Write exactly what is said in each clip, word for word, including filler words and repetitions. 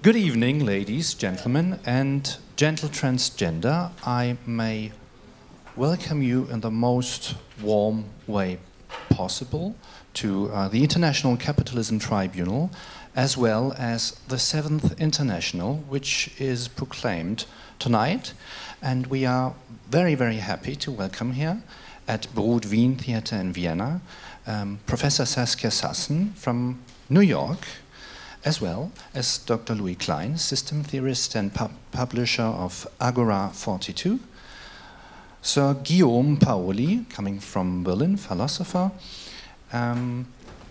Good evening, ladies, gentlemen, and gentle transgender. I may welcome you in the most warm way possible to uh, the International Capitalism Tribunal, as well as the seventh International, which is proclaimed tonight. And we are very, very happy to welcome here at Brut Wien Theatre in Vienna, um, Professor Saskia Sassen from New York, as well as Doctor Louis Klein, system theorist and pub publisher of Agora forty-two, Sir Guillaume Paoli, coming from Berlin, philosopher, um,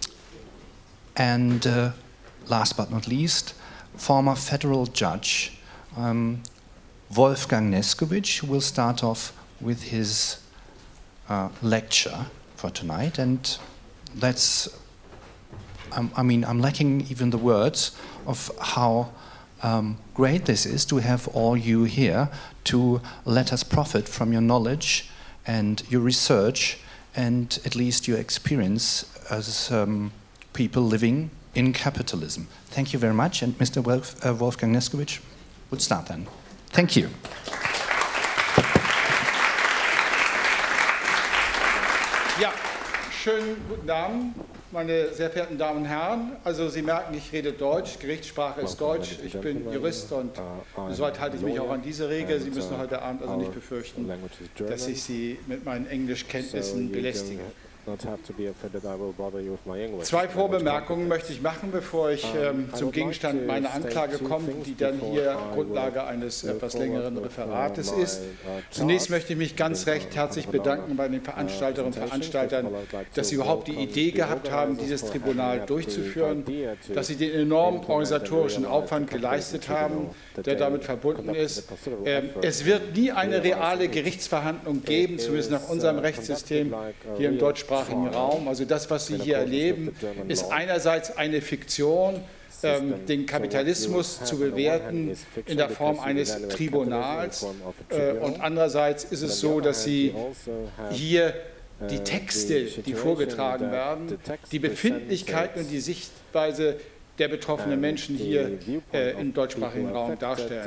and uh, last but not least, former federal judge um, Wolfgang Neskowitsch, who will start off with his uh, lecture for tonight. And that's, um, I mean, I'm lacking even the words of how um, great this is to have all you here to let us profit from your knowledge and your research and at least your experience as um, people living in capitalism. Thank you very much, and Mister Wolf, uh, Wolfgang Neskowitsch would start then. Thank you. Ja, schönen guten Abend, meine sehr verehrten Damen und Herren. Also Sie merken, ich rede Deutsch, Gerichtssprache ist Deutsch. Ich bin Jurist und soweit halte ich mich auch an diese Regel. Sie müssen heute Abend also nicht befürchten, dass ich Sie mit meinen Englischkenntnissen belästige. Zwei Vorbemerkungen möchte ich machen, bevor ich ähm, zum Gegenstand meiner Anklage komme, die dann hier Grundlage eines etwas längeren Referates ist. Zunächst möchte ich mich ganz recht herzlich bedanken bei den Veranstalterinnen und Veranstaltern, dass sie überhaupt die Idee gehabt haben, dieses Tribunal durchzuführen, dass sie den enormen organisatorischen Aufwand geleistet haben, der damit verbunden ist. Ähm, es wird nie eine reale Gerichtsverhandlung geben, zumindest nach unserem Rechtssystem hier im deutschsprachigen Raum. Also das, was Sie hier erleben, ist einerseits eine Fiktion, ähm, den Kapitalismus zu bewerten in der Form eines Tribunals, äh, und andererseits ist es so, dass Sie hier die Texte, die vorgetragen werden, die Befindlichkeiten und die Sichtweise der betroffenen Menschen hier äh, im deutschsprachigen Raum darstellen.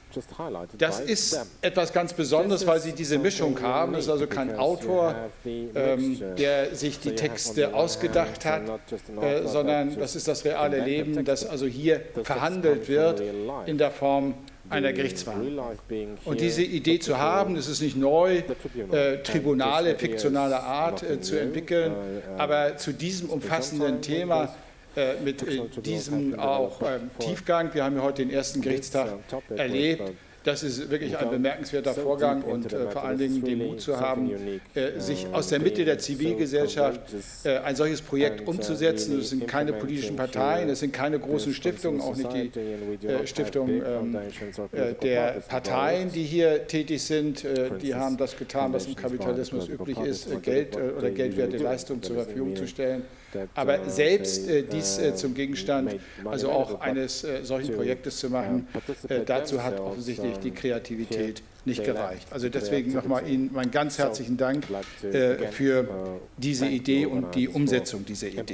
Das ist etwas ganz Besonderes, weil Sie diese Mischung haben. Das ist also kein Autor, ähm, der sich die Texte ausgedacht hat, äh, sondern das ist das reale Leben, das also hier verhandelt wird in der Form einer Gerichtsverhandlung. Und diese Idee zu haben, es ist nicht neu, äh, Tribunale fiktionaler Art äh, zu entwickeln, aber zu diesem umfassenden Thema, Äh, mit äh, diesem auch äh, Tiefgang. Wir haben ja heute den ersten Gerichtstag erlebt. Das ist wirklich ein bemerkenswerter Vorgang und äh, vor allen Dingen den Mut zu haben, äh, sich aus der Mitte der Zivilgesellschaft äh, ein solches Projekt umzusetzen. Es sind keine politischen Parteien, es sind keine großen Stiftungen, auch nicht die äh, Stiftung ähm, äh, der Parteien, die hier tätig sind. Äh, die haben das getan, was im Kapitalismus üblich ist, äh, Geld äh, oder geldwerte Leistungen zur Verfügung zu stellen. Aber selbst äh, dies äh, zum Gegenstand, also auch eines äh, solchen Projektes zu machen, äh, dazu hat offensichtlich die Kreativität nicht gereicht. Also deswegen nochmal Ihnen meinen ganz herzlichen Dank äh, für diese Idee und die Umsetzung dieser Idee.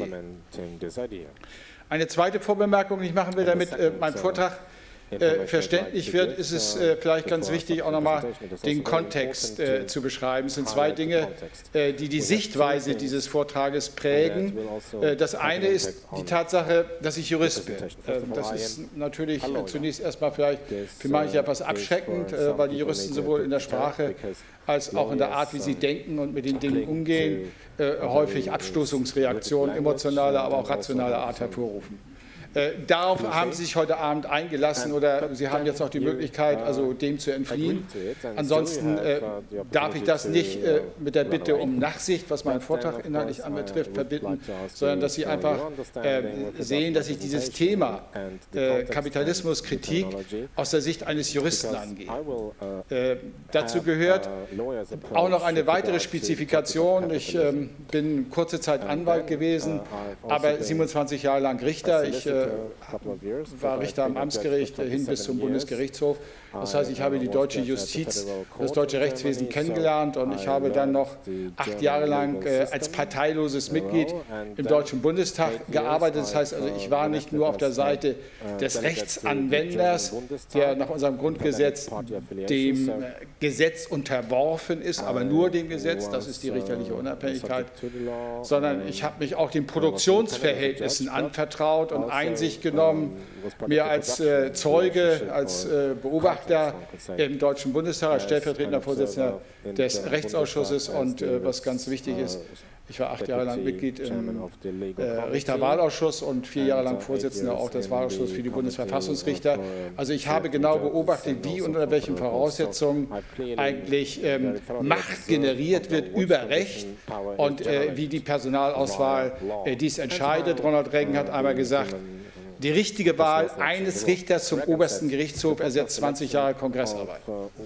Eine zweite Vorbemerkung, die ich machen will, damit äh, mein Vortrag Äh, verständlich wird, ist es äh, vielleicht ganz wichtig, auch nochmal den Kontext äh, zu beschreiben. Es sind zwei Dinge, äh, die die Sichtweise dieses Vortrages prägen. Äh, das eine ist die Tatsache, dass ich Jurist bin. Äh, das ist natürlich äh, zunächst erstmal vielleicht für manche etwas abschreckend, äh, weil die Juristen sowohl in der Sprache als auch in der Art, wie sie denken und mit den Dingen umgehen, äh, häufig Abstoßungsreaktionen emotionaler, aber auch rationaler Art hervorrufen. Äh, darauf haben Sie sich heute Abend eingelassen oder Sie haben jetzt noch die Möglichkeit, also dem zu entfliehen. Ansonsten äh, darf ich das nicht äh, mit der Bitte um Nachsicht, was meinen Vortrag inhaltlich anbetrifft, verbitten, sondern dass Sie einfach äh, sehen, dass ich dieses Thema äh, Kapitalismuskritik aus der Sicht eines Juristen angehe. Äh, dazu gehört auch noch eine weitere Spezifikation. Ich äh, bin kurze Zeit Anwalt gewesen, aber siebenundzwanzig Jahre lang Richter. Ich äh, war Richter am Amtsgericht hin bis zum Bundesgerichtshof. Das heißt, ich habe die deutsche Justiz, das deutsche Rechtswesen kennengelernt und ich habe dann noch acht Jahre lang als parteiloses Mitglied im Deutschen Bundestag gearbeitet. Das heißt also, ich war nicht nur auf der Seite des Rechtsanwenders, der nach unserem Grundgesetz dem Gesetz unterworfen ist, aber nur dem Gesetz, das ist die richterliche Unabhängigkeit, sondern ich habe mich auch den Produktionsverhältnissen anvertraut und Einsicht genommen, mir als äh, Zeuge, als äh, Beobachter im Deutschen Bundestag, als stellvertretender Vorsitzender des Rechtsausschusses und äh, was ganz wichtig ist, ich war acht Jahre lang Mitglied im äh, Richterwahlausschuss und vier Jahre lang Vorsitzender auch des Wahlausschusses für die Bundesverfassungsrichter. Also ich habe genau beobachtet, wie und unter welchen Voraussetzungen eigentlich ähm, Macht generiert wird über Recht und äh, wie die Personalauswahl äh, dies entscheidet. Ronald Reagan hat einmal gesagt, die richtige Wahl eines Richters zum obersten Gerichtshof ersetzt zwanzig Jahre Kongressarbeit.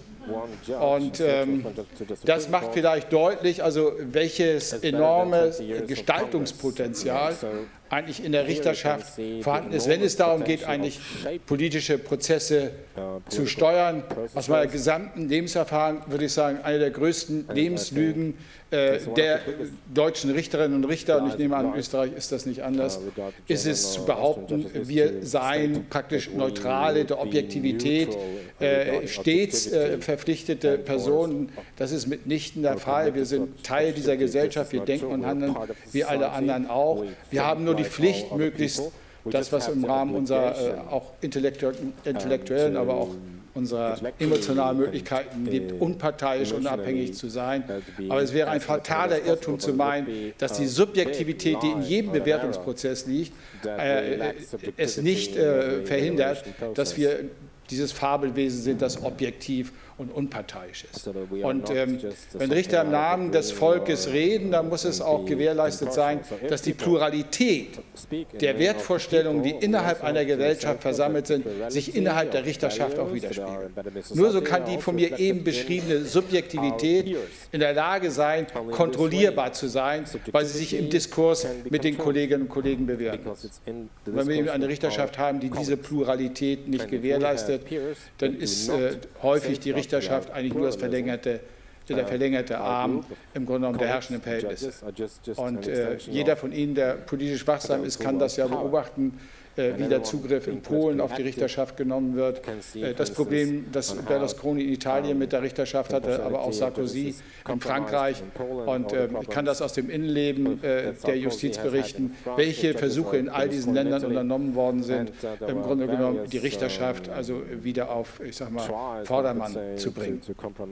Und ähm, das macht vielleicht deutlich, also welches enorme Gestaltungspotenzial eigentlich in der Richterschaft vorhanden ist, wenn es darum geht, eigentlich politische Prozesse zu steuern. Aus meiner gesamten Lebenserfahrung würde ich sagen, eine der größten Lebenslügen äh, der deutschen Richterinnen und Richter, und ich nehme an, in Österreich ist das nicht anders, ist es zu behaupten, wir seien praktisch Neutrale, der Objektivität äh, stets äh, verpflichtete Personen. Das ist mitnichten der Fall. Wir sind Teil dieser Gesellschaft, wir denken und handeln wie alle anderen auch. Wir haben nur die Pflicht, möglichst das, was im Rahmen unserer äh, auch intellektuellen, aber auch unserer emotionalen Möglichkeiten gibt, unparteiisch und unabhängig zu sein. Aber es wäre ein fataler Irrtum zu meinen, dass die Subjektivität, die in jedem Bewertungsprozess liegt, äh, es nicht äh, verhindert, dass wir dieses Fabelwesen sind, das objektiv und unparteiisch ist. Und ähm, wenn Richter im Namen des Volkes reden, dann muss es auch gewährleistet sein, dass die Pluralität der Wertvorstellungen, die innerhalb einer Gesellschaft versammelt sind, sich innerhalb der Richterschaft auch widerspiegeln. Nur so kann die von mir eben beschriebene Subjektivität in der Lage sein, kontrollierbar zu sein, weil sie sich im Diskurs mit den Kolleginnen und Kollegen bewähren. Wenn wir eben eine Richterschaft haben, die diese Pluralität nicht gewährleistet, dann ist äh, häufig die Richterschaft eigentlich nur das verlängerte, der verlängerte Arm im Grunde genommen der herrschenden Verhältnisse. Und äh, jeder von Ihnen, der politisch wachsam ist, kann das ja beobachten, äh, wie der Zugriff in Polen auf die Richterschaft genommen wird. Äh, das Problem, das Berlusconi in Italien mit der Richterschaft hatte, aber auch Sarkozy in Frankreich. Und äh, ich kann das aus dem Innenleben äh, der Justiz berichten, welche Versuche in all diesen Ländern unternommen worden sind, im Grunde genommen die Richterschaft also wieder auf, ich sag mal, Vordermann zu bringen.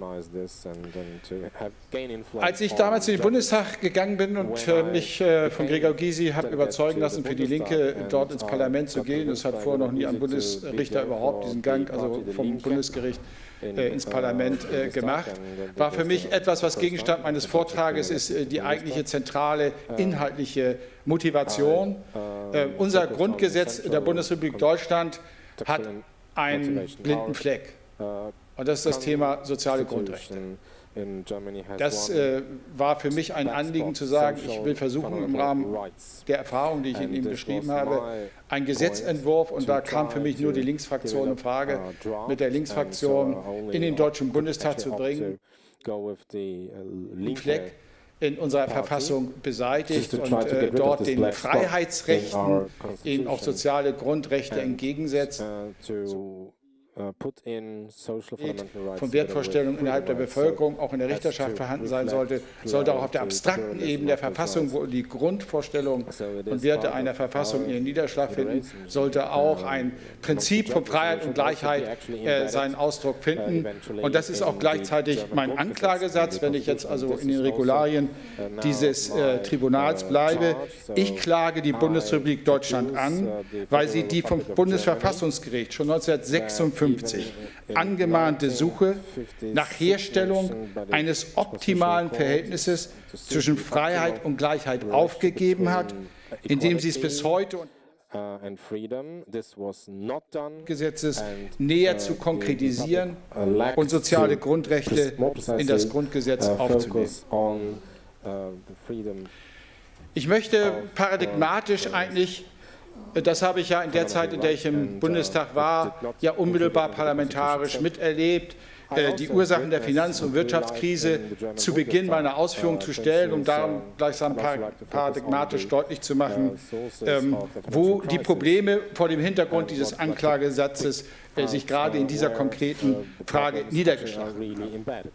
Als ich damals in den Bundestag gegangen bin und äh, mich äh, von Gregor Gysi habe überzeugen lassen, für die Linke dort ins Parlament zu gehen, es hat vorher noch nie ein Bundesrichter überhaupt diesen Gang, also vom Bundesgericht äh, ins Parlament äh, gemacht, war für mich etwas, was Gegenstand meines Vortrages ist, äh, die eigentliche zentrale inhaltliche Motivation. Äh, unser Grundgesetz der Bundesrepublik Deutschland hat einen blinden Fleck. Und das ist das Thema soziale Grundrechte. Das äh, war für mich ein Anliegen zu sagen, ich will versuchen im Rahmen der Erfahrung, die ich Ihnen eben beschrieben habe, einen Gesetzentwurf, und da kam für mich nur die Linksfraktion in Frage, mit der Linksfraktion in den Deutschen Bundestag zu bringen, den Fleck in unserer Verfassung beseitigt und äh, dort den Freiheitsrechten eben auch soziale Grundrechte entgegensetzt. Von Wertvorstellungen innerhalb der Bevölkerung, auch in der Richterschaft vorhanden sein sollte, sollte auch auf der abstrakten Ebene der Verfassung, wo die Grundvorstellungen und Werte einer Verfassung ihren Niederschlag finden, sollte auch ein Prinzip von Freiheit und Gleichheit äh, seinen Ausdruck finden. Und das ist auch gleichzeitig mein Anklagesatz, wenn ich jetzt also in den Regularien dieses äh, Tribunals bleibe. Ich klage die Bundesrepublik Deutschland an, weil sie die vom Bundesverfassungsgericht schon neunzehnhundertsechsundfünfzig angemahnte Suche nach Herstellung eines optimalen Verhältnisses zwischen Freiheit und Gleichheit aufgegeben hat, indem sie es bis heute Gesetzes näher zu konkretisieren und soziale Grundrechte in das Grundgesetz aufzunehmen. Ich möchte paradigmatisch eigentlich Das habe ich ja in der Zeit, in der ich im Bundestag war, ja unmittelbar parlamentarisch miterlebt, die Ursachen der Finanz- und Wirtschaftskrise zu Beginn meiner Ausführungen zu stellen, um darum gleichsam paradigmatisch deutlich zu machen, ähm, wo die Probleme vor dem Hintergrund dieses Anklagesatzes äh, sich gerade in dieser konkreten Frage niedergeschlagen haben.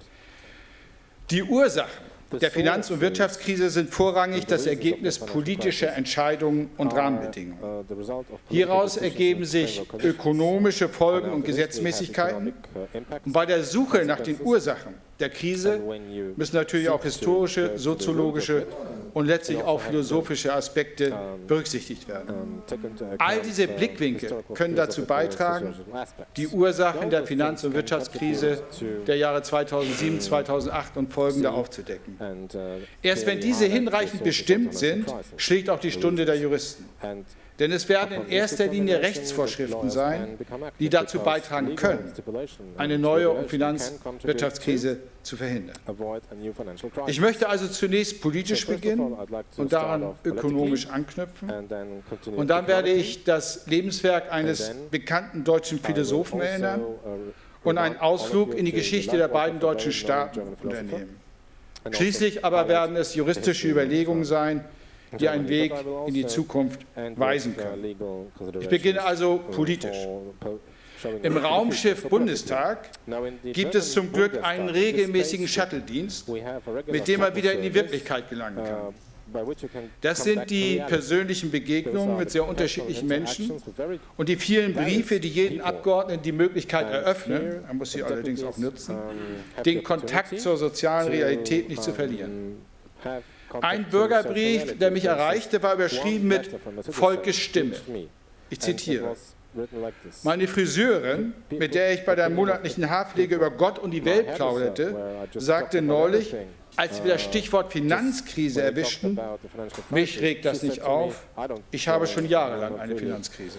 Die Ursachen der Finanz- und Wirtschaftskrise sind vorrangig das Ergebnis politischer Entscheidungen und Rahmenbedingungen. Hieraus ergeben sich ökonomische Folgen und Gesetzmäßigkeiten. Und bei der Suche nach den Ursachen der Krise müssen natürlich auch historische, soziologische und letztlich auch philosophische Aspekte berücksichtigt werden. All diese Blickwinkel können dazu beitragen, die Ursachen der Finanz- und Wirtschaftskrise der Jahre zweitausendsieben, zweitausendacht und folgende aufzudecken. Erst wenn diese hinreichend bestimmt sind, schlägt auch die Stunde der Juristen. Denn es werden in erster Linie Rechtsvorschriften sein, die dazu beitragen können, eine neue Finanz- und Wirtschaftskrise zu verhindern. Ich möchte also zunächst politisch beginnen und daran ökonomisch anknüpfen. Und dann werde ich das Lebenswerk eines bekannten deutschen Philosophen erinnern und einen Ausflug in die Geschichte der beiden deutschen Staaten unternehmen. Schließlich aber werden es juristische Überlegungen sein, die einen Weg in die Zukunft weisen können. Ich beginne also politisch. Im Raumschiff Bundestag gibt es zum Glück einen regelmäßigen Shuttle-Dienst, mit dem man wieder in die Wirklichkeit gelangen kann. Das sind die persönlichen Begegnungen mit sehr unterschiedlichen Menschen und die vielen Briefe, die jeden Abgeordneten die Möglichkeit eröffnen, er muss sie allerdings auch nutzen, den Kontakt zur sozialen Realität nicht zu verlieren. Ein Bürgerbrief, der mich erreichte, war überschrieben mit Volkes Stimme. Ich zitiere: Meine Friseurin, mit der ich bei der monatlichen Haarpflege über Gott und die Welt plauderte, sagte neulich, als wir das Stichwort Finanzkrise erwischten, mich regt das nicht auf, ich habe schon jahrelang eine Finanzkrise.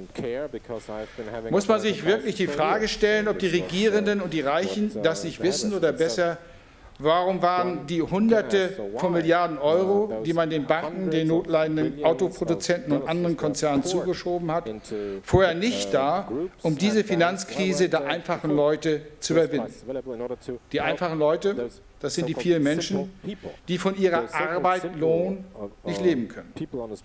Muss man sich wirklich die Frage stellen, ob die Regierenden und die Reichen das nicht wissen oder besser, warum waren die Hunderte von Milliarden Euro, die man den Banken, den notleidenden Autoproduzenten und anderen Konzernen zugeschoben hat, vorher nicht da, um diese Finanzkrise der einfachen Leute zu überwinden? Die einfachen Leute, das sind die vielen Menschen, die von ihrer Arbeit, Lohn nicht leben können.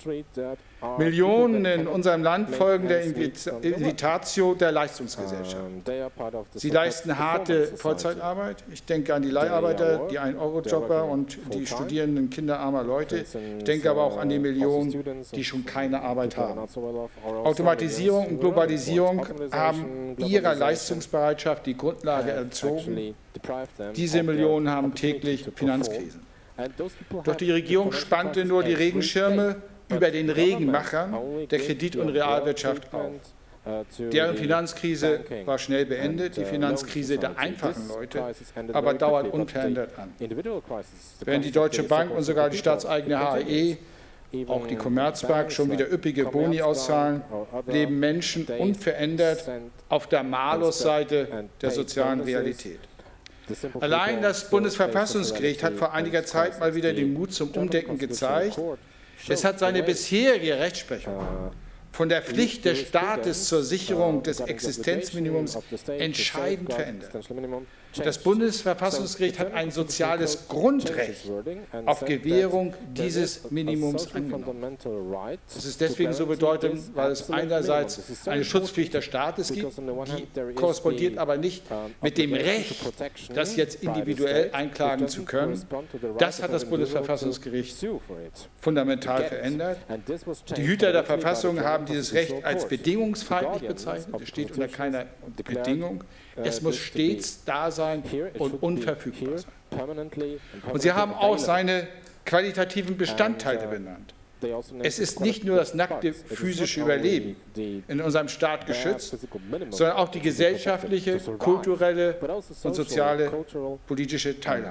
Millionen in unserem Land folgen der Invitatio der Leistungsgesellschaft. Sie leisten harte Vollzeitarbeit. Ich denke an die Leiharbeiter, die ein-Euro-Jobber und die studierenden Kinder armer Leute. Ich denke aber auch an die Millionen, die schon keine Arbeit haben. Automatisierung und Globalisierung haben ihrer Leistungsbereitschaft die Grundlage entzogen. Diese Millionen haben täglich Finanzkrisen. Doch die Regierung spannte nur die Regenschirme über den Regenmachern der Kredit- und Realwirtschaft auf. Deren Finanzkrise war schnell beendet, die Finanzkrise der einfachen Leute aber dauert unverändert an. Während die Deutsche Bank und sogar die staatseigene H I E, auch die Commerzbank, schon wieder üppige Boni auszahlen, leben Menschen unverändert auf der Malusseite der sozialen Realität. Allein das Bundesverfassungsgericht hat vor einiger Zeit mal wieder den Mut zum Umdenken gezeigt. Es hat seine bisherige Rechtsprechung von der Pflicht des Staates zur Sicherung des Existenzminimums entscheidend verändert. Das Bundesverfassungsgericht hat ein soziales Grundrecht auf Gewährung dieses Minimums angenommen. Das ist deswegen so bedeutend, weil es einerseits eine Schutzpflicht des Staates gibt, die korrespondiert aber nicht mit dem Recht, das jetzt individuell einklagen zu können. Das hat das Bundesverfassungsgericht fundamental verändert. Die Hüter der Verfassung haben dieses Recht als bedingungsfeindlich bezeichnet. Es steht unter keiner Bedingung. Es muss stets da sein und unverfügbar sein. Und sie haben auch seine qualitativen Bestandteile benannt. Es ist nicht nur das nackte physische Überleben in unserem Staat geschützt, sondern auch die gesellschaftliche, kulturelle und soziale politische Teilhabe.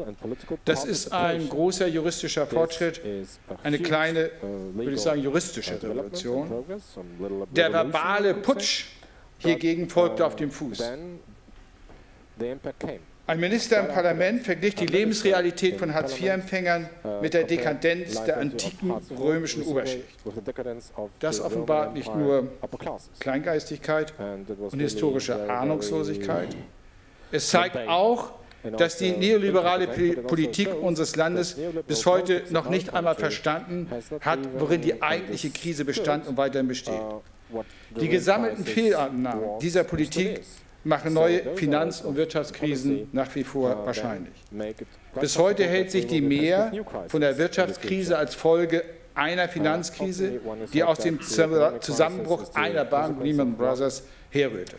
Das ist ein großer juristischer Fortschritt, eine kleine, würde ich sagen, juristische Revolution. Der verbale Putsch hiergegen folgte auf dem Fuß. Ein Minister im Parlament verglich die Lebensrealität von Hartz-vier-Empfängern mit der Dekadenz der antiken römischen Oberschicht. Das offenbart nicht nur Kleingeistigkeit und historische Ahnungslosigkeit, es zeigt auch, dass die neoliberale Politik unseres Landes bis heute noch nicht einmal verstanden hat, worin die eigentliche Krise bestand und weiterhin besteht. Die gesammelten Fehlannahmen dieser Politik machen neue Finanz- und Wirtschaftskrisen nach wie vor wahrscheinlich. Bis heute hält sich die Mehr von der Wirtschaftskrise als Folge einer Finanzkrise, die aus dem Zusammenbruch einer Bank, Lehman Brothers, herrührte.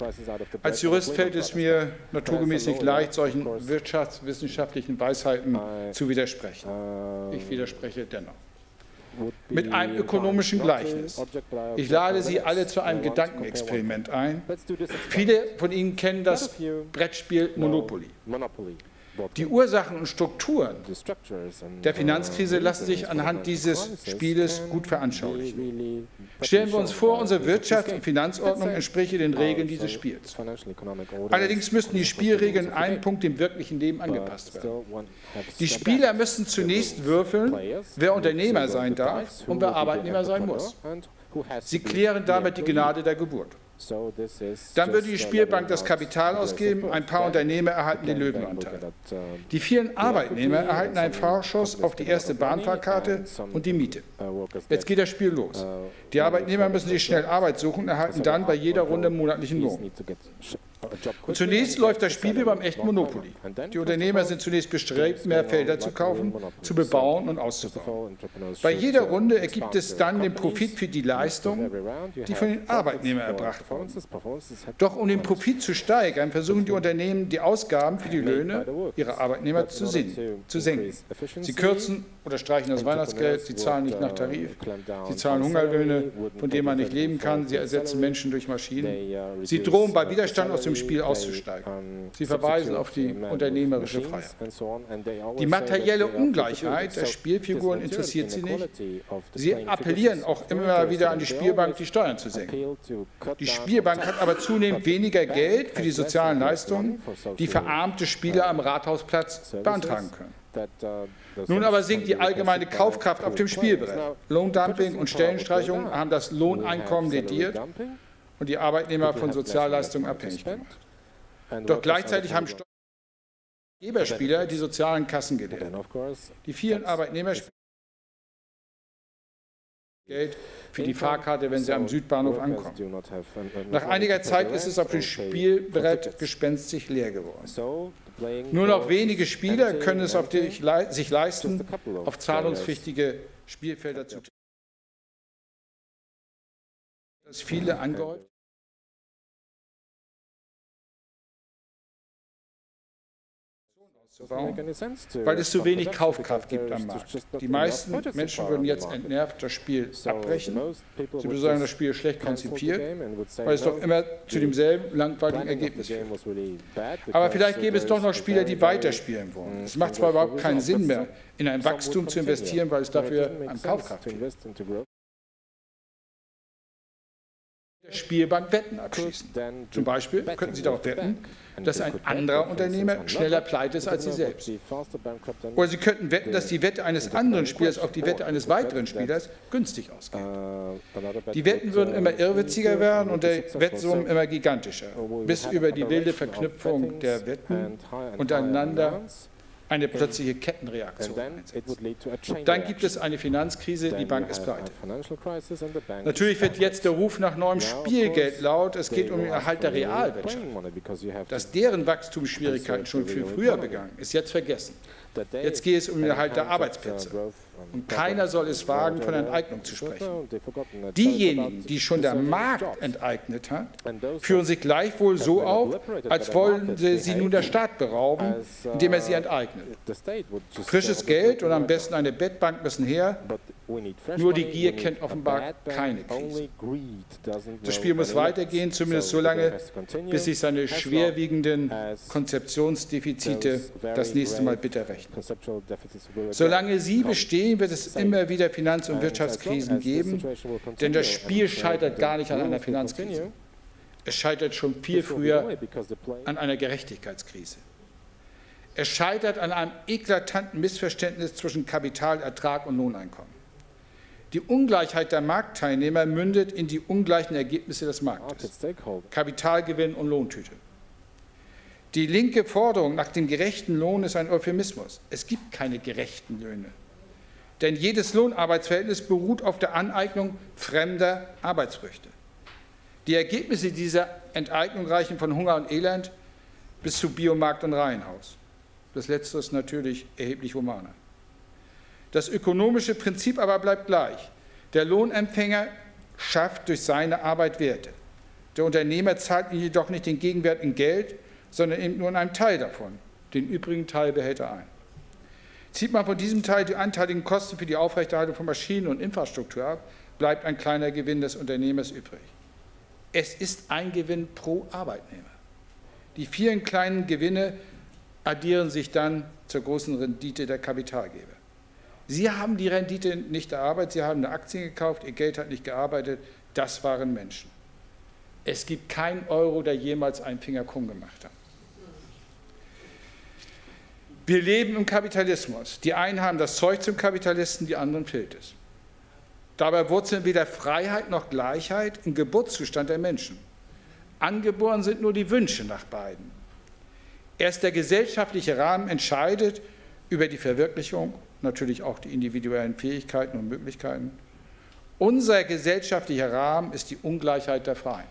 Als Jurist fällt es mir naturgemäß nicht leicht, solchen wirtschaftswissenschaftlichen Weisheiten zu widersprechen. Ich widerspreche dennoch. Mit einem ökonomischen Gleichnis. Ich lade Sie alle zu einem Gedankenexperiment ein. Viele von Ihnen kennen das Brettspiel Monopoly. Die Ursachen und Strukturen der Finanzkrise lassen sich anhand dieses Spieles gut veranschaulichen. Stellen wir uns vor, unsere Wirtschafts- und Finanzordnung entspräche den Regeln dieses Spiels. Allerdings müssen die Spielregeln in einem Punkt dem wirklichen Leben angepasst werden. Die Spieler müssen zunächst würfeln, wer Unternehmer sein darf und wer Arbeitnehmer sein muss. Sie klären damit die Gnade der Geburt. Dann würde die Spielbank das Kapital ausgeben, ein paar Unternehmer erhalten den Löwenanteil. Die vielen Arbeitnehmer erhalten einen Vorschuss auf die erste Bahnfahrkarte und die Miete. Jetzt geht das Spiel los. Die Arbeitnehmer müssen sich schnell Arbeit suchen und erhalten dann bei jeder Runde monatlichen Lohn. Und zunächst läuft das Spiel wie beim echten Monopoly. Die Unternehmer sind zunächst bestrebt, mehr Felder zu kaufen, zu bebauen und auszubauen. Bei jeder Runde ergibt es dann den Profit für die Leistung, die von den Arbeitnehmern erbracht wurden. Doch um den Profit zu steigern, versuchen die Unternehmen, die Ausgaben für die Löhne ihrer Arbeitnehmer zu, zu senken. Sie kürzen oder streichen das Weihnachtsgeld, sie zahlen nicht nach Tarif, sie zahlen Hungerlöhne, von denen man nicht leben kann, sie ersetzen Menschen durch Maschinen. Sie drohen bei Widerstand aus dem Spiel auszusteigen. Sie verweisen auf die unternehmerische Freiheit. Die materielle Ungleichheit der Spielfiguren interessiert sie nicht. Sie appellieren auch immer wieder an die Spielbank, die Steuern zu senken. Die Spielbank hat aber zunehmend weniger Geld für die sozialen Leistungen, die verarmte Spieler am Rathausplatz beantragen können. Nun aber sinkt die allgemeine Kaufkraft auf dem Spielbrett. Lohndumping und Stellenstreichungen haben das Lohneinkommen lediert und die Arbeitnehmer von Sozialleistungen abhängig gemacht. Doch gleichzeitig haben Geberspieler die sozialen Kassen geleert. Die vielen Arbeitnehmer spielen Geld für die Fahrkarte, wenn sie am Südbahnhof ankommen. Nach einiger Zeit ist es auf dem Spielbrett gespenstisch leer geworden. Nur noch wenige Spieler können es auf die, sich leisten, auf zahlungspflichtige Spielfelder zu treten. Das viele angehäuft. Weil es zu wenig Kaufkraft gibt am Markt. Die meisten Menschen würden jetzt entnervt das Spiel abbrechen. Sie würden sagen, das Spiel ist schlecht konzipiert, weil es doch immer zu demselben langweiligen Ergebnis führt. Aber vielleicht gäbe es doch noch Spieler, die weiterspielen wollen. Es macht zwar überhaupt keinen Sinn mehr, in ein Wachstum zu investieren, weil es dafür an Kaufkraft fehlt. Spielbank Wetten abschließen. Zum Beispiel könnten Sie darauf wetten, dass ein anderer Unternehmer schneller pleite ist als Sie selbst. Oder Sie könnten wetten, dass die Wette eines anderen Spielers auf die Wette eines weiteren Spielers günstig ausgeht. Die Wetten würden immer irrwitziger werden und der Wettsummen immer gigantischer, bis über die wilde Verknüpfung der Wetten untereinander eine plötzliche Kettenreaktion einsetzt. Dann gibt es eine Finanzkrise, die Bank ist pleite. Natürlich wird jetzt der Ruf nach neuem Spielgeld laut, es geht um den Erhalt der Realwirtschaft. Dass deren Wachstumsschwierigkeiten schon viel früher begangen, ist jetzt vergessen. Jetzt geht es um den Erhalt der Arbeitsplätze. Und keiner soll es wagen, von Enteignung zu sprechen. Diejenigen, die schon der Markt enteignet hat, führen sich gleichwohl so auf, als wollen sie sie nun der Staat berauben, indem er sie enteignet. Frisches Geld und am besten eine Bettbank müssen her, nur die Gier kennt offenbar keine Krise. Das Spiel muss weitergehen, zumindest so lange, bis sich seine schwerwiegenden Konzeptionsdefizite das nächste Mal bitter rächen. Solange sie bestehen, wird es immer wieder Finanz- und Wirtschaftskrisen geben, denn das Spiel scheitert gar nicht an einer Finanzkrise. Es scheitert schon viel früher an einer Gerechtigkeitskrise. Es scheitert an einem eklatanten Missverständnis zwischen Kapitalertrag und Lohneinkommen. Die Ungleichheit der Marktteilnehmer mündet in die ungleichen Ergebnisse des Marktes, Kapitalgewinn und Lohntüte. Die linke Forderung nach dem gerechten Lohn ist ein Euphemismus. Es gibt keine gerechten Löhne. Denn jedes Lohnarbeitsverhältnis beruht auf der Aneignung fremder Arbeitsfrüchte. Die Ergebnisse dieser Enteignung reichen von Hunger und Elend bis zu Biomarkt und Reihenhaus. Das Letzte ist natürlich erheblich humaner. Das ökonomische Prinzip aber bleibt gleich. Der Lohnempfänger schafft durch seine Arbeit Werte. Der Unternehmer zahlt ihm jedoch nicht den Gegenwert in Geld, sondern eben nur in einem Teil davon. Den übrigen Teil behält er ein. Zieht man von diesem Teil die anteiligen Kosten für die Aufrechterhaltung von Maschinen und Infrastruktur ab, bleibt ein kleiner Gewinn des Unternehmers übrig. Es ist ein Gewinn pro Arbeitnehmer. Die vielen kleinen Gewinne addieren sich dann zur großen Rendite der Kapitalgeber. Sie haben die Rendite nicht erarbeitet, Sie haben eine Aktien gekauft, Ihr Geld hat nicht gearbeitet, das waren Menschen. Es gibt keinen Euro, der jemals einen Finger krumm gemacht hat. Wir leben im Kapitalismus. Die einen haben das Zeug zum Kapitalisten, die anderen fehlt es. Dabei wurzeln weder Freiheit noch Gleichheit im Geburtszustand der Menschen. Angeboren sind nur die Wünsche nach beiden. Erst der gesellschaftliche Rahmen entscheidet über die Verwirklichung, natürlich auch die individuellen Fähigkeiten und Möglichkeiten. Unser gesellschaftlicher Rahmen ist die Ungleichheit der Freien.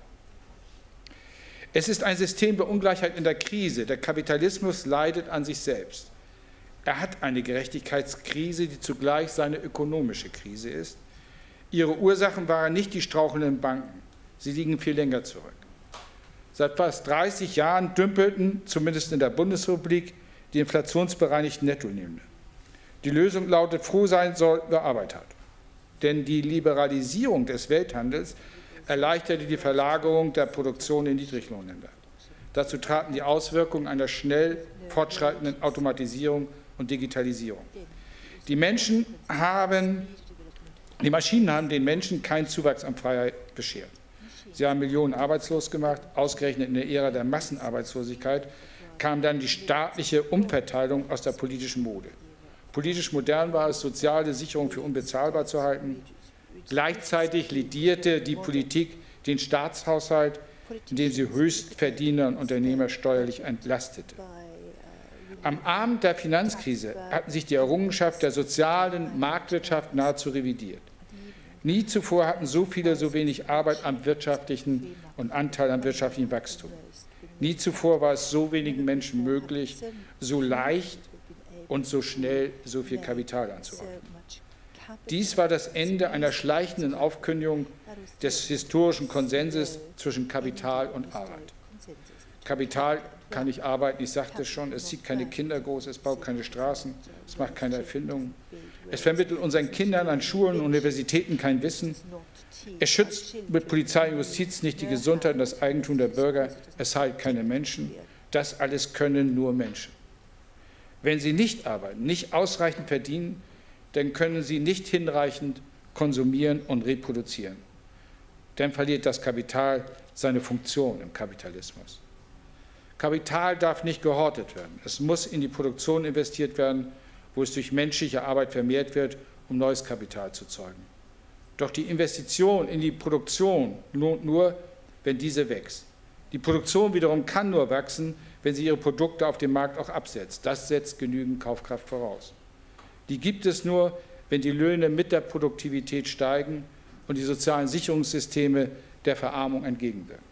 Es ist ein System der Ungleichheit in der Krise. Der Kapitalismus leidet an sich selbst. Er hat eine Gerechtigkeitskrise, die zugleich seine ökonomische Krise ist. Ihre Ursachen waren nicht die strauchelnden Banken. Sie liegen viel länger zurück. Seit fast dreißig Jahren dümpelten, zumindest in der Bundesrepublik, die inflationsbereinigten Nettolöhne. Die Lösung lautet, froh sein soll, wer Arbeit hat. Denn die Liberalisierung des Welthandels erleichterte die Verlagerung der Produktion in Niedriglohnländer. Dazu traten die Auswirkungen einer schnell fortschreitenden Automatisierung und Digitalisierung. Die Menschen haben, die Maschinen haben den Menschen keinen Zuwachs an Freiheit beschert. Sie haben Millionen arbeitslos gemacht. Ausgerechnet in der Ära der Massenarbeitslosigkeit kam dann die staatliche Umverteilung aus der politischen Mode. Politisch modern war es, soziale Sicherung für unbezahlbar zu halten. Gleichzeitig ledierte die Politik den Staatshaushalt, indem sie Höchstverdiener und Unternehmer steuerlich entlastete. Am Abend der Finanzkrise hatten sich die Errungenschaften der sozialen Marktwirtschaft nahezu revidiert. Nie zuvor hatten so viele so wenig Arbeit am wirtschaftlichen und Anteil am wirtschaftlichen Wachstum. Nie zuvor war es so wenigen Menschen möglich, so leicht und so schnell so viel Kapital anzuhäufen. Dies war das Ende einer schleichenden Aufkündigung des historischen Konsenses zwischen Kapital und Arbeit. Kapital kann nicht arbeiten, ich sagte es schon, es zieht keine Kinder groß, es baut keine Straßen, es macht keine Erfindungen. Es vermittelt unseren Kindern an Schulen und Universitäten kein Wissen. Es schützt mit Polizei und Justiz nicht die Gesundheit und das Eigentum der Bürger, es heilt keine Menschen. Das alles können nur Menschen. Wenn sie nicht arbeiten, nicht ausreichend verdienen, dann können sie nicht hinreichend konsumieren und reproduzieren. Dann verliert das Kapital seine Funktion im Kapitalismus. Kapital darf nicht gehortet werden. Es muss in die Produktion investiert werden, wo es durch menschliche Arbeit vermehrt wird, um neues Kapital zu zeugen. Doch die Investition in die Produktion lohnt nur, wenn diese wächst. Die Produktion wiederum kann nur wachsen, wenn sie ihre Produkte auf dem Markt auch absetzt. Das setzt genügend Kaufkraft voraus. Die gibt es nur, wenn die Löhne mit der Produktivität steigen und die sozialen Sicherungssysteme der Verarmung entgegenwirken.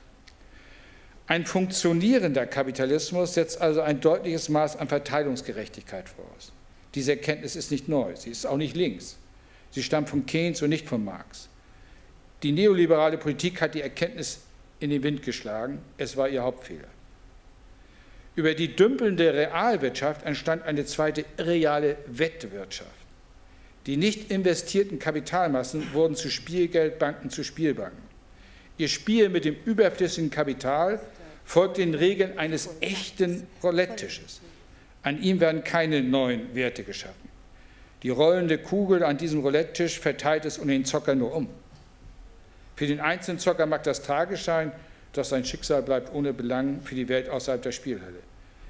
Ein funktionierender Kapitalismus setzt also ein deutliches Maß an Verteilungsgerechtigkeit voraus. Diese Erkenntnis ist nicht neu, sie ist auch nicht links. Sie stammt von Keynes und nicht von Marx. Die neoliberale Politik hat die Erkenntnis in den Wind geschlagen, es war ihr Hauptfehler. Über die dümpelnde Realwirtschaft entstand eine zweite irreale Wettwirtschaft. Die nicht investierten Kapitalmassen wurden zu Spielgeld, Banken zu Spielbanken. Ihr Spiel mit dem überflüssigen Kapital folgt den Regeln eines echten Roulette-Tisches. An ihm werden keine neuen Werte geschaffen. Die rollende Kugel an diesem Roulette-Tisch verteilt es um den Zocker nur um. Für den einzelnen Zocker mag das tragisch sein, doch sein Schicksal bleibt ohne Belang für die Welt außerhalb der Spielhalle.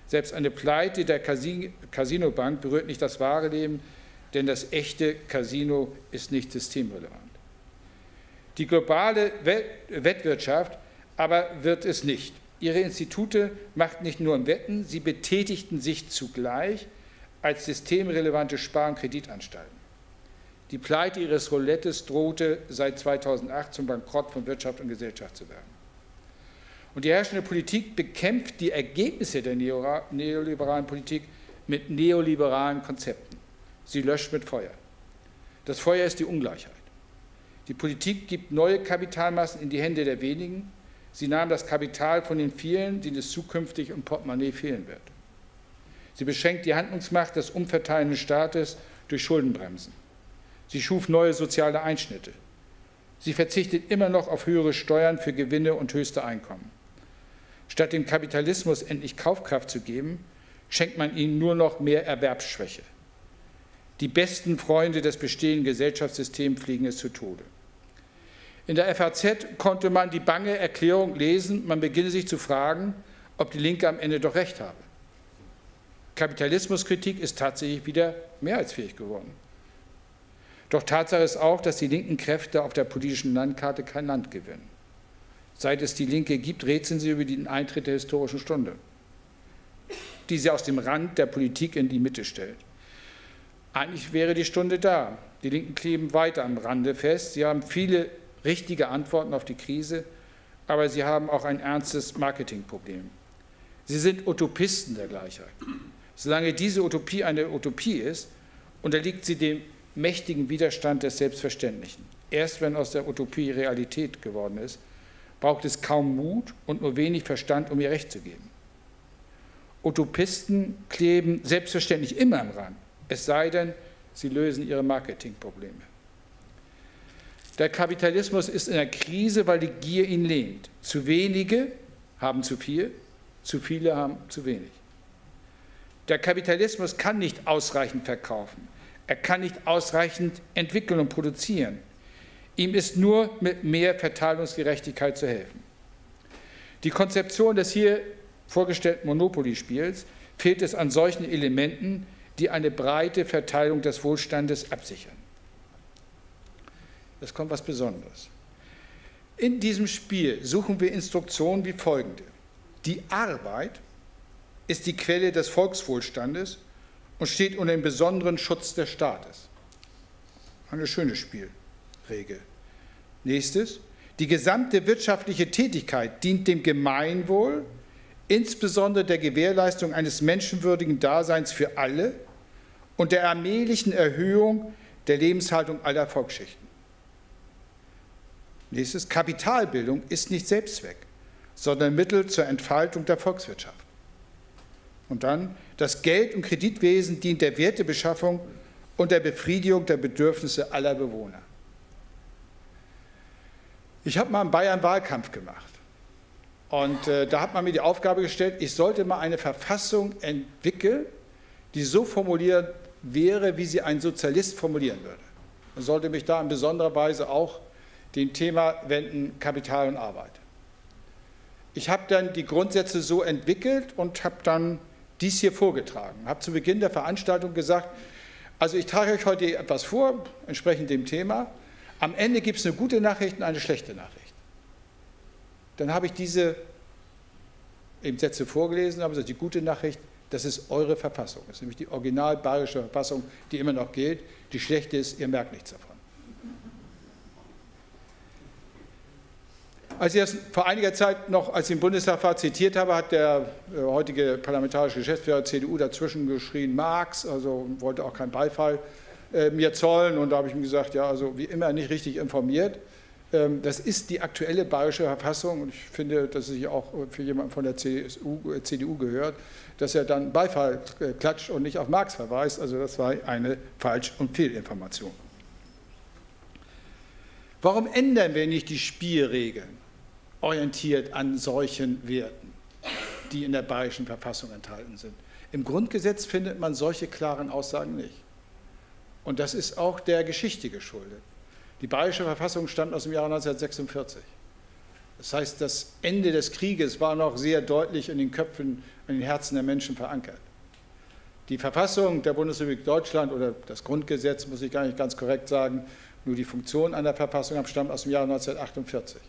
Selbst eine Pleite der Casinobank berührt nicht das wahre Leben, denn das echte Casino ist nicht systemrelevant. Die globale Wettwirtschaft aber wird es nicht. Ihre Institute machten nicht nur Wetten, sie betätigten sich zugleich als systemrelevante Spar- und Kreditanstalten. Die Pleite ihres Roulettes drohte seit zweitausendacht zum Bankrott von Wirtschaft und Gesellschaft zu werden. Und die herrschende Politik bekämpft die Ergebnisse der neoliberalen Politik mit neoliberalen Konzepten. Sie löscht mit Feuer. Das Feuer ist die Ungleichheit. Die Politik gibt neue Kapitalmassen in die Hände der wenigen. Sie nahm das Kapital von den vielen, denen es zukünftig im Portemonnaie fehlen wird. Sie beschränkt die Handlungsmacht des umverteilenden Staates durch Schuldenbremsen. Sie schuf neue soziale Einschnitte. Sie verzichtet immer noch auf höhere Steuern für Gewinne und höchste Einkommen. Statt dem Kapitalismus endlich Kaufkraft zu geben, schenkt man ihnen nur noch mehr Erwerbsschwäche. Die besten Freunde des bestehenden Gesellschaftssystems fliegen es zu Tode. In der F A Z konnte man die bange Erklärung lesen, man beginne sich zu fragen, ob die Linke am Ende doch recht habe. Kapitalismuskritik ist tatsächlich wieder mehrheitsfähig geworden. Doch Tatsache ist auch, dass die linken Kräfte auf der politischen Landkarte kein Land gewinnen. Seit es die Linke gibt, rätseln sie über den Eintritt der historischen Stunde, die sie aus dem Rand der Politik in die Mitte stellt. Eigentlich wäre die Stunde da. Die Linken kleben weiter am Rande fest. Sie haben viele richtige Antworten auf die Krise, aber sie haben auch ein ernstes Marketingproblem. Sie sind Utopisten der Gleichheit. Solange diese Utopie eine Utopie ist, unterliegt sie dem mächtigen Widerstand des Selbstverständlichen. Erst wenn aus der Utopie Realität geworden ist, braucht es kaum Mut und nur wenig Verstand, um ihr Recht zu geben. Utopisten kleben selbstverständlich immer am Rand, es sei denn, sie lösen ihre Marketingprobleme. Der Kapitalismus ist in der Krise, weil die Gier ihn lähmt. Zu wenige haben zu viel, zu viele haben zu wenig. Der Kapitalismus kann nicht ausreichend verkaufen. Er kann nicht ausreichend entwickeln und produzieren. Ihm ist nur mit mehr Verteilungsgerechtigkeit zu helfen. Die Konzeption des hier vorgestellten Monopoly-Spiels fehlt es an solchen Elementen, die eine breite Verteilung des Wohlstandes absichern. Es kommt was Besonderes. In diesem Spiel suchen wir Instruktionen wie folgende. Die Arbeit ist die Quelle des Volkswohlstandes und steht unter dem besonderen Schutz des Staates. Eine schöne Spielregel. Nächstes. Die gesamte wirtschaftliche Tätigkeit dient dem Gemeinwohl, insbesondere der Gewährleistung eines menschenwürdigen Daseins für alle und der allmählichen Erhöhung der Lebenshaltung aller Volksschichten. Nächstes. Kapitalbildung ist nicht Selbstzweck, sondern Mittel zur Entfaltung der Volkswirtschaft. Und dann, das Geld- und Kreditwesen dient der Wertebeschaffung und der Befriedigung der Bedürfnisse aller Bewohner. Ich habe mal in Bayern Wahlkampf gemacht und äh, da hat man mir die Aufgabe gestellt, ich sollte mal eine Verfassung entwickeln, die so formuliert wäre, wie sie ein Sozialist formulieren würde. Man sollte mich da in besonderer Weise auch dem Thema wenden, Kapital und Arbeit. Ich habe dann die Grundsätze so entwickelt und habe dann dies hier vorgetragen. Ich habe zu Beginn der Veranstaltung gesagt, also ich trage euch heute etwas vor, entsprechend dem Thema. Am Ende gibt es eine gute Nachricht und eine schlechte Nachricht. Dann habe ich diese eben Sätze vorgelesen, habe gesagt, die gute Nachricht, das ist eure Verfassung. Das ist nämlich die original bayerische Verfassung, die immer noch gilt. Die schlechte ist, ihr merkt nichts davon. Als ich das vor einiger Zeit noch, als ich im Bundestag war, zitiert habe, hat der äh, heutige parlamentarische Geschäftsführer der C D U dazwischen geschrien, Marx, also wollte auch keinen Beifall äh, mir zollen. Und da habe ich ihm gesagt, ja, also wie immer nicht richtig informiert. Ähm, das ist die aktuelle bayerische Verfassung und ich finde, dass es sich auch für jemanden von der C S U, äh, C D U gehört, dass er dann Beifall äh, klatscht und nicht auf Marx verweist. Also das war eine Falsch- und Fehlinformation. Warum ändern wir nicht die Spielregeln orientiert an solchen Werten, die in der bayerischen Verfassung enthalten sind? Im Grundgesetz findet man solche klaren Aussagen nicht. Und das ist auch der Geschichte geschuldet. Die bayerische Verfassung stammt aus dem Jahre neunzehnhundertsechsundvierzig. Das heißt, das Ende des Krieges war noch sehr deutlich in den Köpfen in den Herzen der Menschen verankert. Die Verfassung der Bundesrepublik Deutschland oder das Grundgesetz, muss ich gar nicht ganz korrekt sagen, nur die Funktion einer Verfassung stammt aus dem Jahr neunzehnhundertachtundvierzig.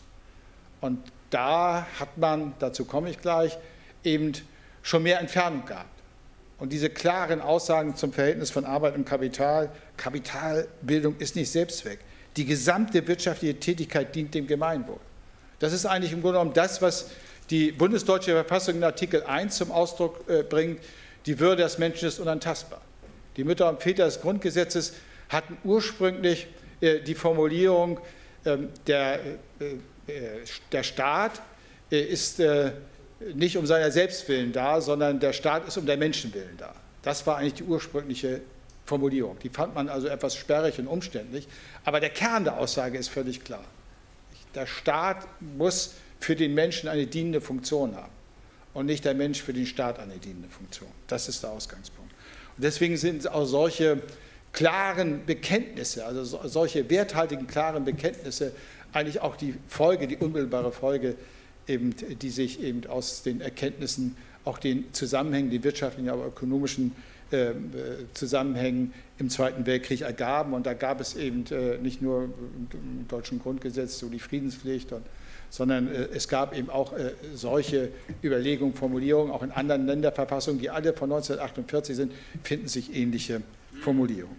Und da hat man, dazu komme ich gleich, eben schon mehr Entfernung gehabt. Und diese klaren Aussagen zum Verhältnis von Arbeit und Kapital, Kapitalbildung ist nicht Selbstzweck. Die gesamte wirtschaftliche Tätigkeit dient dem Gemeinwohl. Das ist eigentlich im Grunde genommen das, was die bundesdeutsche Verfassung in Artikel eins zum Ausdruck äh, bringt. Die Würde des Menschen ist unantastbar. Die Mütter und Väter des Grundgesetzes hatten ursprünglich äh, die Formulierung, äh, der, äh, der Staat äh, ist äh, nicht um seiner selbst willen da, sondern der Staat ist um der Menschen willen da. Das war eigentlich die ursprüngliche Formulierung. Die fand man also etwas sperrig und umständlich, aber der Kern der Aussage ist völlig klar. Der Staat muss für den Menschen eine dienende Funktion haben und nicht der Mensch für den Staat eine dienende Funktion. Das ist der Ausgangspunkt. Und deswegen sind auch solche klaren Bekenntnisse, also solche werthaltigen, klaren Bekenntnisse eigentlich auch die Folge, die unmittelbare Folge, eben, die sich eben aus den Erkenntnissen, auch den Zusammenhängen, den wirtschaftlichen, aber ökonomischen äh, Zusammenhängen im Zweiten Weltkrieg ergaben. Und da gab es eben äh, nicht nur im deutschen Grundgesetz so die Friedenspflicht, und, sondern äh, es gab eben auch äh, solche Überlegungen, Formulierungen, auch in anderen Länderverfassungen, die alle von neunzehnhundertachtundvierzig sind, finden sich ähnliche Formulierungen.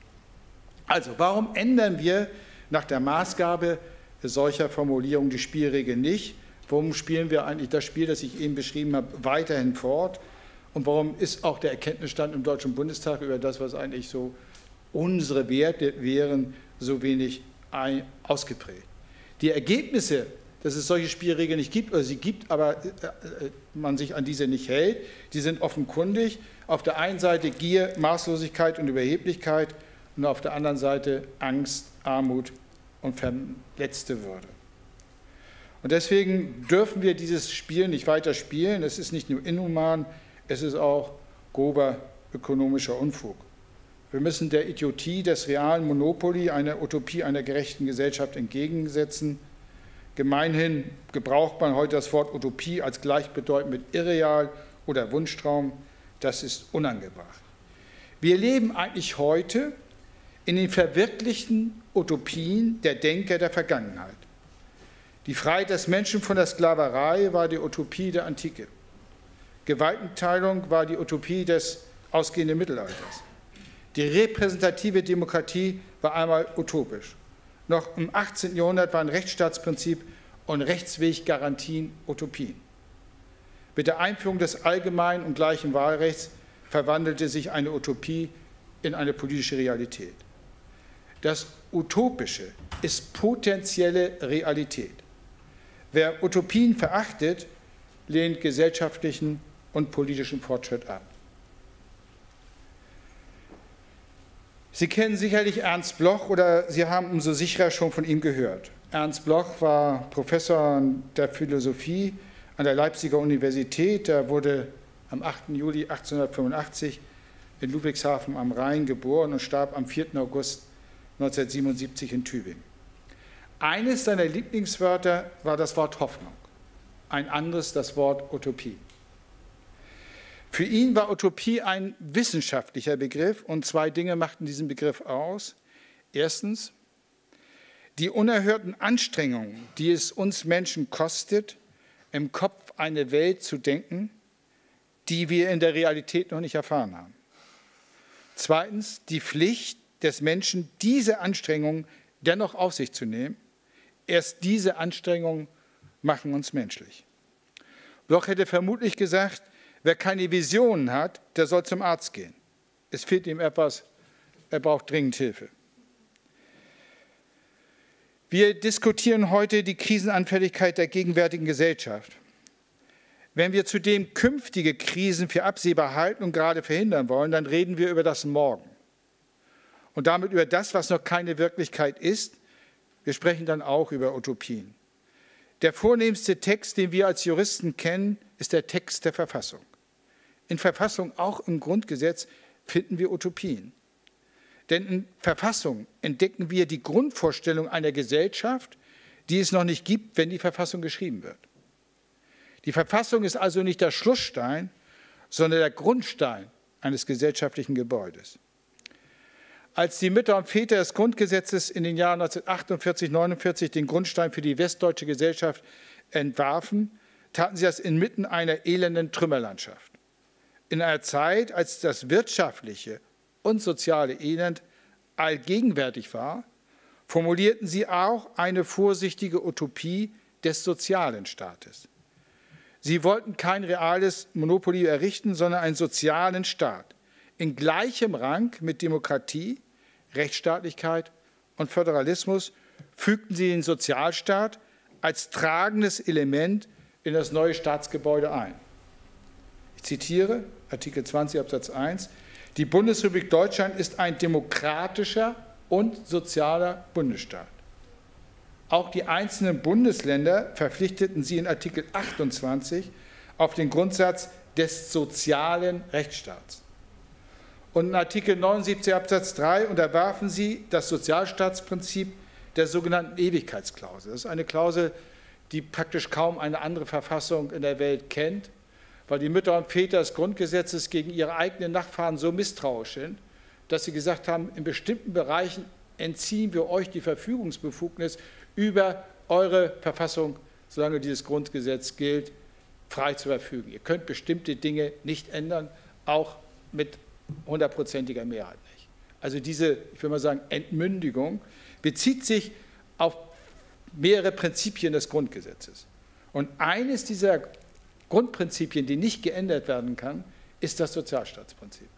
Also, warum ändern wir nach der Maßgabe solcher Formulierungen die Spielregeln nicht? Warum spielen wir eigentlich das Spiel, das ich eben beschrieben habe, weiterhin fort? Und warum ist auch der Erkenntnisstand im Deutschen Bundestag über das, was eigentlich so unsere Werte wären, so wenig ausgeprägt? Die Ergebnisse, dass es solche Spielregeln nicht gibt, oder sie gibt, aber man sich an diese nicht hält, die sind offenkundig. Auf der einen Seite Gier, Maßlosigkeit und Überheblichkeit und auf der anderen Seite Angst, Armut und verletzte Würde. Und deswegen dürfen wir dieses Spiel nicht weiter spielen. Es ist nicht nur inhuman, es ist auch grober ökonomischer Unfug. Wir müssen der Idiotie des realen Monopoly, einer Utopie einer gerechten Gesellschaft entgegensetzen. Gemeinhin gebraucht man heute das Wort Utopie als gleichbedeutend mit irreal oder Wunschtraum. Das ist unangebracht. Wir leben eigentlich heute in den verwirklichten Utopien der Denker der Vergangenheit. Die Freiheit des Menschen von der Sklaverei war die Utopie der Antike. Gewaltenteilung war die Utopie des ausgehenden Mittelalters. Die repräsentative Demokratie war einmal utopisch. Noch im achtzehnten Jahrhundert waren Rechtsstaatsprinzip und Rechtsweggarantien Utopien. Mit der Einführung des allgemeinen und gleichen Wahlrechts verwandelte sich eine Utopie in eine politische Realität. Das Utopische ist potenzielle Realität. Wer Utopien verachtet, lehnt gesellschaftlichen und politischen Fortschritt ab. Sie kennen sicherlich Ernst Bloch oder Sie haben umso sicherer schon von ihm gehört. Ernst Bloch war Professor der Philosophie an der Leipziger Universität. Er wurde am achten Juli achtzehnhundertfünfundachtzig in Ludwigshafen am Rhein geboren und starb am vierten August neunzehnhundertsiebenundsiebzig in Tübingen. Eines seiner Lieblingswörter war das Wort Hoffnung, ein anderes das Wort Utopie. Für ihn war Utopie ein wissenschaftlicher Begriff und zwei Dinge machten diesen Begriff aus. Erstens, die unerhörten Anstrengungen, die es uns Menschen kostet, im Kopf eine Welt zu denken, die wir in der Realität noch nicht erfahren haben. Zweitens, die Pflicht des Menschen, diese Anstrengungen dennoch auf sich zu nehmen. Erst diese Anstrengungen machen uns menschlich. Bloch hätte vermutlich gesagt, wer keine Visionen hat, der soll zum Arzt gehen. Es fehlt ihm etwas, er braucht dringend Hilfe. Wir diskutieren heute die Krisenanfälligkeit der gegenwärtigen Gesellschaft. Wenn wir zudem künftige Krisen für absehbar halten und gerade verhindern wollen, dann reden wir über das Morgen. Und damit über das, was noch keine Wirklichkeit ist. Wir sprechen dann auch über Utopien. Der vornehmste Text, den wir als Juristen kennen, ist der Text der Verfassung. In Verfassung, auch im Grundgesetz, finden wir Utopien. Denn in Verfassung entdecken wir die Grundvorstellung einer Gesellschaft, die es noch nicht gibt, wenn die Verfassung geschrieben wird. Die Verfassung ist also nicht der Schlussstein, sondern der Grundstein eines gesellschaftlichen Gebäudes. Als die Mütter und Väter des Grundgesetzes in den Jahren neunzehnhundertachtundvierzig, neunundvierzig den Grundstein für die westdeutsche Gesellschaft entwarfen, taten sie das inmitten einer elenden Trümmerlandschaft. In einer Zeit, als das wirtschaftliche und soziale Elend allgegenwärtig war, formulierten sie auch eine vorsichtige Utopie des sozialen Staates. Sie wollten kein reales Monopoly errichten, sondern einen sozialen Staat in gleichem Rang mit Demokratie, Rechtsstaatlichkeit und Föderalismus fügten sie den Sozialstaat als tragendes Element in das neue Staatsgebäude ein. Ich zitiere Artikel zwanzig Absatz eins: Die Bundesrepublik Deutschland ist ein demokratischer und sozialer Bundesstaat. Auch die einzelnen Bundesländer verpflichteten sie in Artikel achtundzwanzig auf den Grundsatz des sozialen Rechtsstaats. Und in Artikel neunundsiebzig Absatz drei unterwarfen sie das Sozialstaatsprinzip der sogenannten Ewigkeitsklausel. Das ist eine Klausel, die praktisch kaum eine andere Verfassung in der Welt kennt, weil die Mütter und Väter des Grundgesetzes gegen ihre eigenen Nachfahren so misstrauisch sind, dass sie gesagt haben, in bestimmten Bereichen entziehen wir euch die Verfügungsbefugnis über eure Verfassung, solange dieses Grundgesetz gilt, frei zu verfügen. Ihr könnt bestimmte Dinge nicht ändern, auch mit hundertprozentiger Mehrheit nicht. Also diese, ich würde mal sagen, Entmündigung bezieht sich auf mehrere Prinzipien des Grundgesetzes. Und eines dieser Grundprinzipien, die nicht geändert werden kann, ist das Sozialstaatsprinzip.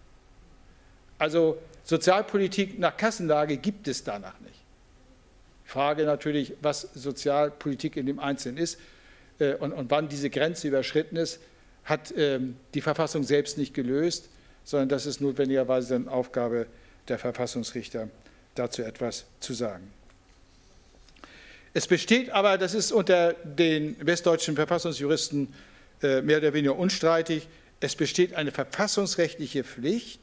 Also Sozialpolitik nach Kassenlage gibt es danach nicht. Ich frage natürlich, was Sozialpolitik in dem Einzelnen ist äh, und, und wann diese Grenze überschritten ist, hat ähm, die Verfassung selbst nicht gelöst, sondern das ist notwendigerweise dann Aufgabe der Verfassungsrichter, dazu etwas zu sagen. Es besteht aber, das ist unter den westdeutschen Verfassungsjuristen äh, mehr oder weniger unstreitig, es besteht eine verfassungsrechtliche Pflicht,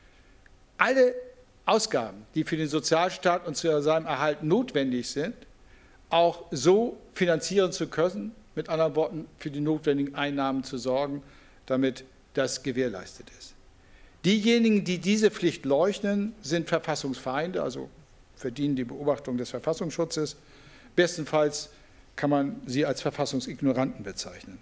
alle Ausgaben, die für den Sozialstaat und zu seinem Erhalt notwendig sind, auch so finanzieren zu können, mit anderen Worten, für die notwendigen Einnahmen zu sorgen, damit das gewährleistet ist. Diejenigen, die diese Pflicht leugnen, sind Verfassungsfeinde, also verdienen die Beobachtung des Verfassungsschutzes. Bestenfalls kann man sie als Verfassungsignoranten bezeichnen.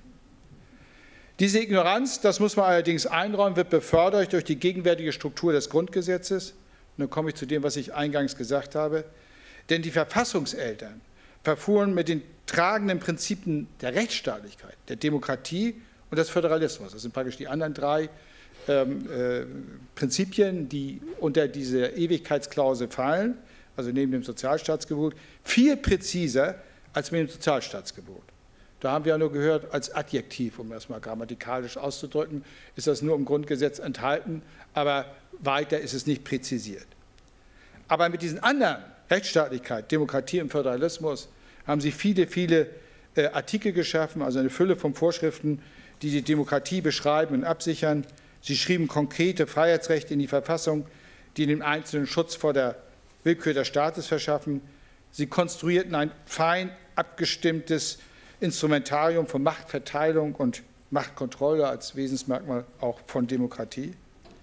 Diese Ignoranz, das muss man allerdings einräumen, wird befördert durch die gegenwärtige Struktur des Grundgesetzes. Und dann komme ich zu dem, was ich eingangs gesagt habe. Denn die Verfassungseltern verfuhren mit den tragenden Prinzipien der Rechtsstaatlichkeit, der Demokratie und des Föderalismus. Das sind praktisch die anderen drei ähm, äh, Prinzipien, die unter diese Ewigkeitsklausel fallen, also neben dem Sozialstaatsgebot, viel präziser als mit dem Sozialstaatsgebot. Da haben wir ja nur gehört, als Adjektiv, um das mal grammatikalisch auszudrücken, ist das nur im Grundgesetz enthalten, aber weiter ist es nicht präzisiert. Aber mit diesen anderen, Rechtsstaatlichkeit, Demokratie und Föderalismus, haben sie viele, viele äh, Artikel geschaffen, also eine Fülle von Vorschriften, die die Demokratie beschreiben und absichern. Sie schrieben konkrete Freiheitsrechte in die Verfassung, die dem Einzelnen Schutz vor der Willkür des Staates verschaffen. Sie konstruierten ein fein abgestimmtes Instrumentarium von Machtverteilung und Machtkontrolle als Wesensmerkmal auch von Demokratie.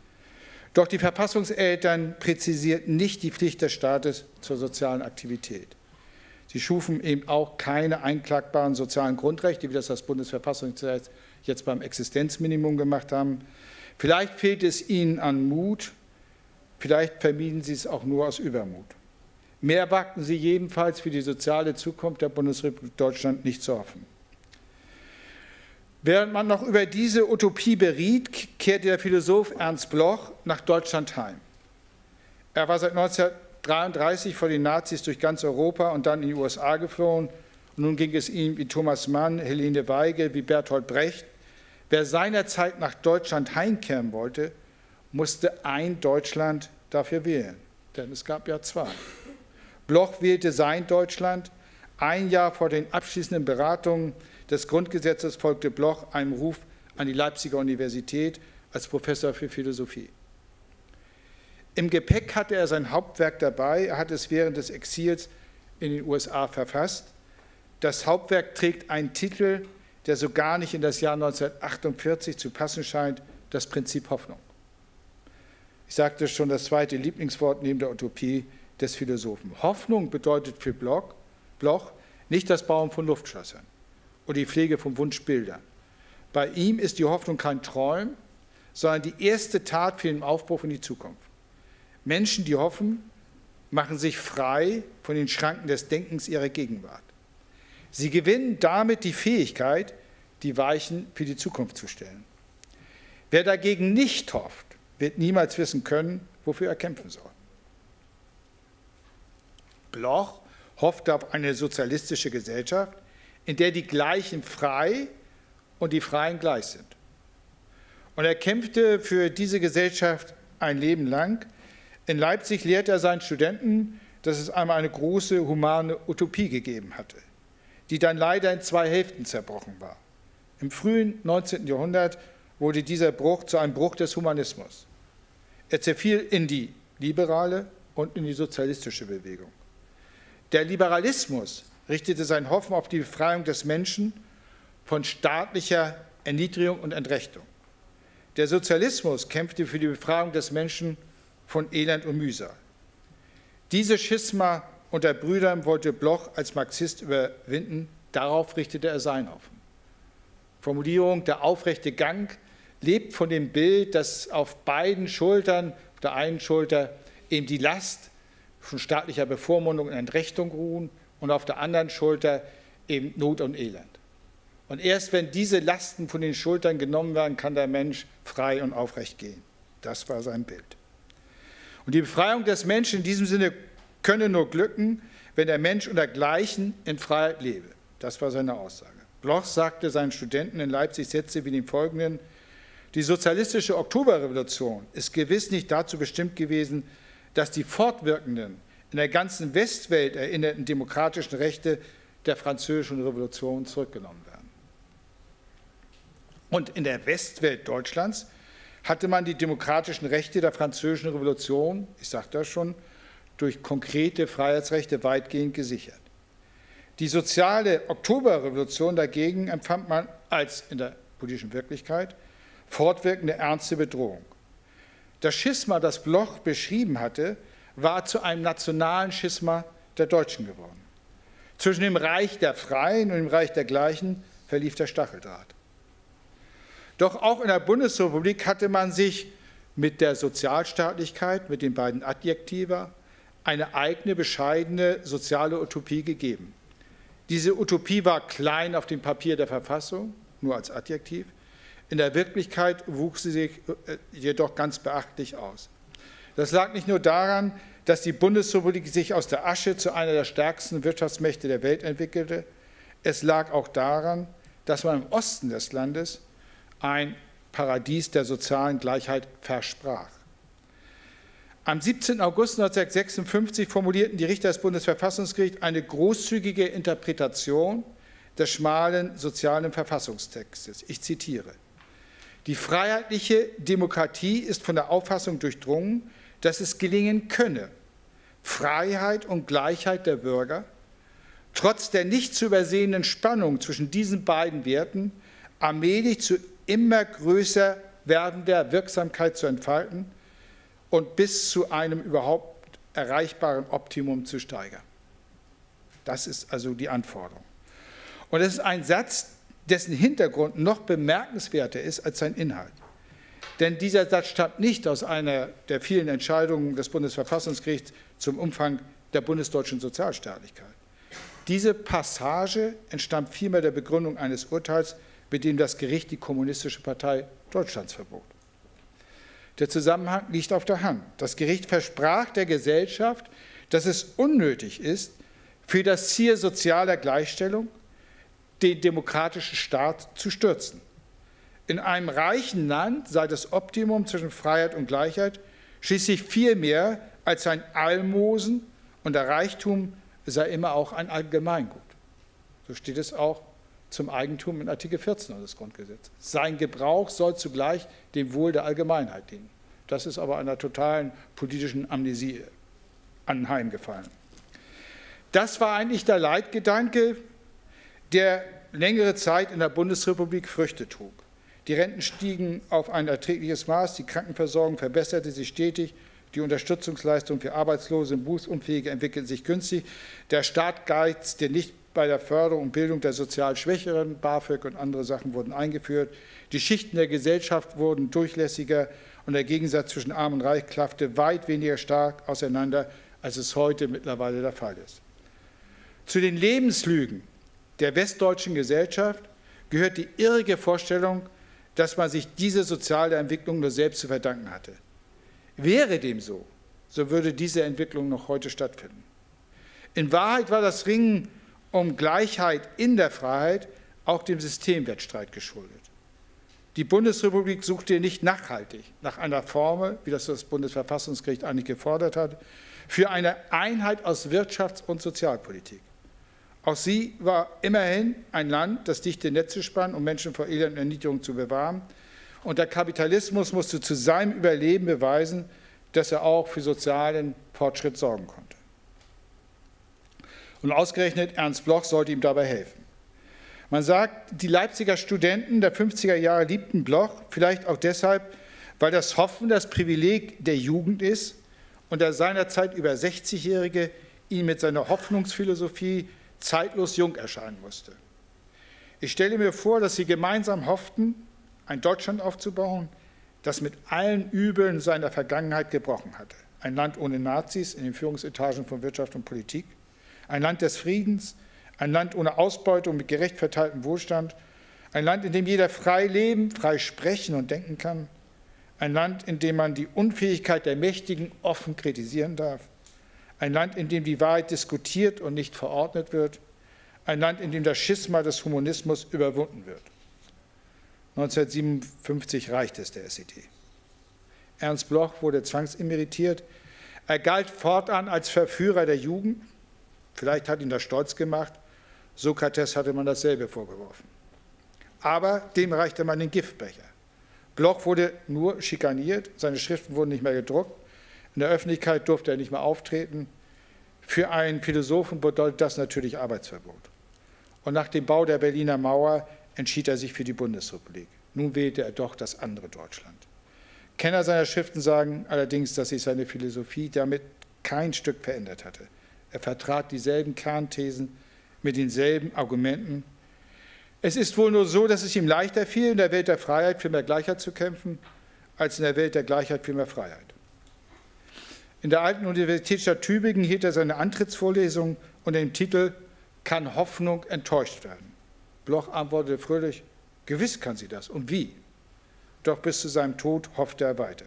Doch die Verfassungseltern präzisierten nicht die Pflicht des Staates zur sozialen Aktivität. Sie schufen eben auch keine einklagbaren sozialen Grundrechte, wie das das Bundesverfassungsgesetz jetzt beim Existenzminimum gemacht haben. Vielleicht fehlt es ihnen an Mut, vielleicht vermieden sie es auch nur aus Übermut. Mehr wagten sie jedenfalls für die soziale Zukunft der Bundesrepublik Deutschland nicht zu hoffen. Während man noch über diese Utopie beriet, kehrte der Philosoph Ernst Bloch nach Deutschland heim. Er war seit neunzehnhundertdreiunddreißig vor den Nazis durch ganz Europa und dann in die U S A geflohen. Und nun ging es ihm wie Thomas Mann, Helene Weigel, wie Bertolt Brecht. Wer seinerzeit nach Deutschland heimkehren wollte, musste ein Deutschland dafür wählen, denn es gab ja zwei. Bloch wählte sein Deutschland. Ein Jahr vor den abschließenden Beratungen des Grundgesetzes folgte Bloch einem Ruf an die Leipziger Universität als Professor für Philosophie. Im Gepäck hatte er sein Hauptwerk dabei. Er hat es während des Exils in den U S A verfasst. Das Hauptwerk trägt einen Titel, der so gar nicht in das Jahr neunzehnhundertachtundvierzig zu passen scheint, das Prinzip Hoffnung. Ich sagte schon, das zweite Lieblingswort neben der Utopie des Philosophen. Hoffnung bedeutet für Bloch, Bloch nicht das Bauen von Luftschlössern oder die Pflege von Wunschbildern. Bei ihm ist die Hoffnung kein Träum, sondern die erste Tat für den Aufbruch in die Zukunft. Menschen, die hoffen, machen sich frei von den Schranken des Denkens ihrer Gegenwart. Sie gewinnen damit die Fähigkeit, die Weichen für die Zukunft zu stellen. Wer dagegen nicht hofft, wird niemals wissen können, wofür er kämpfen soll. Bloch hoffte auf eine sozialistische Gesellschaft, in der die Gleichen frei und die Freien gleich sind. Und er kämpfte für diese Gesellschaft ein Leben lang. In Leipzig lehrte er seinen Studenten, dass es einmal eine große humane Utopie gegeben hatte, die dann leider in zwei Hälften zerbrochen war. Im frühen neunzehnten Jahrhundert wurde dieser Bruch zu einem Bruch des Humanismus. Er zerfiel in die liberale und in die sozialistische Bewegung. Der Liberalismus richtete sein Hoffen auf die Befreiung des Menschen von staatlicher Erniedrigung und Entrechtung. Der Sozialismus kämpfte für die Befreiung des Menschen von Elend und Mühsal. Diese Schisma unter Brüdern wollte Bloch als Marxist überwinden, darauf richtete er sein Hoffen. Formulierung, der aufrechte Gang lebt von dem Bild, dass auf beiden Schultern, auf der einen Schulter eben die Last von staatlicher Bevormundung und Entrechtung ruhen und auf der anderen Schulter eben Not und Elend. Und erst wenn diese Lasten von den Schultern genommen werden, kann der Mensch frei und aufrecht gehen. Das war sein Bild. Und die Befreiung des Menschen in diesem Sinne könne nur glücken, wenn der Mensch unter Gleichen in Freiheit lebe. Das war seine Aussage. Bloch sagte seinen Studenten in Leipzig Sätze wie den folgenden: Die sozialistische Oktoberrevolution ist gewiss nicht dazu bestimmt gewesen, dass die fortwirkenden, in der ganzen Westwelt erinnerten demokratischen Rechte der französischen Revolution zurückgenommen werden. Und in der Westwelt Deutschlands hatte man die demokratischen Rechte der französischen Revolution, ich sagte das schon, durch konkrete Freiheitsrechte weitgehend gesichert. Die soziale Oktoberrevolution dagegen empfand man als in der politischen Wirklichkeit fortwirkende ernste Bedrohung. Das Schisma, das Bloch beschrieben hatte, war zu einem nationalen Schisma der Deutschen geworden. Zwischen dem Reich der Freien und dem Reich der Gleichen verlief der Stacheldraht. Doch auch in der Bundesrepublik hatte man sich mit der Sozialstaatlichkeit, mit den beiden Adjektiva, eine eigene, bescheidene soziale Utopie gegeben. Diese Utopie war klein auf dem Papier der Verfassung, nur als Adjektiv. In der Wirklichkeit wuchs sie sich jedoch ganz beachtlich aus. Das lag nicht nur daran, dass die Bundesrepublik sich aus der Asche zu einer der stärksten Wirtschaftsmächte der Welt entwickelte. Es lag auch daran, dass man im Osten des Landes ein Paradies der sozialen Gleichheit versprach. Am siebzehnten August neunzehnhundertsechsundfünfzig formulierten die Richter des Bundesverfassungsgerichts eine großzügige Interpretation des schmalen sozialen Verfassungstextes. Ich zitiere: Die freiheitliche Demokratie ist von der Auffassung durchdrungen, dass es gelingen könne, Freiheit und Gleichheit der Bürger trotz der nicht zu übersehenden Spannung zwischen diesen beiden Werten allmählich zu immer größer werdender Wirksamkeit zu entfalten und bis zu einem überhaupt erreichbaren Optimum zu steigern. Das ist also die Anforderung. Und es ist ein Satz, dessen Hintergrund noch bemerkenswerter ist als sein Inhalt. Denn dieser Satz stammt nicht aus einer der vielen Entscheidungen des Bundesverfassungsgerichts zum Umfang der bundesdeutschen Sozialstaatlichkeit. Diese Passage entstammt vielmehr der Begründung eines Urteils, mit dem das Gericht die Kommunistische Partei Deutschlands verbot. Der Zusammenhang liegt auf der Hand. Das Gericht versprach der Gesellschaft, dass es unnötig ist, für das Ziel sozialer Gleichstellung den demokratischen Staat zu stürzen. In einem reichen Land sei das Optimum zwischen Freiheit und Gleichheit schließlich viel mehr als ein Almosen, und der Reichtum sei immer auch ein Allgemeingut. So steht es auch zum Eigentum in Artikel vierzehn unseres Grundgesetzes. Sein Gebrauch soll zugleich dem Wohl der Allgemeinheit dienen. Das ist aber einer totalen politischen Amnesie anheimgefallen. Das war eigentlich der Leitgedanke, der längere Zeit in der Bundesrepublik Früchte trug. Die Renten stiegen auf ein erträgliches Maß, die Krankenversorgung verbesserte sich stetig, die Unterstützungsleistungen für Arbeitslose und Berufsunfähige entwickelten sich günstig, der Staat geizte nicht bei der Förderung und Bildung der sozial Schwächeren, BAföG und andere Sachen wurden eingeführt, die Schichten der Gesellschaft wurden durchlässiger und der Gegensatz zwischen Arm und Reich klaffte weit weniger stark auseinander, als es heute mittlerweile der Fall ist. Zu den Lebenslügen der westdeutschen Gesellschaft gehört die irrige Vorstellung, dass man sich diese soziale Entwicklung nur selbst zu verdanken hatte. Wäre dem so, so würde diese Entwicklung noch heute stattfinden. In Wahrheit war das Ringen um Gleichheit in der Freiheit auch dem Systemwettstreit geschuldet. Die Bundesrepublik suchte nicht nachhaltig nach einer Formel, wie das das Bundesverfassungsgericht eigentlich gefordert hat, für eine Einheit aus Wirtschafts- und Sozialpolitik. Auch sie war immerhin ein Land, das dichte Netze spann, um Menschen vor Elend und Erniedrigung zu bewahren. Und der Kapitalismus musste zu seinem Überleben beweisen, dass er auch für sozialen Fortschritt sorgen konnte. Und ausgerechnet Ernst Bloch sollte ihm dabei helfen. Man sagt, die Leipziger Studenten der fünfziger Jahre liebten Bloch, vielleicht auch deshalb, weil das Hoffen das Privileg der Jugend ist und der seinerzeit über sechzigjährige ihn mit seiner Hoffnungsphilosophie zeitlos jung erscheinen musste. Ich stelle mir vor, dass sie gemeinsam hofften, ein Deutschland aufzubauen, das mit allen Übeln seiner Vergangenheit gebrochen hatte. Ein Land ohne Nazis in den Führungsetagen von Wirtschaft und Politik, ein Land des Friedens, ein Land ohne Ausbeutung mit gerecht verteiltem Wohlstand, ein Land, in dem jeder frei leben, frei sprechen und denken kann, ein Land, in dem man die Unfähigkeit der Mächtigen offen kritisieren darf, ein Land, in dem die Wahrheit diskutiert und nicht verordnet wird, ein Land, in dem das Schisma des Humanismus überwunden wird. neunzehnhundertsiebenundfünfzig reichte es der S E D. Ernst Bloch wurde zwangsemeritiert. Er galt fortan als Verführer der Jugend. Vielleicht hat ihn das stolz gemacht. Sokrates hatte man dasselbe vorgeworfen. Aber dem reichte man den Giftbecher. Bloch wurde nur schikaniert, seine Schriften wurden nicht mehr gedruckt. In der Öffentlichkeit durfte er nicht mehr auftreten. Für einen Philosophen bedeutet das natürlich Arbeitsverbot. Und nach dem Bau der Berliner Mauer entschied er sich für die Bundesrepublik. Nun wählte er doch das andere Deutschland. Kenner seiner Schriften sagen allerdings, dass sich seine Philosophie damit kein Stück verändert hatte. Er vertrat dieselben Kernthesen mit denselben Argumenten. Es ist wohl nur so, dass es ihm leichter fiel, in der Welt der Freiheit für mehr Gleichheit zu kämpfen, als in der Welt der Gleichheit für mehr Freiheit. In der alten Universitätsstadt Tübingen hielt er seine Antrittsvorlesung unter dem Titel »Kann Hoffnung enttäuscht werden?« Bloch antwortete fröhlich, »Gewiss kann sie das. Und wie?« Doch bis zu seinem Tod hoffte er weiter.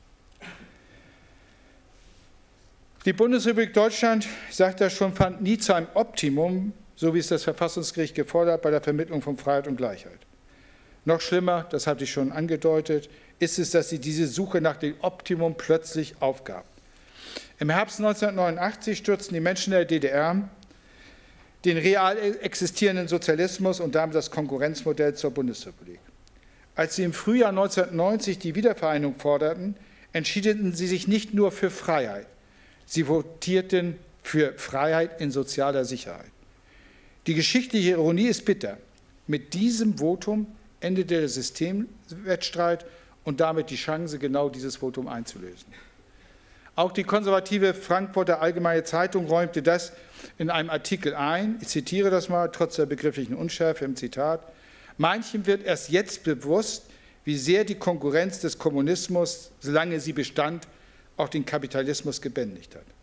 Die Bundesrepublik Deutschland, sagt er schon, fand nie zu einem Optimum, so wie es das Verfassungsgericht gefordert hat, bei der Vermittlung von Freiheit und Gleichheit. Noch schlimmer, das hatte ich schon angedeutet, ist es, dass sie diese Suche nach dem Optimum plötzlich aufgab. Im Herbst neunzehnhundertneunundachtzig stürzten die Menschen der D D R den real existierenden Sozialismus und damit das Konkurrenzmodell zur Bundesrepublik. Als sie im Frühjahr neunzehnhundertneunzig die Wiedervereinigung forderten, entschieden sie sich nicht nur für Freiheit, sie votierten für Freiheit in sozialer Sicherheit. Die geschichtliche Ironie ist bitter. Mit diesem Votum endete der Systemwettstreit und damit die Chance, genau dieses Votum einzulösen. Auch die konservative Frankfurter Allgemeine Zeitung räumte das in einem Artikel ein, ich zitiere das mal, trotz der begrifflichen Unschärfe im Zitat, manchem wird erst jetzt bewusst, wie sehr die Konkurrenz des Kommunismus, solange sie bestand, auch den Kapitalismus gebändigt hat.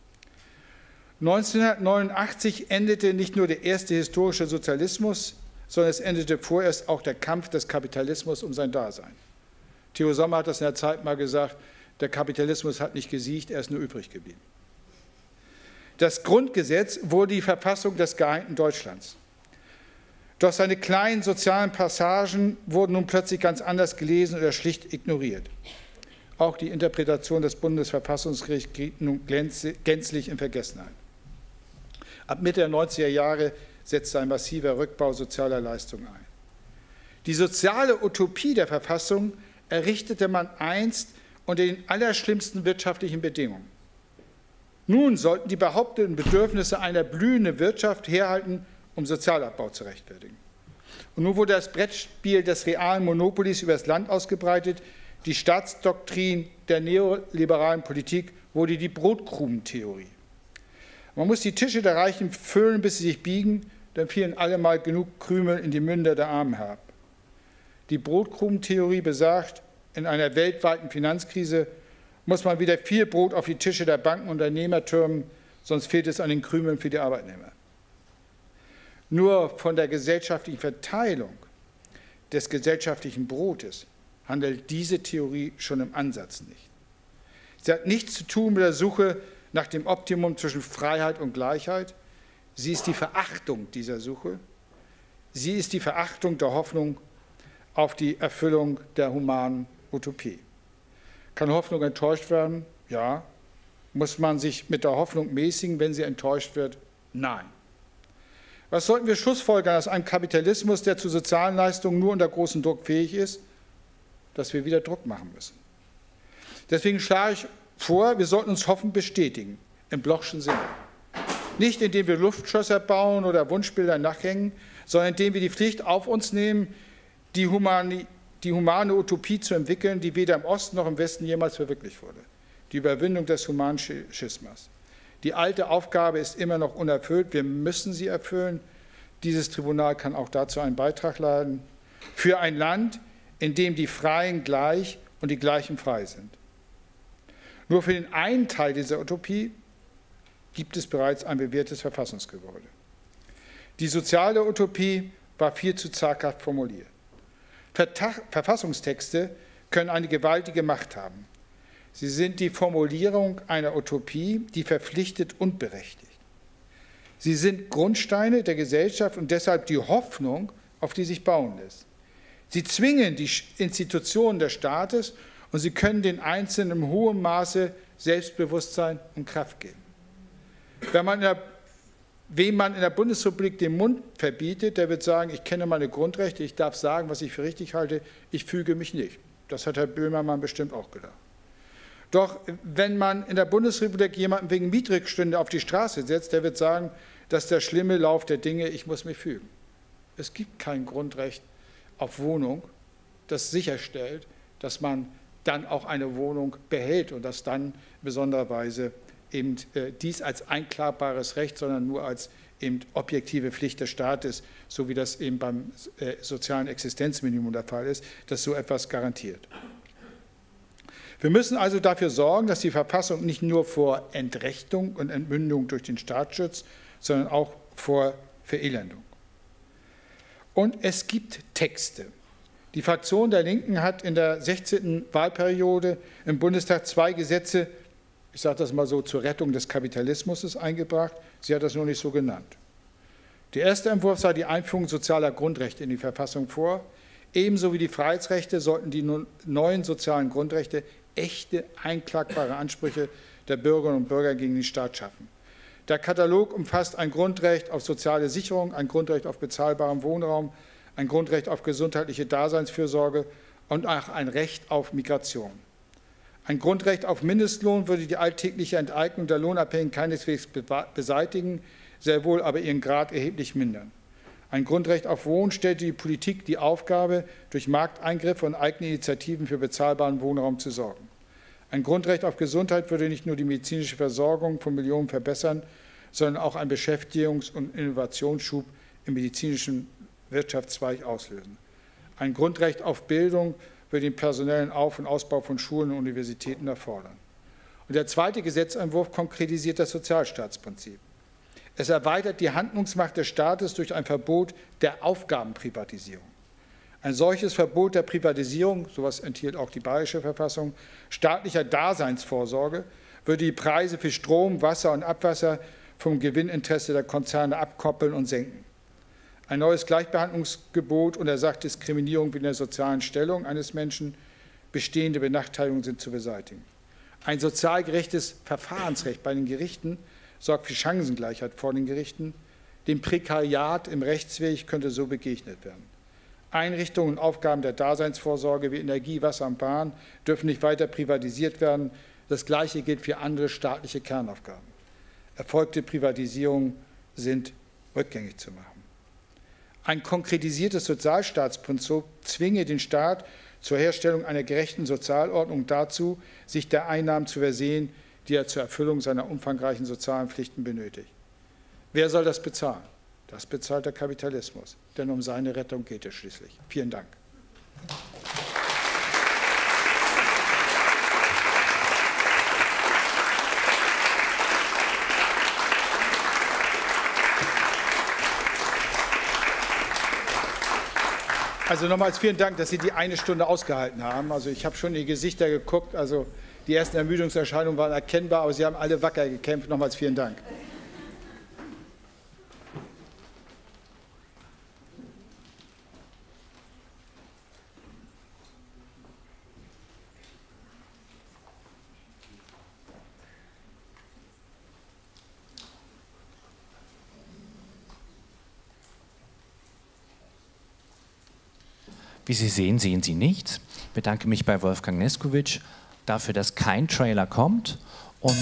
neunzehnhundertneunundachtzig endete nicht nur der erste historische Sozialismus, sondern es endete vorerst auch der Kampf des Kapitalismus um sein Dasein. Theo Sommer hat das in der Zeit mal gesagt, der Kapitalismus hat nicht gesiegt, er ist nur übrig geblieben. Das Grundgesetz wurde die Verfassung des geeinten Deutschlands. Doch seine kleinen sozialen Passagen wurden nun plötzlich ganz anders gelesen oder schlicht ignoriert. Auch die Interpretation des Bundesverfassungsgerichts geriet nun gänzlich in Vergessenheit. Ab Mitte der neunziger Jahre setzte ein massiver Rückbau sozialer Leistungen ein. Die soziale Utopie der Verfassung errichtete man einst unter den allerschlimmsten wirtschaftlichen Bedingungen. Nun sollten die behaupteten Bedürfnisse einer blühenden Wirtschaft herhalten, um Sozialabbau zu rechtfertigen. Und nun wurde das Brettspiel des realen Monopolis über das Land ausgebreitet. Die Staatsdoktrin der neoliberalen Politik wurde die Brotkrumentheorie. Man muss die Tische der Reichen füllen, bis sie sich biegen, dann fielen alle mal genug Krümel in die Münder der Armen herab. Die Brotkrumentheorie besagt, in einer weltweiten Finanzkrise muss man wieder viel Brot auf die Tische der Banken und Unternehmer türmen, sonst fehlt es an den Krümeln für die Arbeitnehmer. Nur von der gesellschaftlichen Verteilung des gesellschaftlichen Brotes handelt diese Theorie schon im Ansatz nicht. Sie hat nichts zu tun mit der Suche nach dem Optimum zwischen Freiheit und Gleichheit. Sie ist die Verachtung dieser Suche. Sie ist die Verachtung der Hoffnung auf die Erfüllung der humanen Utopie. Kann Hoffnung enttäuscht werden? Ja. Muss man sich mit der Hoffnung mäßigen, wenn sie enttäuscht wird? Nein. Was sollten wir schlussfolgern aus einem Kapitalismus, der zu sozialen Leistungen nur unter großem Druck fähig ist? Dass wir wieder Druck machen müssen. Deswegen schlage ich vor, wir sollten uns Hoffen bestätigen, im Blochschen Sinne. Nicht indem wir Luftschlösser bauen oder Wunschbilder nachhängen, sondern indem wir die Pflicht auf uns nehmen, die humane, die humane Utopie zu entwickeln, die weder im Osten noch im Westen jemals verwirklicht wurde. Die Überwindung des humanen Schismas. Die alte Aufgabe ist immer noch unerfüllt. Wir müssen sie erfüllen. Dieses Tribunal kann auch dazu einen Beitrag leisten. Für ein Land, in dem die Freien gleich und die Gleichen frei sind. Nur für den einen Teil dieser Utopie gibt es bereits ein bewährtes Verfassungsgebäude. Die soziale Utopie war viel zu zaghaft formuliert. Verfassungstexte können eine gewaltige Macht haben. Sie sind die Formulierung einer Utopie, die verpflichtet und berechtigt. Sie sind Grundsteine der Gesellschaft und deshalb die Hoffnung, auf die sich bauen lässt. Sie zwingen die Institutionen des Staates und sie können den Einzelnen in hohem Maße Selbstbewusstsein und Kraft geben. Wenn man in der, wem man in der Bundesrepublik den Mund verbietet, der wird sagen, ich kenne meine Grundrechte, ich darf sagen, was ich für richtig halte, ich füge mich nicht. Das hat Herr Böhmermann bestimmt auch gedacht. Doch wenn man in der Bundesrepublik jemanden wegen Mietrückstände auf die Straße setzt, der wird sagen, das ist der schlimme Lauf der Dinge, ich muss mich fügen. Es gibt kein Grundrecht auf Wohnung, das sicherstellt, dass man dann auch eine Wohnung behält und dass dann in besonderer Weise eben äh, dies als einklagbares Recht, sondern nur als eben objektive Pflicht des Staates, so wie das eben beim äh, sozialen Existenzminimum der Fall ist, dass so etwas garantiert. Wir müssen also dafür sorgen, dass die Verfassung nicht nur vor Entrechtung und Entmündung durch den Staat schützt, sondern auch vor Verelendung. Und es gibt Texte. Die Fraktion der Linken hat in der sechzehnten Wahlperiode im Bundestag zwei Gesetze, ich sage das mal so, zur Rettung des Kapitalismus eingebracht. Sie hat das nur nicht so genannt. Der erste Entwurf sah die Einführung sozialer Grundrechte in die Verfassung vor. Ebenso wie die Freiheitsrechte sollten die neuen sozialen Grundrechte echte, einklagbare Ansprüche der Bürgerinnen und Bürger gegen den Staat schaffen. Der Katalog umfasst ein Grundrecht auf soziale Sicherung, ein Grundrecht auf bezahlbaren Wohnraum, ein Grundrecht auf gesundheitliche Daseinsfürsorge und auch ein Recht auf Migration. Ein Grundrecht auf Mindestlohn würde die alltägliche Enteignung der Lohnabhängigen keineswegs beseitigen, sehr wohl aber ihren Grad erheblich mindern. Ein Grundrecht auf Wohnen stellte die Politik die Aufgabe, durch Markteingriffe und eigene Initiativen für bezahlbaren Wohnraum zu sorgen. Ein Grundrecht auf Gesundheit würde nicht nur die medizinische Versorgung von Millionen verbessern, sondern auch einen Beschäftigungs- und Innovationsschub im medizinischen Wirtschaftszweig auslösen. Ein Grundrecht auf Bildung würde den personellen Auf- und Ausbau von Schulen und Universitäten erfordern. Und der zweite Gesetzentwurf konkretisiert das Sozialstaatsprinzip. Es erweitert die Handlungsmacht des Staates durch ein Verbot der Aufgabenprivatisierung. Ein solches Verbot der Privatisierung, sowas enthielt auch die Bayerische Verfassung, staatlicher Daseinsvorsorge, würde die Preise für Strom, Wasser und Abwasser vom Gewinninteresse der Konzerne abkoppeln und senken. Ein neues Gleichbehandlungsgebot untersagt Diskriminierung wegen der sozialen Stellung eines Menschen. Bestehende Benachteiligungen sind zu beseitigen. Ein sozial gerechtes Verfahrensrecht bei den Gerichten sorgt für Chancengleichheit vor den Gerichten. Dem Prekariat im Rechtsweg könnte so begegnet werden. Einrichtungen und Aufgaben der Daseinsvorsorge wie Energie, Wasser und Bahn dürfen nicht weiter privatisiert werden. Das Gleiche gilt für andere staatliche Kernaufgaben. Erfolgte Privatisierungen sind rückgängig zu machen. Ein konkretisiertes Sozialstaatsprinzip zwinge den Staat zur Herstellung einer gerechten Sozialordnung dazu, sich der Einnahmen zu versehen, die er zur Erfüllung seiner umfangreichen sozialen Pflichten benötigt. Wer soll das bezahlen? Das bezahlt der Kapitalismus, denn um seine Rettung geht es schließlich. Vielen Dank. Also nochmals vielen Dank, dass Sie die eine Stunde ausgehalten haben. Also ich habe schon in die Gesichter geguckt, also die ersten Ermüdungserscheinungen waren erkennbar, aber Sie haben alle wacker gekämpft. Nochmals vielen Dank. Wie Sie sehen, sehen Sie nichts. Ich bedanke mich bei Wolfgang Neskowitsch dafür, dass kein Trailer kommt und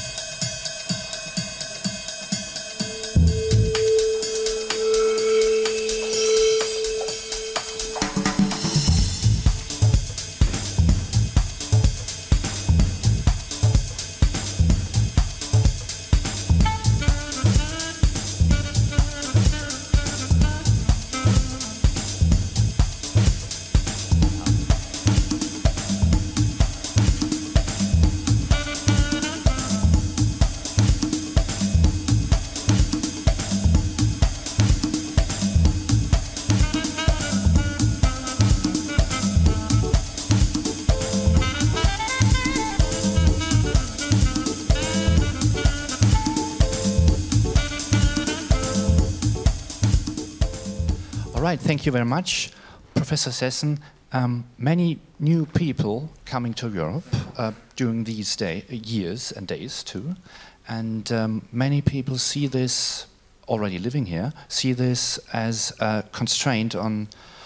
All right, thank you very much, Professor Sessen. Um, many new people coming to Europe uh, during these day, years and days too, and um, many people see this, already living here, see this as a constraint on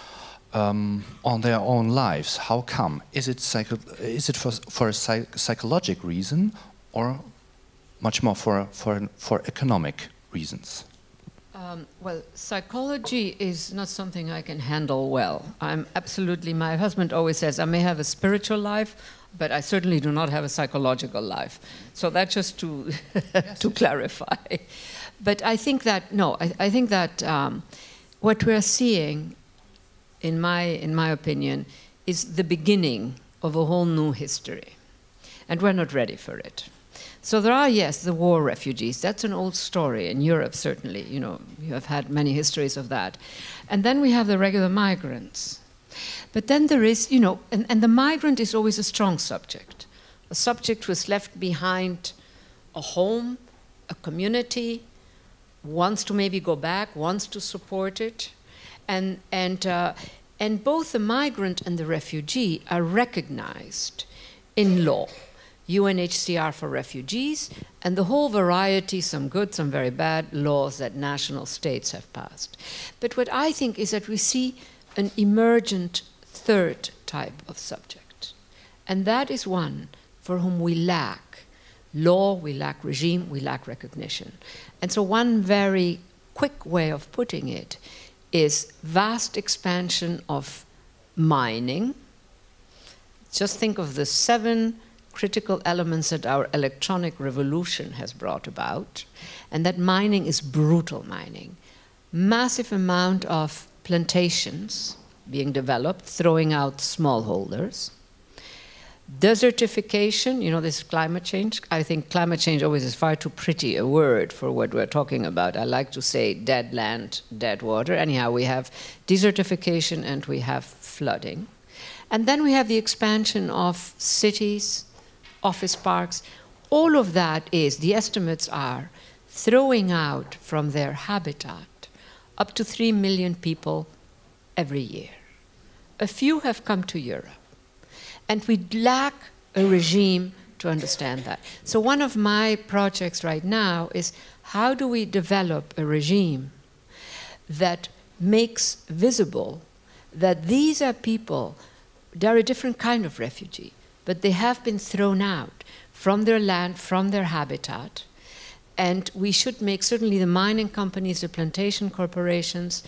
um, on their own lives. How come? Is it psycho is it for for a psych psychological reason, or much more for for for economic reasons? Um, well, psychology is not something I can handle well. I'm absolutely, my husband always says, I may have a spiritual life, but I certainly do not have a psychological life. So that's just to, yes, to clarify. But I think that, no, I, I think that um, what we're seeing, in my, in my opinion, is the beginning of a whole new history. And we're not ready for it. So there are, yes, the war refugees. That's an old story in Europe, certainly. You know, you have had many histories of that. And then we have the regular migrants. But then there is, you know, and, and the migrant is always a strong subject. A subject who is left behind a home, a community, wants to maybe go back, wants to support it. And, and, uh, and both the migrant and the refugee are recognized in law. U N H C R for refugees, and the whole variety, some good, some very bad, laws that national states have passed. But what I think is that we see an emergent third type of subject, and that is one for whom we lack law, we lack regime, we lack recognition. And so one very quick way of putting it is vast expansion of mining. Just think of the seven critical elements that our electronic revolution has brought about, and that mining is brutal mining. Massive amount of plantations being developed, throwing out smallholders. Desertification, you know, this climate change. I think climate change always is far too pretty a word for what we're talking about. I like to say dead land, dead water. Anyhow, we have desertification and we have flooding. And then we have the expansion of cities, office parks. All of that is, the estimates are, throwing out from their habitat up to three million people every year. A few have come to Europe. And we lack a regime to understand that. So one of my projects right now is how do we develop a regime that makes visible that these are people, they're a different kind of refugee, but they have been thrown out from their land, from their habitat. And we should make certainly the mining companies, the plantation corporations,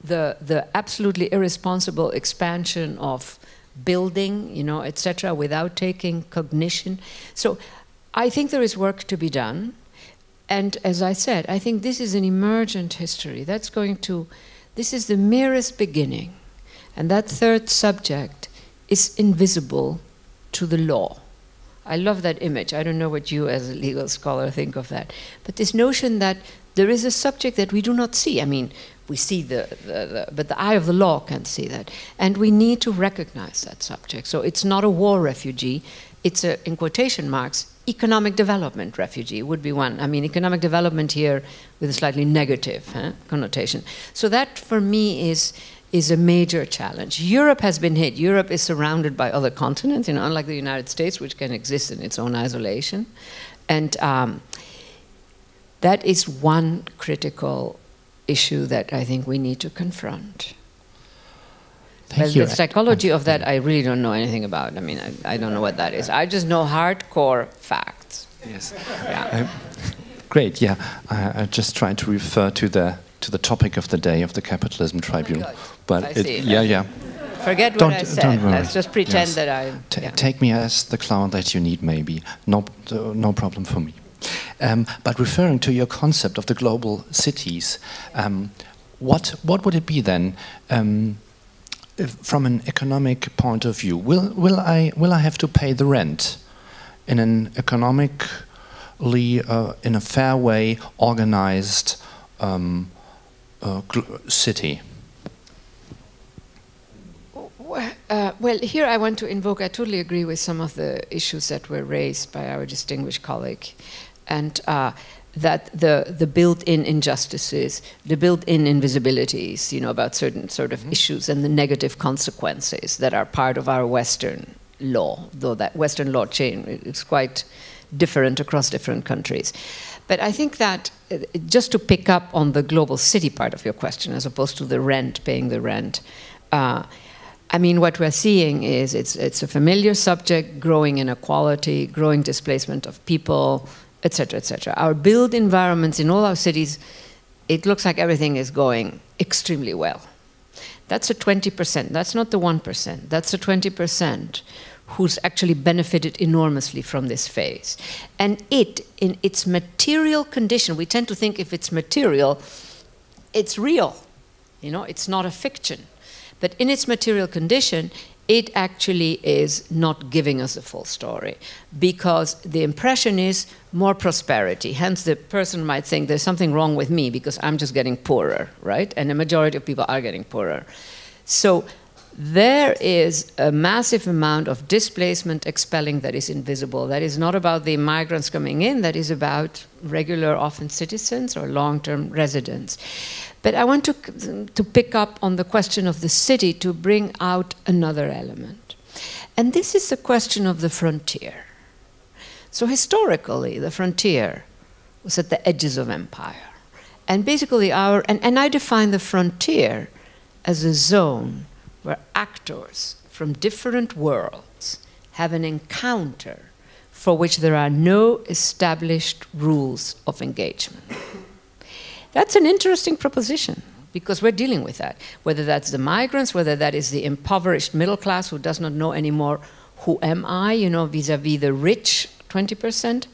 the, the absolutely irresponsible expansion of building, you know, et cetera, without taking cognition. So I think there is work to be done. And as I said, I think this is an emergent history. That's going to, this is the merest beginning. And that third subject is invisible to the law. I love that image. I don't know what you as a legal scholar think of that. But this notion that there is a subject that we do not see. I mean, we see the, the, the, but the eye of the law can't see that. And we need to recognize that subject. So it's not a war refugee. It's a, in quotation marks, economic development refugee would be one. I mean, economic development here with a slightly negative eh, connotation. So that, for me, is, is a major challenge. Europe has been hit. Europe is surrounded by other continents, you know, unlike the United States, which can exist in its own isolation. And um, that is one critical issue that I think we need to confront. Thank But you. the psychology of that, I really don't know anything about. I mean, I, I don't know what that is. I just know hardcore facts. Yes. Yeah. Uh, great. Yeah. I, I just tried to refer to the to the topic of the day of the Capitalism Tribunal. God. But I it, see. yeah, yeah. Forget what Don't- I don't said. worry. Let's just pretend Yes. that I... T yeah. Take me as the clown that you need, maybe. No, uh, no problem for me. Um, but referring to your concept of the global cities, um, what what would it be then, um, if, from an economic point of view? Will will I will I have to pay the rent in an economically uh, in a fair way organized um, uh, city? Uh, well, here I want to invoke, I totally agree with some of the issues that were raised by our distinguished colleague, and uh, that the, the built-in injustices, the built-in invisibilities, you know, about certain sort of mm-hmm. issues and the negative consequences that are part of our Western law, though that Western law chain is quite different across different countries. But I think that, uh, just to pick up on the global city part of your question, as opposed to the rent, paying the rent, uh, I mean, what we're seeing is it's, it's a familiar subject, growing inequality, growing displacement of people, et cetera, et cetera. Our built environments in all our cities, it looks like everything is going extremely well. That's a twenty percent. That's not the one percent. That's the twenty percent who's actually benefited enormously from this phase. And it, in its material condition, we tend to think if it's material, it's real. You know, it's not a fiction. But in its material condition, it actually is not giving us the full story, because the impression is more prosperity. Hence, the person might think there's something wrong with me because I'm just getting poorer, right? And the majority of people are getting poorer. So there is a massive amount of displacement, expelling that is invisible. That is not about the migrants coming in, that is about regular, often citizens or long-term residents. But I want to, to pick up on the question of the city to bring out another element. And this is the question of the frontier. So historically, the frontier was at the edges of empire. And basically our, and, and I define the frontier as a zone where actors from different worlds have an encounter for which there are no established rules of engagement. That's an interesting proposition, because we're dealing with that. Whether that's the migrants, whether that is the impoverished middle class who does not know anymore who am I, you know, vis-a-vis the rich twenty percent.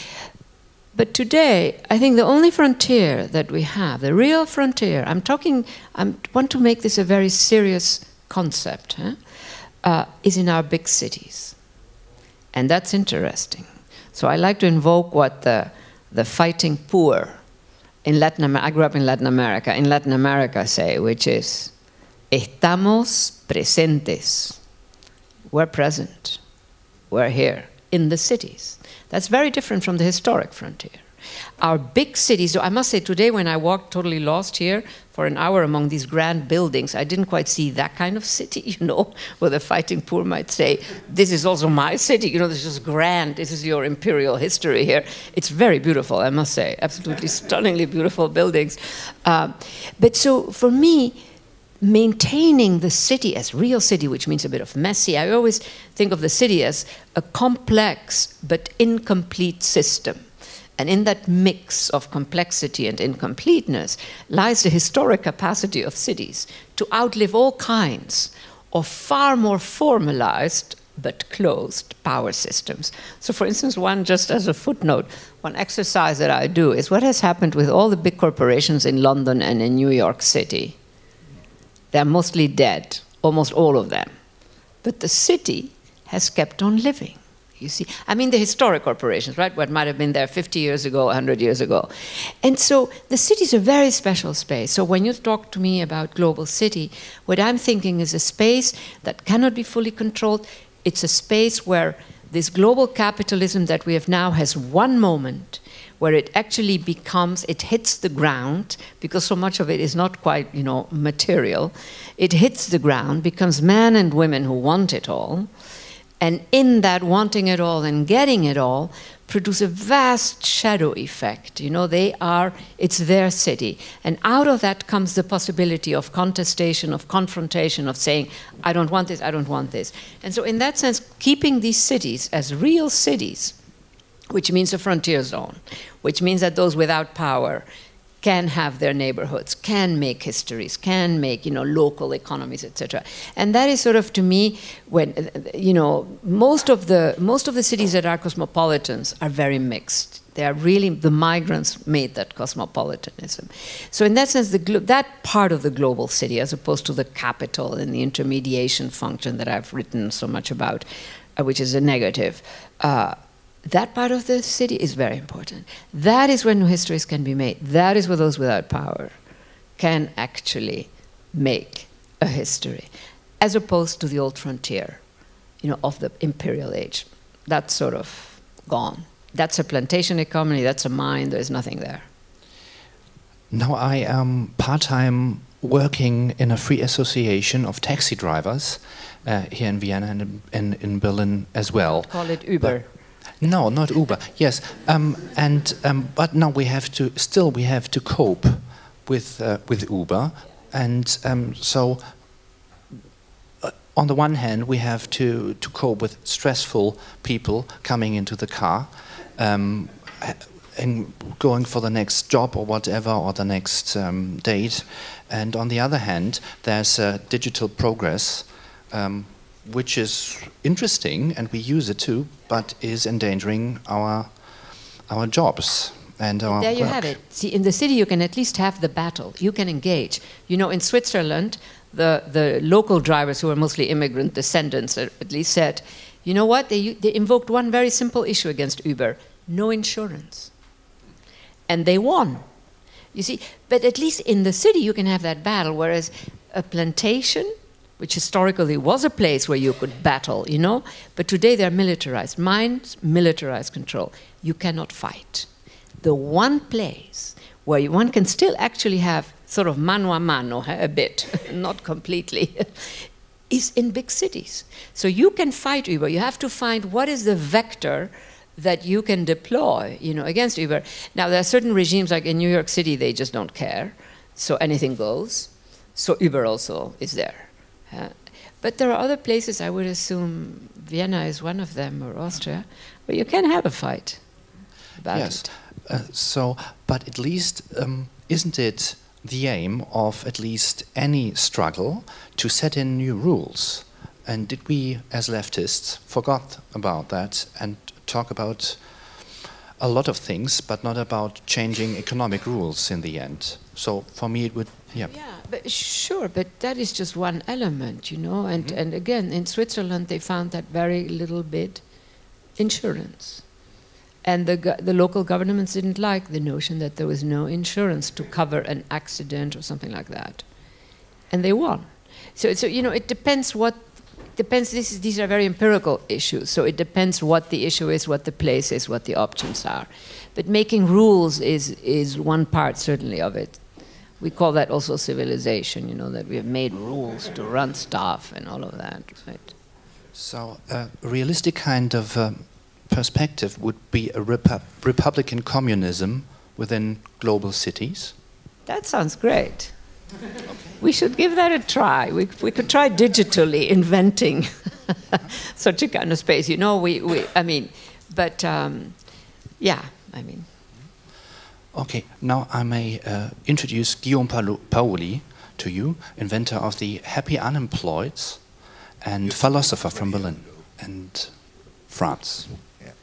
But today, I think the only frontier that we have, the real frontier, I'm talking, I want to make this a very serious concept, huh? uh, is in our big cities. And that's interesting. So I like to invoke what the, the fighting poor in Latin America, I grew up in Latin America, in Latin America say, which is, estamos presentes. We're present. We're here in the cities. That's very different from the historic frontier. Our big cities, so I must say today when I walked totally lost here for an hour among these grand buildings, I didn't quite see that kind of city, you know, where the fighting poor might say, this is also my city, you know, this is grand, this is your imperial history here. It's very beautiful, I must say, absolutely stunningly beautiful buildings. Um, but so for me, maintaining the city as real city, which means a bit of messy, I always think of the city as a complex but incomplete system. And in that mix of complexity and incompleteness lies the historic capacity of cities to outlive all kinds of far more formalized but closed power systems. So for instance, one, just as a footnote, one exercise that I do is what has happened with all the big corporations in London and in New York City. They're mostly dead, almost all of them. But the city has kept on living. You see, I mean the historic corporations, right? What might have been there fifty years ago, one hundred years ago. And so the city is a very special space. So when you talk to me about global city, what I'm thinking is a space that cannot be fully controlled. It's a space where this global capitalism that we have now has one moment where it actually becomes, it hits the ground, because so much of it is not quite, you know, material. It hits the ground, becomes men and women who want it all. And in that wanting it all and getting it all, produce a vast shadow effect. You know, they are, it's their city. And out of that comes the possibility of contestation, of confrontation, of saying, I don't want this, I don't want this. And so in that sense, keeping these cities as real cities, which means a frontier zone, which means that those without power can have their neighborhoods, can make histories, can make, you know, local economies, et cetera. And that is sort of, to me, when, you know, most of the, most of the cities that are cosmopolitans are very mixed. They are really, the migrants made that cosmopolitanism. So in that sense, the, that part of the global city, as opposed to the capital and the intermediation function that I've written so much about, uh, which is a negative, uh, that part of the city is very important. That is where new histories can be made. That is where those without power can actually make a history, as opposed to the old frontier, you know, of the imperial age. That's sort of gone. That's a plantation economy, that's a mine, there's nothing there. Now I am part-time working in a free association of taxi drivers uh, here in Vienna and in, in Berlin as well. Call it Uber. But no, not Uber. Yes, um, and um, but now we have to still we have to cope with uh, with Uber, and um, so uh, on the one hand we have to to cope with stressful people coming into the car, um, and going for the next job or whatever, or the next um, date, and on the other hand there's uh, digital progress. Um, which is interesting, and we use it too, but is endangering our our jobs and our There you work. have it. See, in the city you can at least have the battle. You can engage. You know, in Switzerland, the, the local drivers, who are mostly immigrant descendants, at least said, you know what, they, they invoked one very simple issue against Uber, no insurance. And they won. You see, but at least in the city you can have that battle, whereas a plantation, which historically was a place where you could battle, you know, but today they're militarized. Mines, militarized control. You cannot fight. The one place where you, one can still actually have sort of mano a mano, a bit, not completely, is in big cities. So you can fight Uber. You have to find what is the vector that you can deploy, you know, against Uber. Now, there are certain regimes, like in New York City, they just don't care. So anything goes. So Uber also is there. Uh, but there are other places, I would assume Vienna is one of them, or Austria, where you can have a fight about yes. it. Uh, so, but at least, um, isn't it the aim of at least any struggle to set in new rules? And did we, as leftists, forgot about that and talk about a lot of things, but not about changing economic rules in the end? So for me it would, yeah. Yeah, but sure, but that is just one element, you know, and, mm-hmm. and again, in Switzerland they found that very little bit insurance. And the, the local governments didn't like the notion that there was no insurance to cover an accident or something like that. And they won. So, so you know, it depends what, depends, this is, these are very empirical issues, so it depends what the issue is, what the place is, what the options are. But making rules is, is one part, certainly, of it. We call that also civilization, you know, that we have made rules to run stuff and all of that, right? So a realistic kind of um, perspective would be a repu republican communism within global cities? That sounds great. Okay. We should give that a try. We, we could try digitally inventing such a kind of space. You know, we, we I mean, but um, yeah, I mean. Okay, now I may uh, introduce Guillaume Paoli to you, inventor of the Happy Unemployed and philosopher from Berlin and France. Yeah.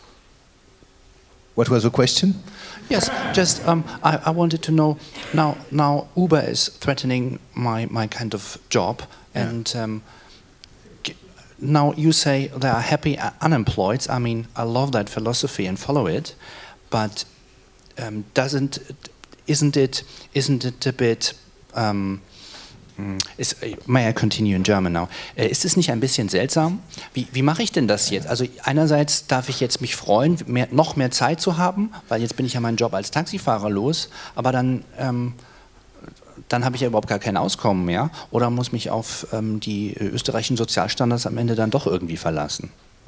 What was the question? Yes, just um, I, I wanted to know, now now Uber is threatening my, my kind of job, and yeah. um, now you say they are happy unemployed. I mean, I love that philosophy and follow it, but um, doesn't isn't it isn't it a bit um, Ist, may I continue in German now? Ist es nicht ein bisschen seltsam? Wie, wie mache ich denn das jetzt? Also einerseits darf ich jetzt mich freuen, mehr, noch mehr Zeit zu haben, weil jetzt bin ich ja meinen Job als Taxifahrer los, aber dann, ähm, dann habe ich ja überhaupt gar kein Auskommen mehr oder muss mich auf ähm, die österreichischen Sozialstandards am Ende dann doch irgendwie verlassen?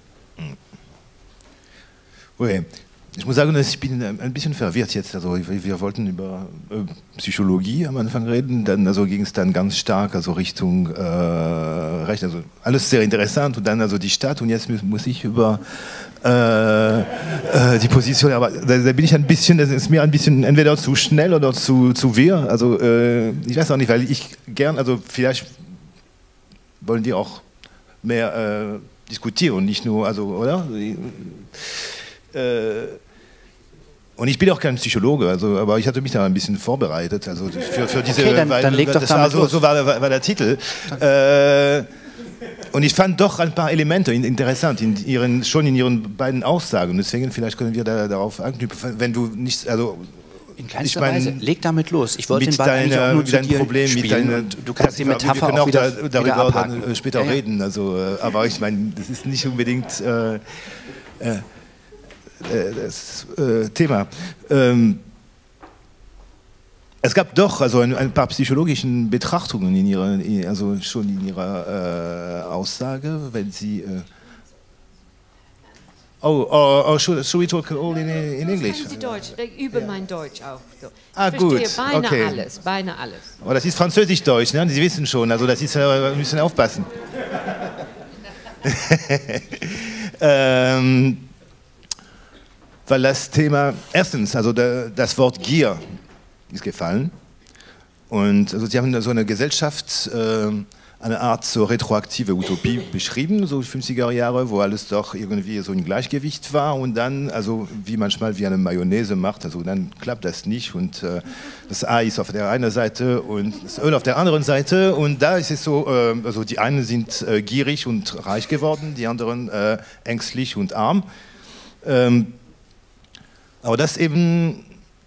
Oui. Ich muss sagen, ich bin ein bisschen verwirrt jetzt. Also wir wollten über Psychologie am Anfang reden, dann also ging es dann ganz stark also Richtung äh, Recht, also alles sehr interessant und dann also die Stadt und jetzt muss ich über äh, äh, die Position, aber da, da bin ich ein bisschen, das ist mir ein bisschen entweder zu schnell oder zu, zu wirr. Also äh, ich weiß auch nicht, weil ich gern, also vielleicht wollen die auch mehr äh, diskutieren und nicht nur, also oder? Und ich bin auch kein Psychologe, also, aber ich hatte mich da ein bisschen vorbereitet. Also für, für diese, okay, dann, weil, dann leg doch das damit war so, los. so war, war, war der Titel. Äh, und ich fand doch ein paar Elemente interessant, in ihren, schon in ihren beiden Aussagen. Deswegen vielleicht können wir da, darauf anknüpfen, wenn du nicht, also in keinster ich mein, Weise. Leg damit los. Ich wollte den Ball deiner, eigentlich auch nur zu dein dir Problem spielen. Mit deiner, Du kannst die Metapher wir können auch auch wieder, da, darüber wieder abhaken. Dann später ja, ja. reden. Also, aber ich meine, das ist nicht unbedingt äh, äh, das äh, Thema. Ähm, es gab doch also ein, ein paar psychologische Betrachtungen in ihrer, also schon in ihrer äh, Aussage, wenn sie äh, Oh, oh, oh should, should we talk all in, in English? Sie Deutsch, ich übe mein Deutsch auch. So. Ah, ich gut, verstehe beinahe okay. alles, beinahe alles. Aber das ist Französisch-Deutsch, ne? Sie wissen schon, also das ist, wir müssen aufpassen. ähm, Weil das Thema, erstens, also der, das Wort Gier ist gefallen. Und also Sie haben so eine Gesellschaft, äh, eine Art so retroaktive Utopie beschrieben, so fünfziger Jahre, wo alles doch irgendwie so im Gleichgewicht war und dann, also wie manchmal wie eine Mayonnaise macht, also dann klappt das nicht und äh, das Ei ist auf der einen Seite und das Öl auf der anderen Seite und da ist es so, äh, also die einen sind äh, gierig und reich geworden, die anderen äh, ängstlich und arm. Ähm, Aber das eben,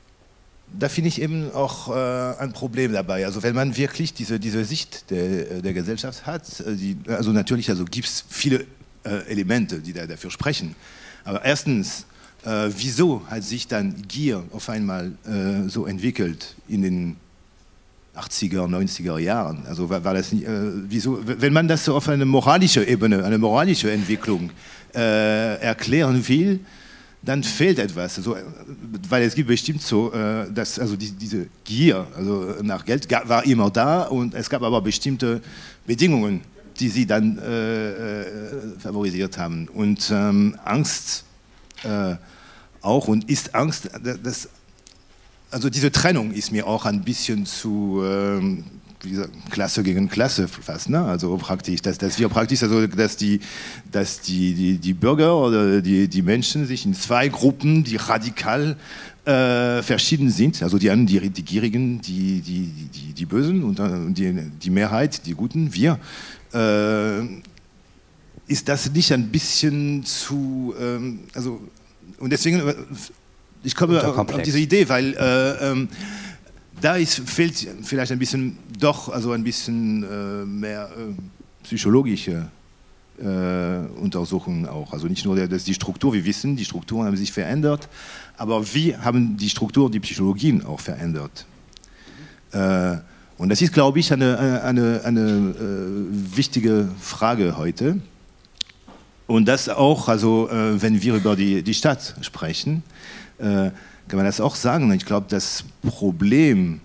da finde ich eben auch äh, ein Problem dabei. Also wenn man wirklich diese, diese Sicht der, der Gesellschaft hat, die, also natürlich also gibt es viele äh, Elemente, die da dafür sprechen. Aber erstens, äh, wieso hat sich dann Gier auf einmal äh, so entwickelt in den achtziger, neunziger Jahren? Also war, war das nicht, äh, wieso, wenn man das so auf eine moralische Ebene, eine moralische Entwicklung äh, erklären will, dann fehlt etwas, also, weil es gibt bestimmt so, dass also die, diese Gier also nach Geld war immer da und es gab aber bestimmte Bedingungen, die sie dann äh, favorisiert haben und ähm, Angst äh, auch und ist Angst, das, also diese Trennung ist mir auch ein bisschen zu ähm, wie gesagt, Klasse gegen Klasse fast, ne? Also praktisch, dass, dass wir praktisch, also dass die, dass die, die, die Bürger oder die, die Menschen sich in zwei Gruppen, die radikal äh, verschieden sind, also die einen, die, die Gierigen, die, die, die, die Bösen und die, die Mehrheit, die Guten, wir, äh, ist das nicht ein bisschen zu, ähm, also und deswegen, ich komme auf diese Idee, weil äh, ähm, da ist, fehlt vielleicht ein bisschen, doch, also ein bisschen äh, mehr äh, psychologische äh, Untersuchungen auch. Also nicht nur der, das die Struktur, wir wissen, die Strukturen haben sich verändert, aber wie haben die Strukturen, die Psychologien auch verändert? Äh, und das ist, glaube ich, eine, eine, eine, eine äh, wichtige Frage heute. Und das auch, also äh, wenn wir über die, die Stadt sprechen, äh, kann man das auch sagen. Ich glaube, das Problem,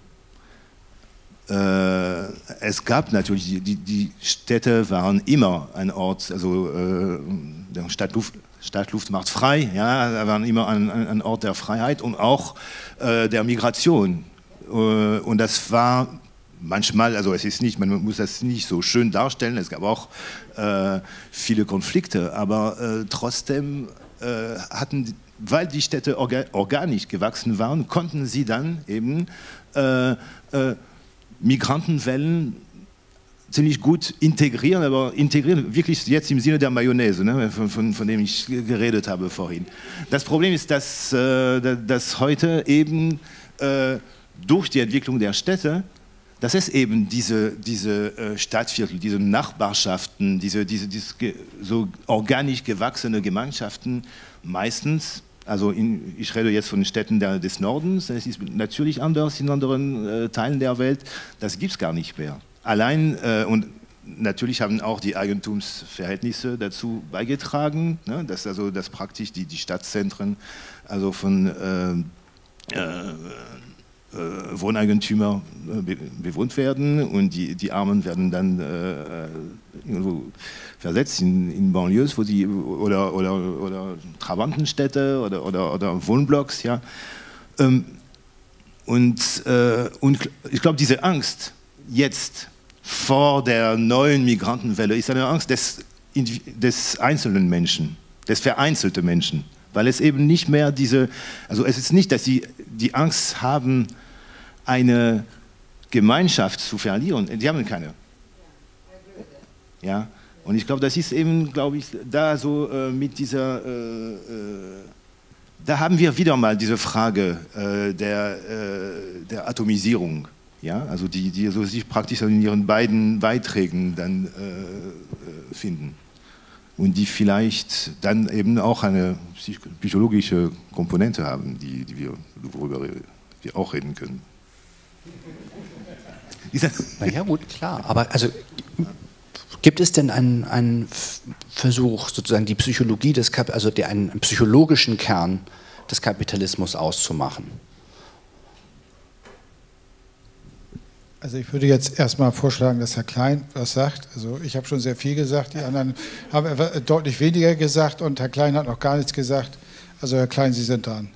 äh, es gab natürlich, die, die Städte waren immer ein Ort, also äh, der Stadtluft, Stadtluft macht frei, ja, da waren immer ein, ein Ort der Freiheit und auch äh, der Migration. Äh, und das war manchmal, also es ist nicht, man muss das nicht so schön darstellen, es gab auch äh, viele Konflikte, aber äh, trotzdem äh, hatten, weil die Städte orga organisch gewachsen waren, konnten sie dann eben äh, äh, Migrantenwellen ziemlich gut integrieren, aber integrieren wirklich jetzt im Sinne der Mayonnaise, ne, von, von, von dem ich geredet habe vorhin. Das Problem ist, dass, äh, dass heute eben äh, durch die Entwicklung der Städte, dass es eben diese, diese äh, Stadtviertel, diese Nachbarschaften, diese, diese, diese so organisch gewachsene Gemeinschaften meistens, also in, ich rede jetzt von Städten der, des Nordens, es ist natürlich anders in anderen äh, Teilen der Welt, das gibt es gar nicht mehr. Allein, äh, und natürlich haben auch die Eigentumsverhältnisse dazu beigetragen, ne, dass, also, dass praktisch die, die Stadtzentren also von äh, äh, äh, Wohneigentümern be bewohnt werden und die, die Armen werden dann äh, irgendwo versetzt in, in Banlieues wo die, oder, oder, oder Trabantenstädte oder, oder, oder Wohnblocks. Ja. Ähm, und, äh, und ich glaube, diese Angst jetzt vor der neuen Migrantenwelle ist eine Angst des, des einzelnen Menschen, des vereinzelten Menschen, weil es eben nicht mehr diese, also es ist nicht, dass sie die Angst haben, eine Gemeinschaft zu verlieren, die haben keine. Ja, und ich glaube, das ist eben, glaube ich, da so äh, mit dieser, äh, äh, da haben wir wieder mal diese Frage äh, der, äh, der Atomisierung. Ja, also die, die so sich praktisch in ihren beiden Beiträgen dann äh, finden und die vielleicht dann eben auch eine psychologische Komponente haben, die, die wir, worüber wir auch reden können. Na ja, gut, klar. Aber also gibt es denn einen, einen Versuch, sozusagen die Psychologie des Kap also der, einen psychologischen Kern des Kapitalismus auszumachen? Also ich würde jetzt erstmal vorschlagen, dass Herr Klein was sagt. Also ich habe schon sehr viel gesagt, die anderen haben deutlich weniger gesagt und Herr Klein hat noch gar nichts gesagt. Also Herr Klein, Sie sind dran.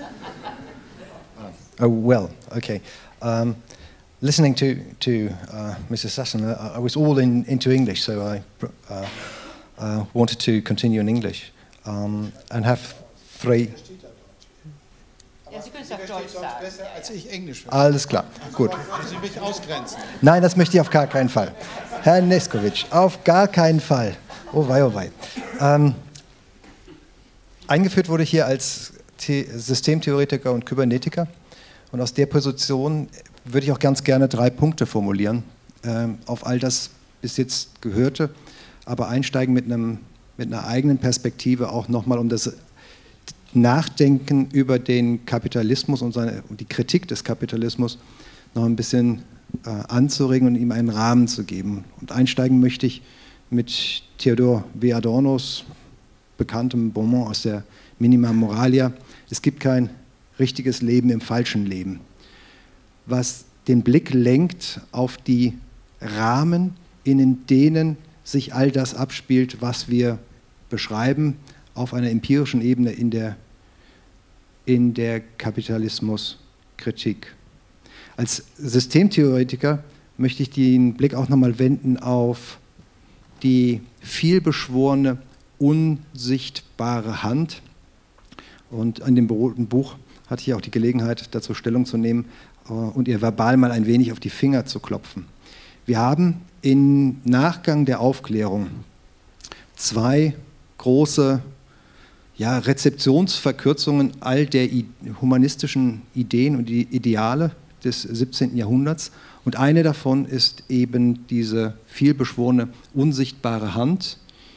Oh, well, okay. Um, listening to, to uh, Missus Sasson, uh, I was all in, into English, so I uh, uh, wanted to continue in English um, and have three... Ja, Sie können es auf Deutsch sagen. Besser als ich Englisch. Alles klar, gut. Wollen Sie mich ausgrenzen? Nein, das möchte ich auf gar keinen Fall. Herr Neskovic, auf gar keinen Fall. Oh wei, oh wei. Ähm, eingeführt wurde ich hier als The- Systemtheoretiker und Kybernetiker. Und aus der Position würde ich auch ganz gerne drei Punkte formulieren, ähm, auf all das bis jetzt Gehörte, aber einsteigen mit, einem, mit einer eigenen Perspektive auch nochmal um das Nachdenken über den Kapitalismus und, seine, und die Kritik des Kapitalismus noch ein bisschen äh, anzuregen und ihm einen Rahmen zu geben. Und einsteigen möchte ich mit Theodor W. Adornos bekanntem Bonmot aus der Minima Moralia: Es gibt kein richtiges Leben im falschen Leben, was den Blick lenkt auf die Rahmen, in denen sich all das abspielt, was wir beschreiben, auf einer empirischen Ebene in der, in der Kapitalismuskritik. Als Systemtheoretiker möchte ich den Blick auch nochmal wenden auf die vielbeschworene, unsichtbare Hand. Und in dem Buch hatte ich auch die Gelegenheit, dazu Stellung zu nehmen und ihr verbal mal ein wenig auf die Finger zu klopfen. Wir haben im Nachgang der Aufklärung zwei große ja, Rezeptionsverkürzungen all der humanistischen Ideen und die Ideale des siebzehnten Jahrhunderts. Und eine davon ist eben diese vielbeschworene, unsichtbare Hand,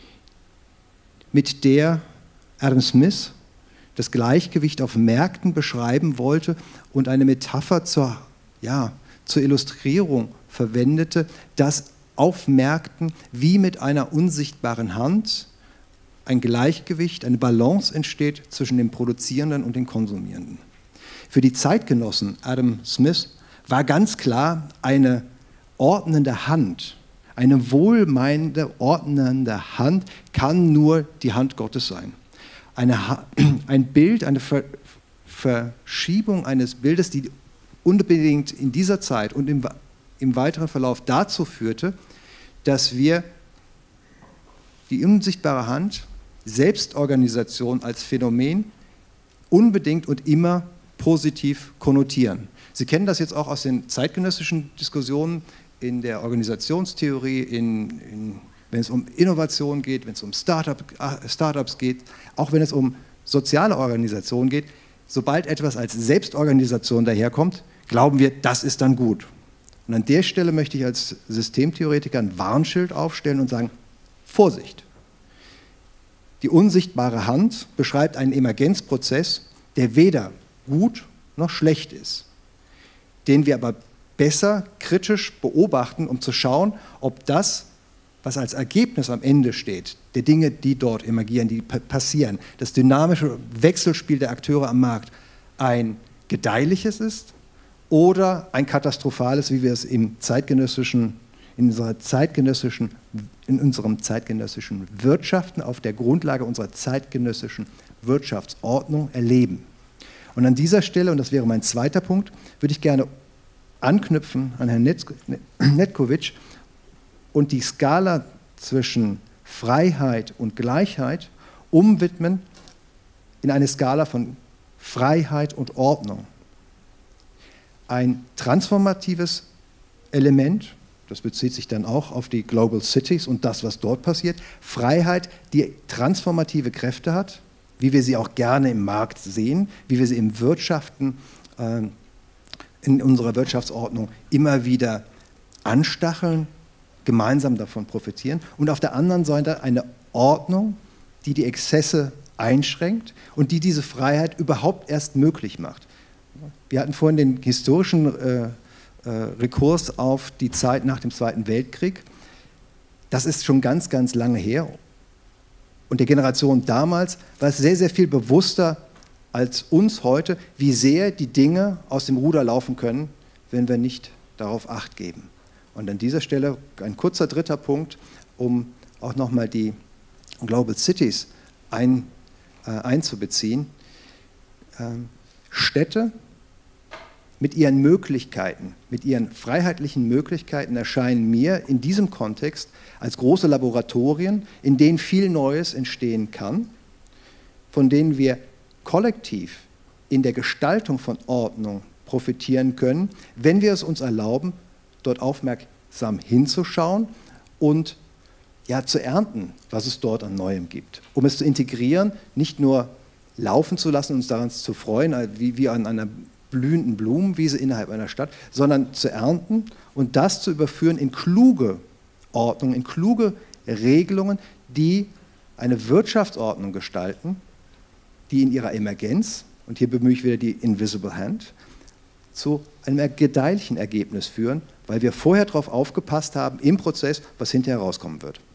mit der Adam Smith das Gleichgewicht auf Märkten beschreiben wollte und eine Metapher zur, ja, zur Illustrierung verwendete, dass auf Märkten wie mit einer unsichtbaren Hand ein Gleichgewicht, eine Balance entsteht zwischen dem Produzierenden und dem Konsumierenden. Für die Zeitgenossen Adam Smith war ganz klar, eine ordnende Hand, eine wohlmeinende, ordnende Hand kann nur die Hand Gottes sein. eine, ein Bild, eine Ver, Verschiebung eines Bildes, die unbedingt in dieser Zeit und im, im weiteren Verlauf dazu führte, dass wir die unsichtbare Hand, Selbstorganisation als Phänomen unbedingt und immer positiv konnotieren. Sie kennen das jetzt auch aus den zeitgenössischen Diskussionen in der Organisationstheorie, in, in, wenn es um Innovation geht, wenn es um Startup, Startups geht, auch wenn es um soziale Organisation geht. Sobald etwas als Selbstorganisation daherkommt, glauben wir, das ist dann gut. Und an der Stelle möchte ich als Systemtheoretiker ein Warnschild aufstellen und sagen, Vorsicht! Die unsichtbare Hand beschreibt einen Emergenzprozess, der weder gut noch schlecht ist, den wir aber besser kritisch beobachten, um zu schauen, ob das, was als Ergebnis am Ende steht, der Dinge, die dort emergieren, die passieren, das dynamische Wechselspiel der Akteure am Markt, ein gedeihliches ist oder ein katastrophales, wie wir es im zeitgenössischen, in, unserer zeitgenössischen, in unserem zeitgenössischen Wirtschaften auf der Grundlage unserer zeitgenössischen Wirtschaftsordnung erleben. Und an dieser Stelle, und das wäre mein zweiter Punkt, würde ich gerne anknüpfen an Herrn Netkovich und die Skala zwischen Freiheit und Gleichheit umwidmen in eine Skala von Freiheit und Ordnung. Ein transformatives Element, das bezieht sich dann auch auf die Global Cities und das, was dort passiert. Freiheit, die transformative Kräfte hat, wie wir sie auch gerne im Markt sehen, wie wir sie im Wirtschaften, äh, in unserer Wirtschaftsordnung immer wieder anstacheln, gemeinsam davon profitieren. Und auf der anderen Seite eine Ordnung, die die Exzesse einschränkt und die diese Freiheit überhaupt erst möglich macht. Wir hatten vorhin den historischen äh, äh, Rekurs auf die Zeit nach dem Zweiten Weltkrieg. Das ist schon ganz, ganz lange her. Und der Generation damals war es sehr, sehr viel bewusster als uns heute, wie sehr die Dinge aus dem Ruder laufen können, wenn wir nicht darauf Acht geben. Und an dieser Stelle ein kurzer dritter Punkt, um auch nochmal die Global Cities ein, äh, einzubeziehen. Ähm, Städte mit ihren Möglichkeiten, mit ihren freiheitlichen Möglichkeiten erscheinen mir in diesem Kontext als große Laboratorien, in denen viel Neues entstehen kann, von denen wir kollektiv in der Gestaltung von Ordnung profitieren können, wenn wir es uns erlauben, dort aufmerksam hinzuschauen und ja, zu ernten, was es dort an Neuem gibt. Um es zu integrieren, nicht nur laufen zu lassen, uns daran zu freuen, wie, wie an einer blühenden Blumenwiese innerhalb einer Stadt, sondern zu ernten und das zu überführen in kluge Ordnungen, in kluge Regelungen, die eine Wirtschaftsordnung gestalten, die in ihrer Emergenz, und hier bemühe ich wieder die Invisible Hand, zu einem gedeihlichen Ergebnis führen, weil wir vorher darauf aufgepasst haben im Prozess, was hinterher rauskommen wird.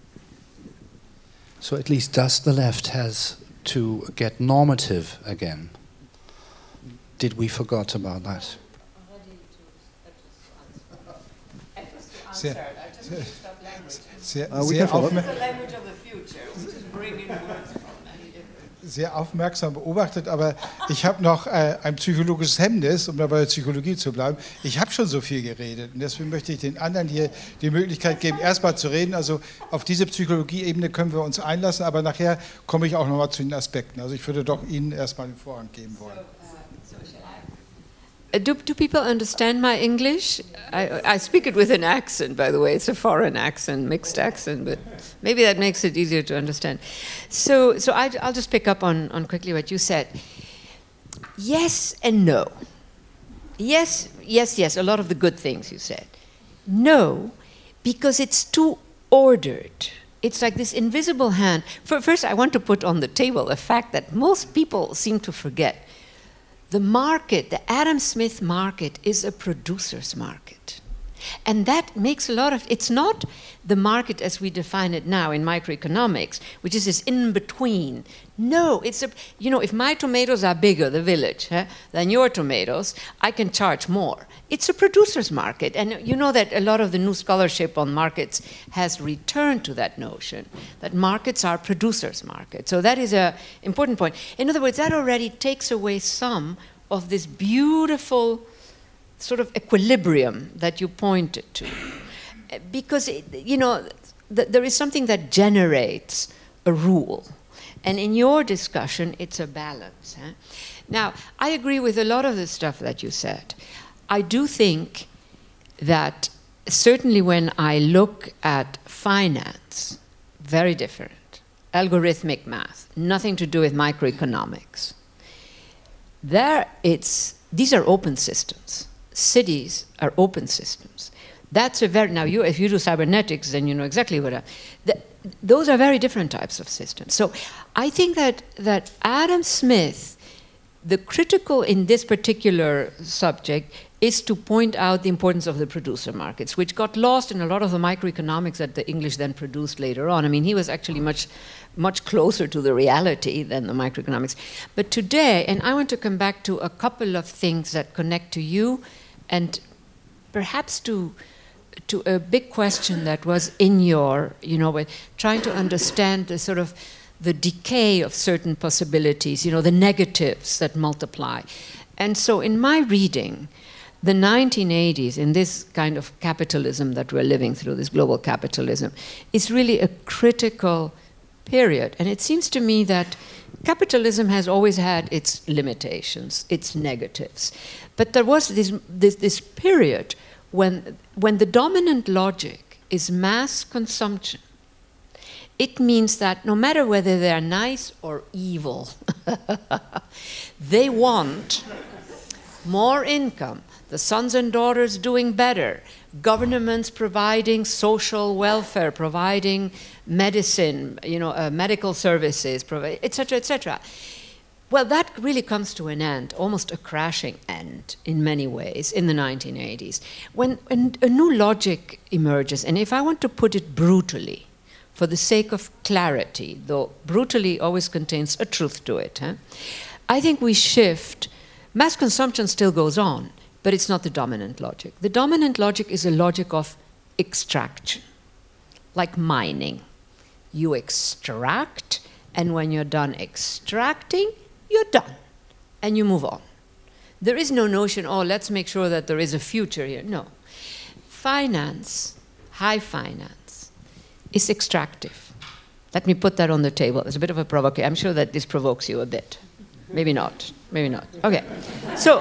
So at least does the left has to get normative again? Did we forget about that? Sehr, sehr, Uh, we sehr, can follow. aufmer sehr aufmerksam beobachtet, aber ich habe noch äh, ein psychologisches Hemmnis, um dabei der Psychologie zu bleiben. Ich habe schon so viel geredet und deswegen möchte ich den anderen hier die Möglichkeit geben, erstmal zu reden. Also auf diese Psychologie-Ebene können wir uns einlassen, aber nachher komme ich auch noch mal zu den Aspekten. Also ich würde doch Ihnen erstmal den Vorrang geben wollen. Uh, Do, do people understand my English? I, I speak it with an accent, by the way. It's a foreign accent, mixed accent, but maybe that makes it easier to understand. So, so I, I'll just pick up on, on quickly what you said. Yes and no. Yes, yes, yes, a lot of the good things you said. No, because it's too ordered. It's like this invisible hand. For, first, I want to put on the table a fact that most people seem to forget. The market, the Adam Smith market, is a producer's market. And that makes a lot of, it's not the market as we define it now in microeconomics, which is this in-between No, it's a, you know, if my tomatoes are bigger, the village, eh, than your tomatoes, I can charge more. It's a producer's market. And you know that a lot of the new scholarship on markets has returned to that notion, that markets are producers' markets. So that is an important point. In other words, that already takes away some of this beautiful sort of equilibrium that you pointed to. Because, it, you know, th there is something that generates a rule. And in your discussion, it's a balance. Eh? Now, I agree with a lot of the stuff that you said. I do think that certainly when I look at finance, very different. Algorithmic math, nothing to do with microeconomics. There it's, these are open systems. Cities are open systems. That's a very, now you, if you do cybernetics, then you know exactly what I, the, those are very different types of systems. So I think that, that Adam Smith, the critical in this particular subject is to point out the importance of the producer markets, which got lost in a lot of the microeconomics that the English then produced later on. I mean, he was actually much, much closer to the reality than the microeconomics. But today, and I want to come back to a couple of things that connect to you and perhaps to to a big question that was in your, you know, trying to understand the sort of the decay of certain possibilities, you know, the negatives that multiply. And so in my reading, the nineteen eighties, in this kind of capitalism that we're living through, this global capitalism, is really a critical period. And it seems to me that capitalism has always had its limitations, its negatives. But there was this, this, this period when, when the dominant logic is mass consumption. It means that no matter whether they're nice or evil, they want more income, the sons and daughters doing better, governments providing social welfare, providing medicine, you know, uh, medical services, et cetera, et cetera. Well, that really comes to an end, almost a crashing end in many ways, in the nineteen eighties, when, when a new logic emerges. And if I want to put it brutally, for the sake of clarity, though brutally always contains a truth to it, huh? I think we shift. Mass consumption still goes on, but it's not the dominant logic. The dominant logic is a logic of extraction, like mining. You extract, and when you're done extracting, you're done, and you move on. There is no notion, oh, let's make sure that there is a future here. No. Finance, high finance, is extractive. Let me put that on the table. It's a bit of a provocation. I'm sure that this provokes you a bit. Maybe not. Maybe not. Okay. So,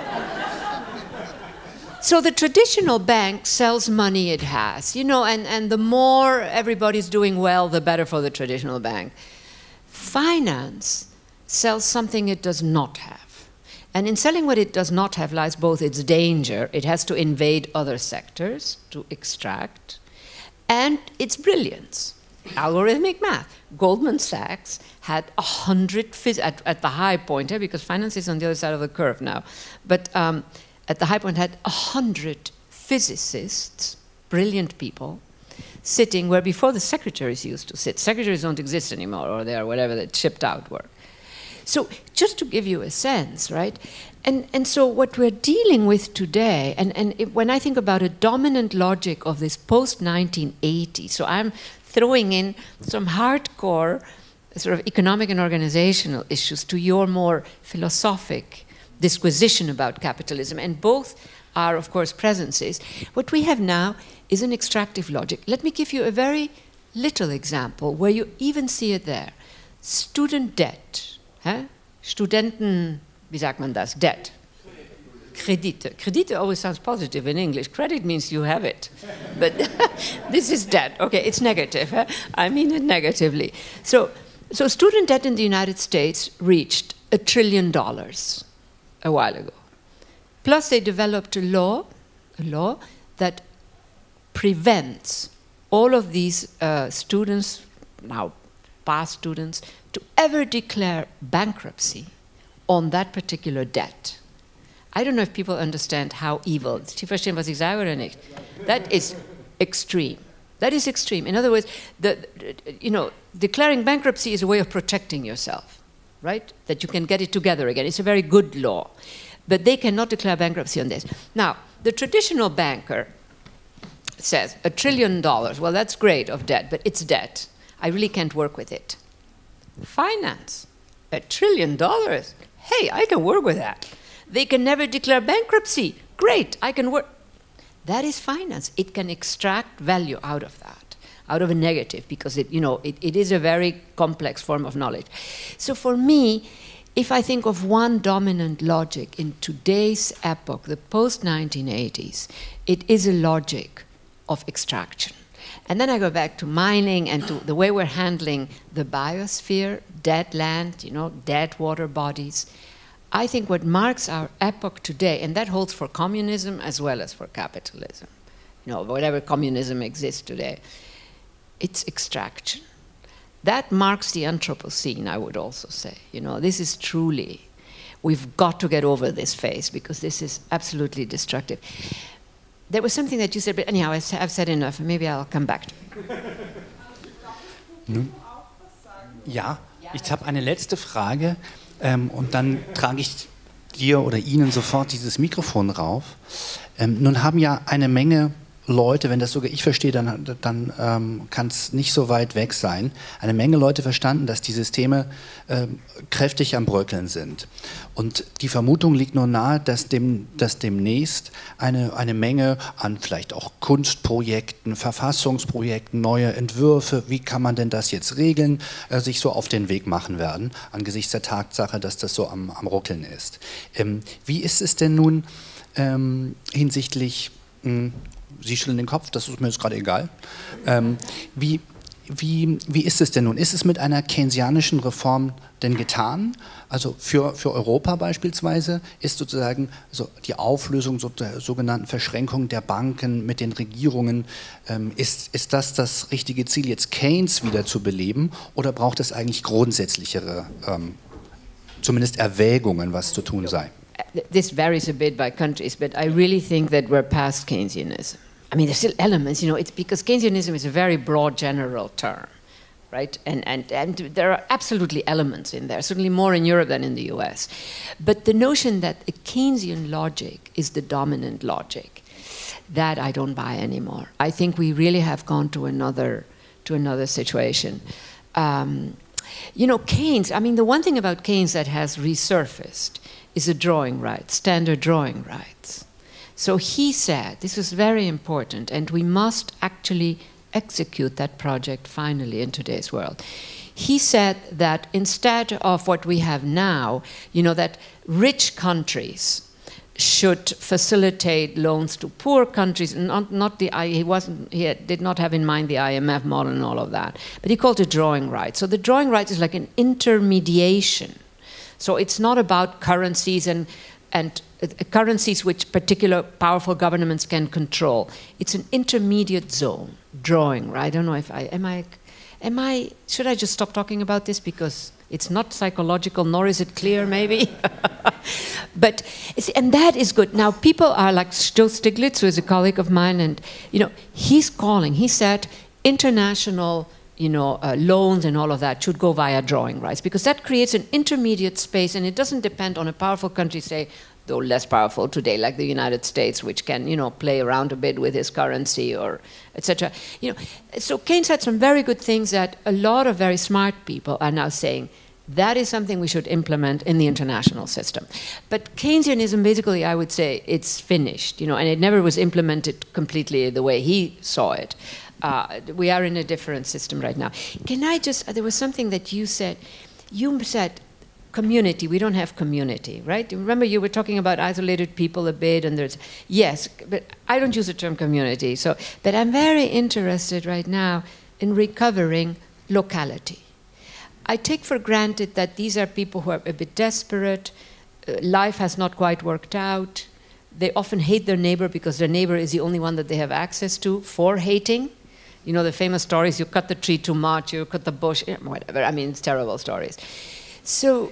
so the traditional bank sells money it has, you know, and, and the more everybody's doing well, the better for the traditional bank. Finance sells something it does not have. And in selling what it does not have lies both its danger, it has to invade other sectors to extract, and its brilliance. Algorithmic math. Goldman Sachs had a hundred, at, at the high point, eh, because finance is on the other side of the curve now, but um, at the high point had a hundred physicists, brilliant people, sitting where before the secretaries used to sit. Secretaries don't exist anymore, or they are whatever, that shipped out work. So just to give you a sense, right? And, and so what we're dealing with today, and, and it, when I think about a dominant logic of this post nineteen eighty, so I'm throwing in some hardcore sort of economic and organizational issues to your more philosophic disquisition about capitalism, and both are, of course, presences. What we have now is an extractive logic. Let me give you a very little example where you even see it there. Student debt. Huh? Studenten, wie sagt man das? Debt. Kredite. Kredite always sounds positive in English. Credit means you have it. But this is debt. Okay, it's negative. Huh? I mean it negatively. So, so student debt in the United States reached a trillion dollars a while ago. Plus they developed a law, a law that prevents all of these uh, students, now past students, to ever declare bankruptcy on that particular debt. I don't know if people understand how evil. Sie verstehen, was ich sage oder nicht? That is extreme. That is extreme. In other words, the, you know, declaring bankruptcy is a way of protecting yourself. right? That you can get it together again. It's a very good law. But they cannot declare bankruptcy on this. Now, the traditional banker says a trillion dollars, well, that's great of debt, but it's debt. I really can't work with it. Finance, a trillion dollars, hey, I can work with that. They can never declare bankruptcy, great, I can work. That is finance. It can extract value out of that, out of a negative, because it, you know, it, it is a very complex form of knowledge. So for me, if I think of one dominant logic in today's epoch, the post nineteen eighties, it is a logic of extraction. And then I go back to mining and to the way we're handling the biosphere, dead land, you know, dead water bodies. I think what marks our epoch today, and that holds for communism as well as for capitalism, you know, whatever communism exists today, it's extraction. That marks the Anthropocene, I would also say. You know, this is truly, we've got to get over this phase because this is absolutely destructive. There was something that you said, but anyhow, I've said enough. Maybe I'll come back to it. Nun, ja, ich habe eine letzte Frage ähm, und dann trage ich dir oder Ihnen sofort dieses Mikrofon rauf. Ähm, nun haben ja eine Menge Leute, wenn das sogar ich verstehe, dann, dann ähm, kann es nicht so weit weg sein, eine Menge Leute verstanden, dass die Systeme ähm, kräftig am Bröckeln sind. Und die Vermutung liegt nur nahe, dass, dem, dass demnächst eine, eine Menge an vielleicht auch Kunstprojekten, Verfassungsprojekten, neue Entwürfe, wie kann man denn das jetzt regeln, äh, sich so auf den Weg machen werden, angesichts der Tatsache, dass das so am, am Ruckeln ist. Ähm, wie ist es denn nun ähm, hinsichtlich... Mh, Sie schütteln den Kopf, das ist mir jetzt gerade egal. Ähm, wie, wie, wie ist es denn nun? Ist es mit einer keynesianischen Reform denn getan? Also für, für Europa beispielsweise ist sozusagen so die Auflösung so der sogenannten Verschränkung der Banken mit den Regierungen, ähm, ist, ist das das richtige Ziel, jetzt Keynes wieder zu beleben? Oder braucht es eigentlich grundsätzlichere, ähm, zumindest Erwägungen, was zu tun sei? This varies a bit by countries, but I really think that we're past Keynesianism. I mean, there's still elements, you know, it's because Keynesianism is a very broad general term, right? And, and, and there are absolutely elements in there, certainly more in Europe than in the U S. But the notion that a Keynesian logic is the dominant logic, that I don't buy anymore. I think we really have gone to another, to another situation. Um, you know, Keynes, I mean, the one thing about Keynes that has resurfaced is the drawing rights, standard drawing rights. So he said, this was very important, and we must actually execute that project finally in today's world. He said that instead of what we have now, you know, that rich countries should facilitate loans to poor countries, not, not the, he, wasn't, he did not have in mind the I M F model and all of that, but he called it drawing rights. So the drawing rights is like an intermediation. So it's not about currencies and, and uh, currencies which particular powerful governments can control. It's an intermediate zone, drawing, right? I don't know if I, am I, am I, should I just stop talking about this because it's not psychological, nor is it clear maybe? But, and that is good. Now people are like Joe Stiglitz, who is a colleague of mine, and you know, he's calling, he said international you know, uh, loans and all of that should go via drawing rights, because that creates an intermediate space, and it doesn't depend on a powerful country, say, though less powerful today, like the United States, which can, you know, play around a bit with his currency or et cetera. You know, so Keynes had some very good things that a lot of very smart people are now saying, that is something we should implement in the international system. But Keynesianism, basically, I would say, it's finished, you know, and it never was implemented completely the way he saw it. Uh, we are in a different system right now. Can I just, there was something that you said, you said community, we don't have community, right? Remember you were talking about isolated people a bit, and there's, yes, but I don't use the term community, so, but I'm very interested right now in recovering locality. I take for granted that these are people who are a bit desperate, uh, life has not quite worked out, they often hate their neighbor because their neighbor is the only one that they have access to for hating. You know, the famous stories, you cut the tree too much, you cut the bush, whatever. I mean, it's terrible stories. So,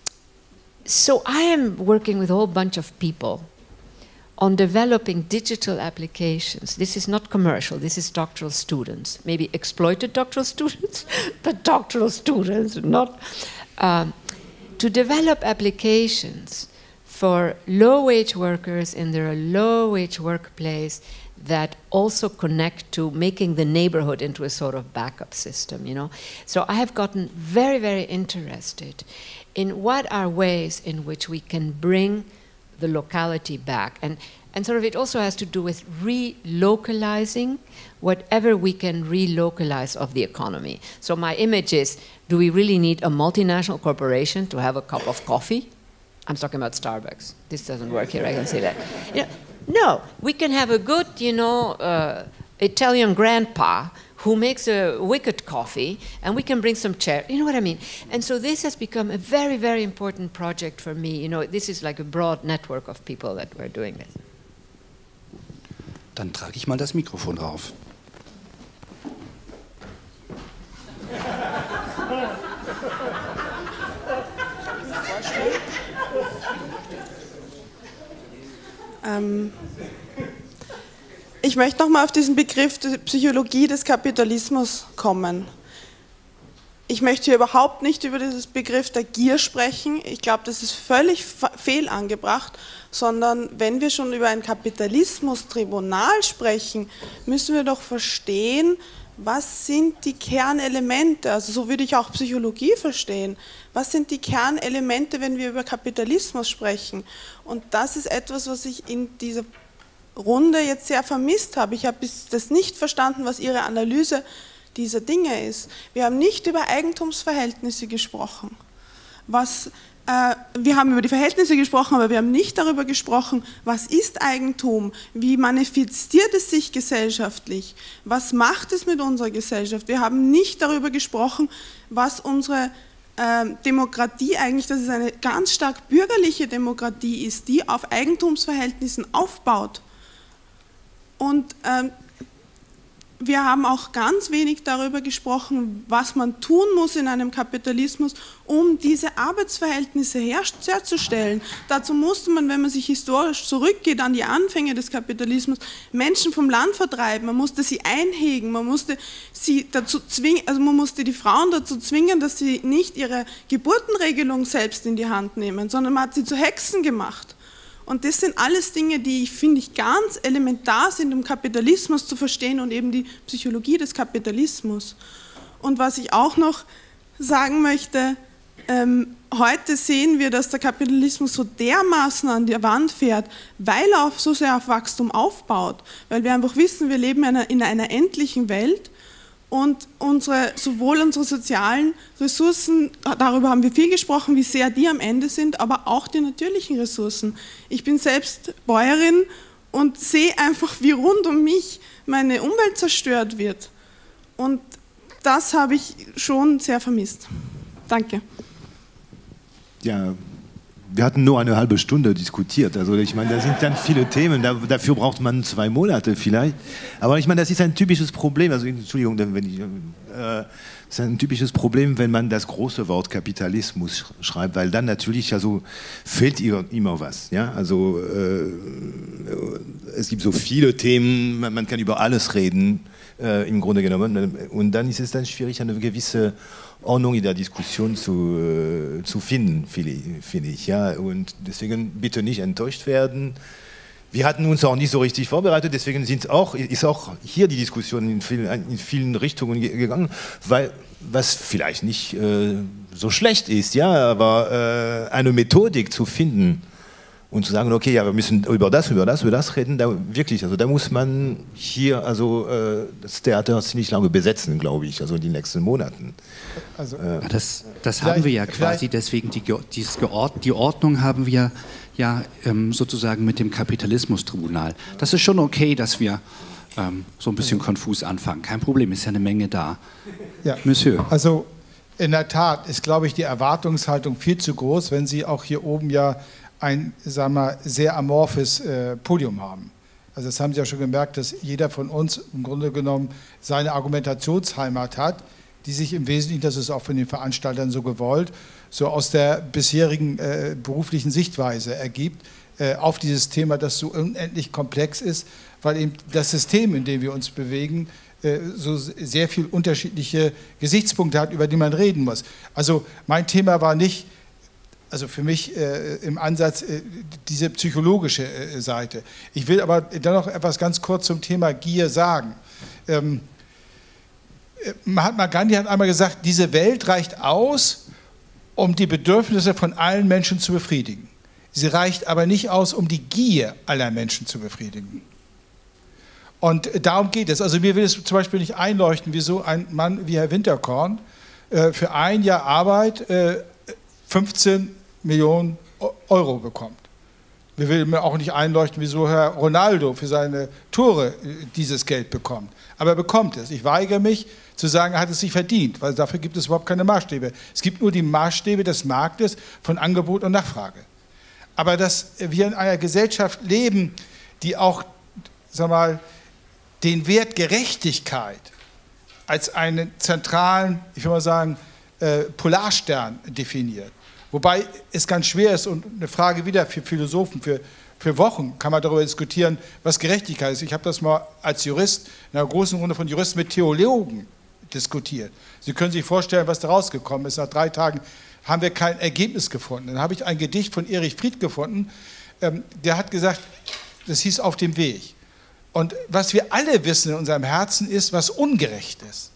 so I am working with a whole bunch of people on developing digital applications. This is not commercial, this is doctoral students. Maybe exploited doctoral students, but doctoral students, not... Um, to develop applications for low-wage workers in their low-wage workplace that also connect to making the neighborhood into a sort of backup system, you know. So I have gotten very, very interested in what are ways in which we can bring the locality back. And, and sort of it also has to do with relocalizing whatever we can relocalize of the economy. So my image is, do we really need a multinational corporation to have a cup of coffee? I'm talking about Starbucks. This doesn't work here, I can say that. You know, no, we can have a good, you know, uh, Italian grandpa who makes a wicked coffee, and we can bring some chairs. You know what I mean? And so this has become a very, very important project for me. You know, this is like a broad network of people that we're doing this. Dann trage ich mal das Mikrofon rauf. Ähm, ich möchte noch mal auf diesen Begriff der Psychologie des Kapitalismus kommen. Ich möchte hier überhaupt nicht über diesen Begriff der Gier sprechen. Ich glaube, das ist völlig fehl angebracht, sondern wenn wir schon über ein Kapitalismus-Tribunal sprechen, müssen wir doch verstehen, was sind die Kernelemente, also so würde ich auch Psychologie verstehen, was sind die Kernelemente, wenn wir über Kapitalismus sprechen? Und das ist etwas, was ich in dieser Runde jetzt sehr vermisst habe. Ich habe das nicht verstanden, was Ihre Analyse dieser Dinge ist. Wir haben nicht über Eigentumsverhältnisse gesprochen. Was, äh, wir haben über die Verhältnisse gesprochen, aber wir haben nicht darüber gesprochen, was ist Eigentum, wie manifestiert es sich gesellschaftlich, was macht es mit unserer Gesellschaft. Wir haben nicht darüber gesprochen, was unsere äh, Demokratie eigentlich, dass es eine ganz stark bürgerliche Demokratie ist, die auf Eigentumsverhältnissen aufbaut. Und äh, wir haben auch ganz wenig darüber gesprochen, was man tun muss in einem Kapitalismus, um diese Arbeitsverhältnisse herzustellen. Dazu musste man, wenn man sich historisch zurückgeht an die Anfänge des Kapitalismus, Menschen vom Land vertreiben, man musste sie einhegen, man musste, sie dazu zwingen, also man musste die Frauen dazu zwingen, dass sie nicht ihre Geburtenregelung selbst in die Hand nehmen, sondern man hat sie zu Hexen gemacht. Und das sind alles Dinge, die, finde ich, ganz elementar sind, um Kapitalismus zu verstehen und eben die Psychologie des Kapitalismus. Und was ich auch noch sagen möchte, ähm, heute sehen wir, dass der Kapitalismus so dermaßen an die Wand fährt, weil er auf, so sehr auf Wachstum aufbaut, weil wir einfach wissen, wir leben in einer, in einer endlichen Welt. Und unsere, sowohl unsere sozialen Ressourcen, darüber haben wir viel gesprochen, wie sehr die am Ende sind, aber auch die natürlichen Ressourcen. Ich bin selbst Bäuerin und sehe einfach, wie rund um mich meine Umwelt zerstört wird. Und das habe ich schon sehr vermisst. Danke. Ja, wir hatten nur eine halbe Stunde diskutiert. Also ich meine, da sind dann viele Themen, da, dafür braucht man zwei Monate vielleicht. Aber ich meine, das ist ein typisches Problem, also Entschuldigung, wenn ich, äh, das ist ein typisches Problem, wenn man das große Wort Kapitalismus schreibt, weil dann natürlich also fehlt immer was. Ja? Also äh, es gibt so viele Themen, man, man kann über alles reden, äh, im Grunde genommen. Und dann ist es dann schwierig, eine gewisse Ordnung in der Diskussion zu, äh, zu finden, finde ich. Ja? Und deswegen bitte nicht enttäuscht werden. Wir hatten uns auch nicht so richtig vorbereitet, deswegen sind auch, ist auch hier die Diskussion in vielen, in vielen Richtungen gegangen, weil, was vielleicht nicht äh, so schlecht ist, ja, aber äh, eine Methodik zu finden und zu sagen, okay, ja, wir müssen über das, über das, über das reden, da wirklich, also da muss man hier also äh, das Theater ziemlich lange besetzen, glaube ich, also in den nächsten Monaten. Also, äh, das das haben wir ja quasi, deswegen die, dieses Geord, die Ordnung haben wir ja ähm, sozusagen mit dem Kapitalismus-Tribunal. Das ist schon okay, dass wir ähm, so ein bisschen konfus anfangen. Kein Problem, ist ja eine Menge da. Ja. Monsieur. Also in der Tat ist, glaube ich, die Erwartungshaltung viel zu groß, wenn Sie auch hier oben ja ein, sagen wir, sehr amorphes äh, Podium haben. Also das haben Sie ja schon gemerkt, dass jeder von uns im Grunde genommen seine Argumentationsheimat hat, die sich im Wesentlichen, das ist auch von den Veranstaltern so gewollt, so aus der bisherigen äh, beruflichen Sichtweise ergibt, äh, auf dieses Thema, das so unendlich komplex ist, weil eben das System, in dem wir uns bewegen, äh, so sehr viele unterschiedliche Gesichtspunkte hat, über die man reden muss. Also mein Thema war nicht Also für mich äh, im Ansatz äh, diese psychologische äh, Seite. Ich will aber dann noch etwas ganz kurz zum Thema Gier sagen. Ähm, Mahatma Gandhi hat einmal gesagt, diese Welt reicht aus, um die Bedürfnisse von allen Menschen zu befriedigen. Sie reicht aber nicht aus, um die Gier aller Menschen zu befriedigen. Und darum geht es. Also mir will es zum Beispiel nicht einleuchten, wieso ein Mann wie Herr Winterkorn äh, für ein Jahr Arbeit äh, fünfzehn Millionen Euro bekommt. Mir will mir auch nicht einleuchten, wieso Herr Ronaldo für seine Tore äh, dieses Geld bekommt. Aber er bekommt es. Ich weigere mich zu sagen, er hat es sich verdient, weil dafür gibt es überhaupt keine Maßstäbe. Es gibt nur die Maßstäbe des Marktes von Angebot und Nachfrage. Aber dass wir in einer Gesellschaft leben, die auch, sag mal, den Wert Gerechtigkeit als einen zentralen, ich will mal sagen, äh, Polarstern definiert. Wobei es ganz schwer ist und eine Frage wieder für Philosophen, für, für Wochen kann man darüber diskutieren, was Gerechtigkeit ist. Ich habe das mal als Jurist in einer großen Runde von Juristen mit Theologen diskutiert. Sie können sich vorstellen, was da rausgekommen ist. Nach drei Tagen haben wir kein Ergebnis gefunden. Dann habe ich ein Gedicht von Erich Fried gefunden, ähm, der hat gesagt, das hieß Auf dem Weg. Und was wir alle wissen in unserem Herzen ist, was ungerecht ist.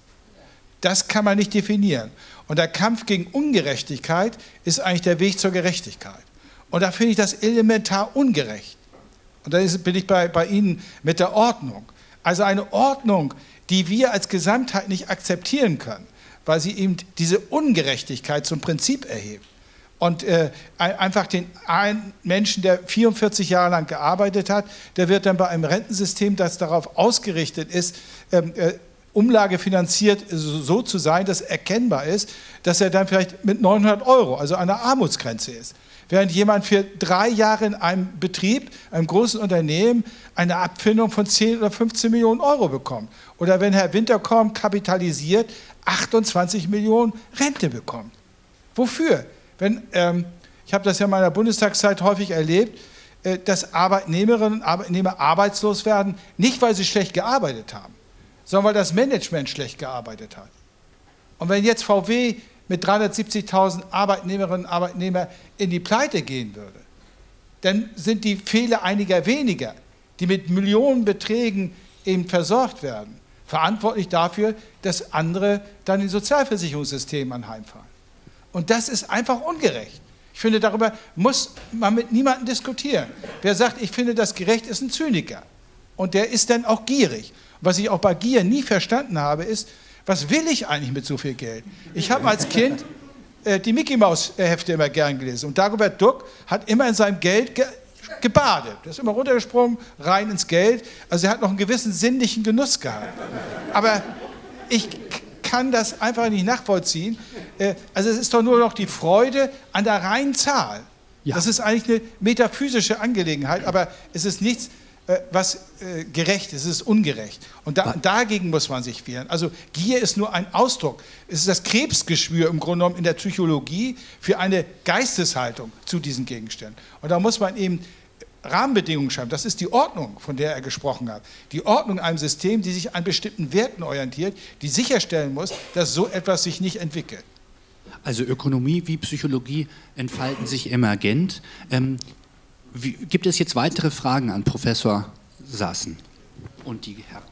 Das kann man nicht definieren. Und der Kampf gegen Ungerechtigkeit ist eigentlich der Weg zur Gerechtigkeit. Und da finde ich das elementar ungerecht. Und da bin ich bei, bei Ihnen mit der Ordnung. Also eine Ordnung, die wir als Gesamtheit nicht akzeptieren können, weil sie eben diese Ungerechtigkeit zum Prinzip erhebt. Und äh, einfach den einen Menschen, der vierundvierzig Jahre lang gearbeitet hat, der wird dann bei einem Rentensystem, das darauf ausgerichtet ist, ähm, äh, umlagefinanziert so, so zu sein, dass erkennbar ist, dass er dann vielleicht mit neunhundert Euro, also an der Armutsgrenze ist. Während jemand für drei Jahre in einem Betrieb, einem großen Unternehmen, eine Abfindung von zehn oder fünfzehn Millionen Euro bekommt. Oder wenn Herr Winterkorn kapitalisiert, achtundzwanzig Millionen Rente bekommt. Wofür? Wenn, ähm, ich habe das ja in meiner Bundestagszeit häufig erlebt, äh, dass Arbeitnehmerinnen und Arbeitnehmer arbeitslos werden, nicht weil sie schlecht gearbeitet haben, sondern weil das Management schlecht gearbeitet hat. Und wenn jetzt V W mit dreihundertsiebzigtausend Arbeitnehmerinnen und Arbeitnehmern in die Pleite gehen würde, dann sind die Fehler einiger weniger, die mit Millionenbeträgen eben versorgt werden, verantwortlich dafür, dass andere dann in Sozialversicherungssystemen anheimfallen. Und das ist einfach ungerecht. Ich finde, darüber muss man mit niemandem diskutieren. Wer sagt, ich finde das gerecht, ist ein Zyniker. Und der ist dann auch gierig. Was ich auch bei Gier nie verstanden habe, ist, was will ich eigentlich mit so viel Geld? Ich habe als Kind äh, die Mickey-Maus-Hefte immer gern gelesen. Und Dagobert Duck hat immer in seinem Geld ge gebadet. Er ist immer runtergesprungen, rein ins Geld. Also er hat noch einen gewissen sinnlichen Genuss gehabt. Aber ich kann das einfach nicht nachvollziehen. Äh, also es ist doch nur noch die Freude an der reinen Zahl. Ja. Das ist eigentlich eine metaphysische Angelegenheit, aber es ist nichts, was äh, gerecht ist, es ist ungerecht. Und da, dagegen muss man sich wehren. Also Gier ist nur ein Ausdruck. Es ist das Krebsgeschwür im Grunde genommen in der Psychologie für eine Geisteshaltung zu diesen Gegenständen. Und da muss man eben Rahmenbedingungen schaffen. Das ist die Ordnung, von der er gesprochen hat. Die Ordnung in einem System, die sich an bestimmten Werten orientiert, die sicherstellen muss, dass so etwas sich nicht entwickelt. Also Ökonomie wie Psychologie entfalten sich emergent. Ähm, Wie, gibt es jetzt weitere Fragen an Professor Saaßen und die Herren?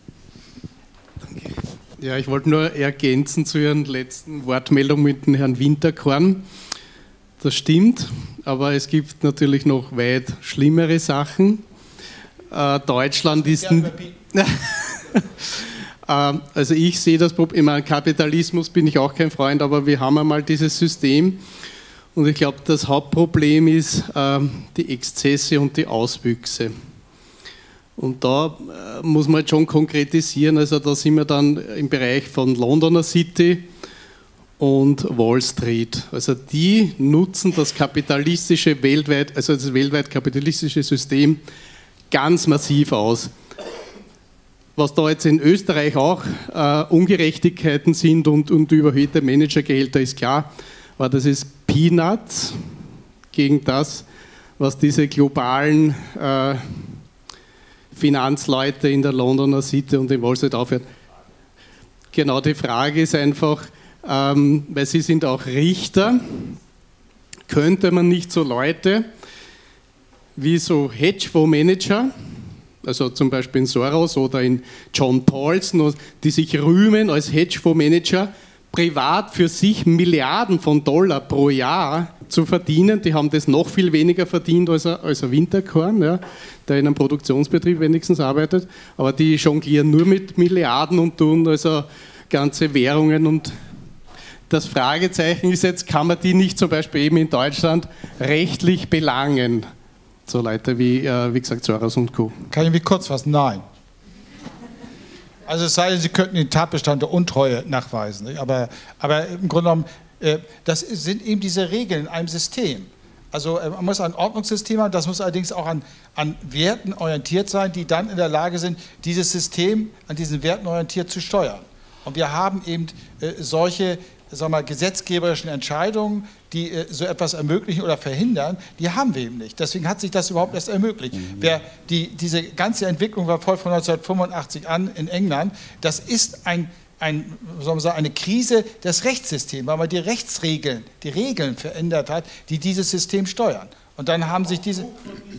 Danke. Ja, ich wollte nur ergänzen zu Ihren letzten Wortmeldung mit dem Herrn Winterkorn. Das stimmt, aber es gibt natürlich noch weit schlimmere Sachen. Äh, Deutschland ist... Also ich sehe das Problem, im Kapitalismus bin ich auch kein Freund, aber wir haben einmal dieses System. Und ich glaube, das Hauptproblem ist äh, die Exzesse und die Auswüchse. Und da äh, muss man jetzt schon konkretisieren, also da sind wir dann im Bereich von Londoner City und Wall Street. Also die nutzen das kapitalistische weltweit, also das weltweit kapitalistische System ganz massiv aus. Was da jetzt in Österreich auch äh, Ungerechtigkeiten sind und, und überhöhte Managergehälter, ist klar, aber das ist Peanuts gegen das, was diese globalen äh, Finanzleute in der Londoner City und in Wall Street aufhören. Genau, die Frage ist einfach, ähm, weil Sie sind auch Richter, könnte man nicht so Leute wie so Hedgefondsmanager, also zum Beispiel in Soros oder in John Paulson, die sich rühmen als Hedgefondsmanager, privat für sich Milliarden von Dollar pro Jahr zu verdienen. Die haben das noch viel weniger verdient als ein, als ein Winterkorn, ja, der in einem Produktionsbetrieb wenigstens arbeitet. Aber die jonglieren nur mit Milliarden und tun also ganze Währungen. Und das Fragezeichen ist jetzt, kann man die nicht zum Beispiel eben in Deutschland rechtlich belangen? So Leute wie, äh, wie gesagt, Soros und Co. Kann ich mich kurz fassen? Nein. Also es sei denn, Sie könnten den Tatbestand der Untreue nachweisen. Nicht? Aber, aber im Grunde genommen, äh, das sind eben diese Regeln in einem System. Also äh, man muss ein Ordnungssystem haben, das muss allerdings auch an, an Werten orientiert sein, die dann in der Lage sind, dieses System an diesen Werten orientiert zu steuern. Und wir haben eben äh, solche, sagen wir mal, gesetzgeberischen Entscheidungen, die äh, so etwas ermöglichen oder verhindern, die haben wir eben nicht. Deswegen hat sich das überhaupt erst ermöglicht. Mhm. Wer die, diese ganze Entwicklung war voll von neunzehnhundertfünfundachtzig an in England, das ist ein, ein, soll man sagen, eine Krise des Rechtssystems, weil man die Rechtsregeln, die Regeln verändert hat, die dieses System steuern. Und dann haben sich diese...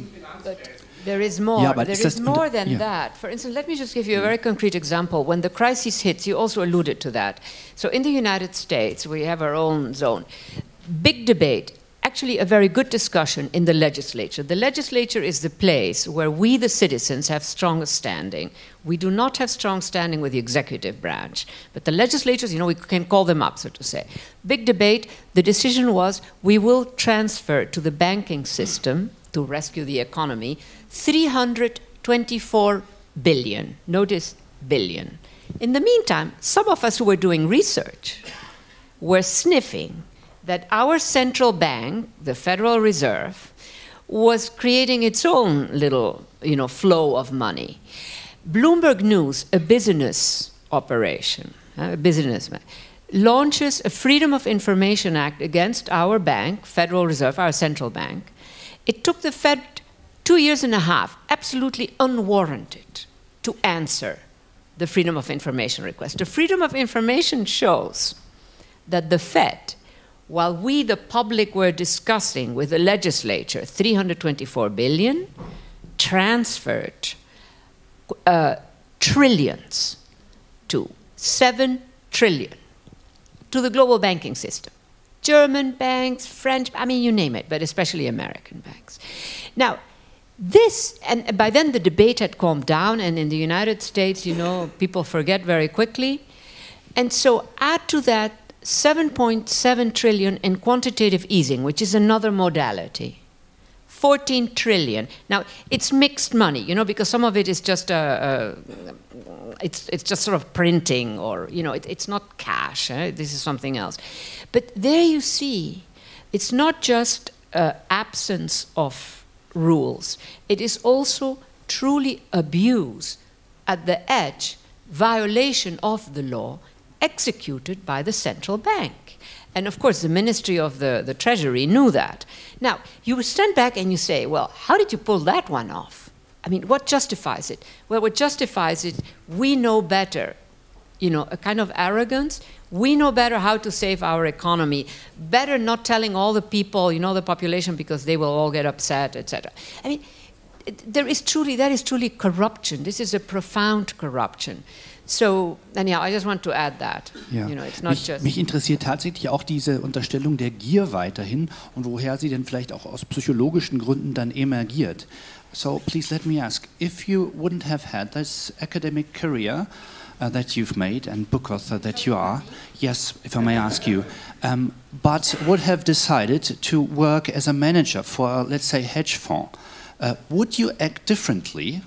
There is more. Yeah, but there is is more than yeah. that. For instance, let me just give you a very concrete example. When the crisis hits, you also alluded to that. So in the United States, we have our own zone. Big debate, actually a very good discussion in the legislature. The legislature is the place where we, the citizens, have strongest standing. We do not have strong standing with the executive branch. But the legislatures, you know, we can call them up, so to say. Big debate, the decision was we will transfer to the banking system to rescue the economy, three hundred twenty-four billion. Notice billion. In the meantime, some of us who were doing research were sniffing that our central bank, the Federal Reserve, was creating its own little, you know, flow of money. Bloomberg News, a business operation, a businessman, launches a Freedom of Information Act against our bank, Federal Reserve, our central bank. It took the Fed two years and a half, absolutely unwarranted, to answer the Freedom of Information request. The Freedom of Information shows that the Fed, while we, the public, were discussing with the legislature three hundred twenty-four billion, transferred uh, trillions to seven trillion to the global banking system. German banks, French, I mean, you name it, but especially American banks. Now, this, and by then the debate had calmed down, and in the United States, you know, people forget very quickly. And so add to that seven point seven trillion in quantitative easing, which is another modality. fourteen trillion. Now, it's mixed money, you know, because some of it is just, a, a, it's, it's just sort of printing, or, you know, it, it's not cash. Eh? This is something else. But there you see, it's not just uh, absence of rules. It is also truly abuse at the edge, violation of the law, executed by the central bank. And of course, the Ministry of the, the Treasury knew that. Now, you stand back and you say, well, how did you pull that one off? I mean, what justifies it? Well, what justifies it, we know better. You know, a kind of arrogance. We know better how to save our economy. Better not telling all the people, you know, the population, because they will all get upset, et cetera. I mean, there is truly, that is truly corruption. This is a profound corruption. So, and yeah, I just want to add that. Ja. You know, it's not mich, just mich interessiert tatsächlich auch diese Unterstellung der Gier weiterhin und woher sie denn vielleicht auch aus psychologischen Gründen dann emergiert. So, please let me ask, if you wouldn't have had this academic career uh, that you've made and book author that you are, yes, if I may ask you, um, but would have decided to work as a manager for, let's say, hedge fund, uh, would you act differently?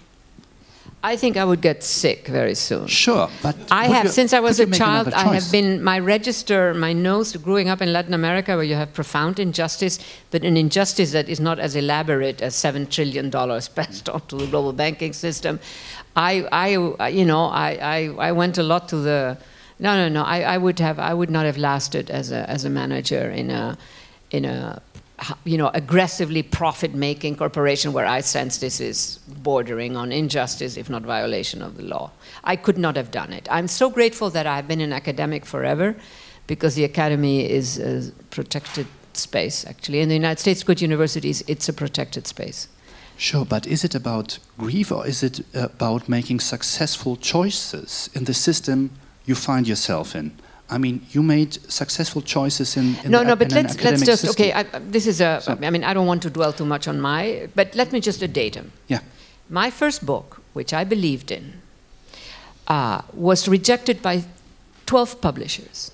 I think I would get sick very soon. Sure, but I have, you, since I was a child, I choice? have been, my register, my nose, growing up in Latin America where you have profound injustice, but an injustice that is not as elaborate as seven trillion dollars passed on to the global banking system. I, I you know, I, I, I went a lot to the, no, no, no, I, I would have, I would not have lasted as a, as a manager in a, in a, you know, aggressively profit-making corporation where I sense this is bordering on injustice, if not violation of the law. I could not have done it. I'm so grateful that I've been an academic forever, because the academy is uh, protected space, actually. In the United States, good universities, it's a protected space. Sure, but is it about grief or is it about making successful choices in the system you find yourself in? I mean, you made successful choices in, in no, the, no. But in let's let's just system. okay. I, this is a. So, I mean, I don't want to dwell too much on my. But let me just a datum. Yeah. My first book, which I believed in, uh, was rejected by twelve publishers.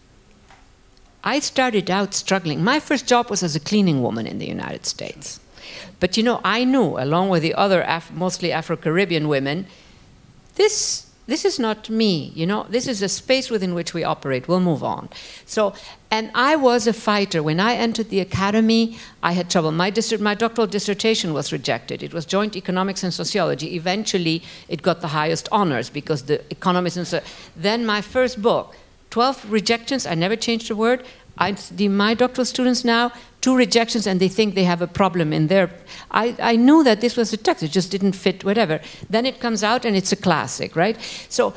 I started out struggling. My first job was as a cleaning woman in the United States. But you know, I knew, along with the other Af mostly Afro-Caribbean women, this. This is not me, you know, this is a space within which we operate, we'll move on. So, and I was a fighter. When I entered the academy, I had trouble. My, my doctoral dissertation was rejected. It was joint economics and sociology. Eventually, it got the highest honors because the economists and so. Then my first book, twelve rejections, I never changed a word. I, the, my doctoral students now, two rejections, and they think they have a problem in their... I, I knew that this was a text, it just didn't fit, whatever. Then it comes out and it's a classic, right? So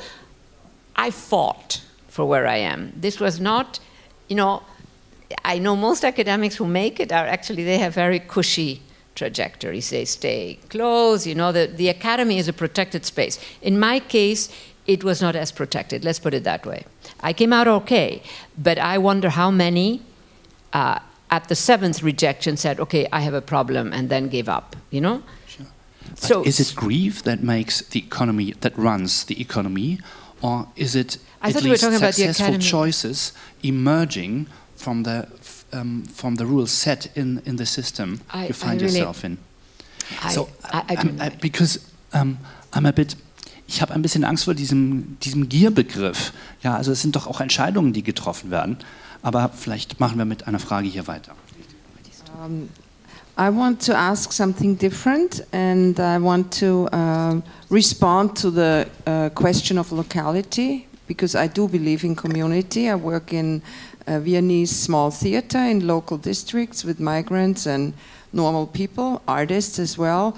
I fought for where I am. This was not, you know, I know most academics who make it are actually, they have very cushy trajectories. They stay close, you know, the, the academy is a protected space. In my case, it was not as protected, let's put it that way. I came out okay, but I wonder how many uh, at the seventh rejection said, okay, I have a problem, and then gave up, you know? Sure. But so, is it grief that makes the economy, that runs the economy, or is it I at thought least we were talking about the successful academy. choices emerging from the, um, from the rules set in, in the system I, you find I really, yourself in? I, so, I, I um, uh, because um, I'm a bit... Ich habe ein bisschen Angst vor diesem, diesem Gier-Begriff. Ja, also es sind doch auch Entscheidungen, die getroffen werden. Aber vielleicht machen wir mit einer Frage hier weiter. Um, I want to ask something different, and I want to uh, respond to the uh, question of locality, because I do believe in community. I work in a Viennese small theater in local districts with migrants and normal people, artists as well.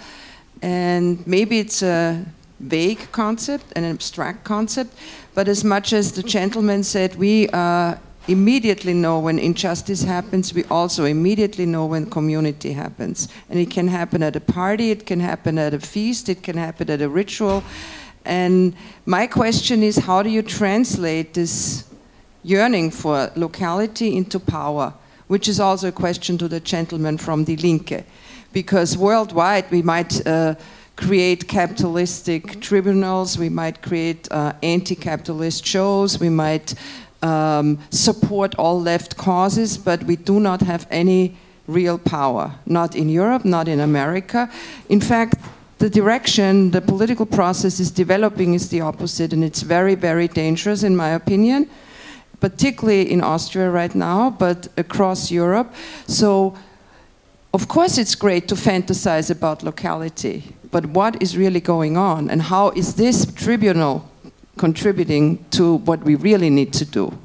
And maybe it's a vague concept, an abstract concept, but as much as the gentleman said, we uh, immediately know when injustice happens, we also immediately know when community happens. And it can happen at a party, it can happen at a feast, it can happen at a ritual. And my question is, how do you translate this yearning for locality into power? Which is also a question to the gentleman from Die Linke. Because worldwide we might uh, create capitalistic tribunals, we might create uh, anti-capitalist shows, we might um, support all left causes, but we do not have any real power. Not in Europe, not in America. In fact, the direction the political process is developing is the opposite, and it's very, very dangerous in my opinion, particularly in Austria right now, but across Europe. So, of course it's great to fantasize about locality, but what is really going on, and how is this tribunal contributing to what we really need to do?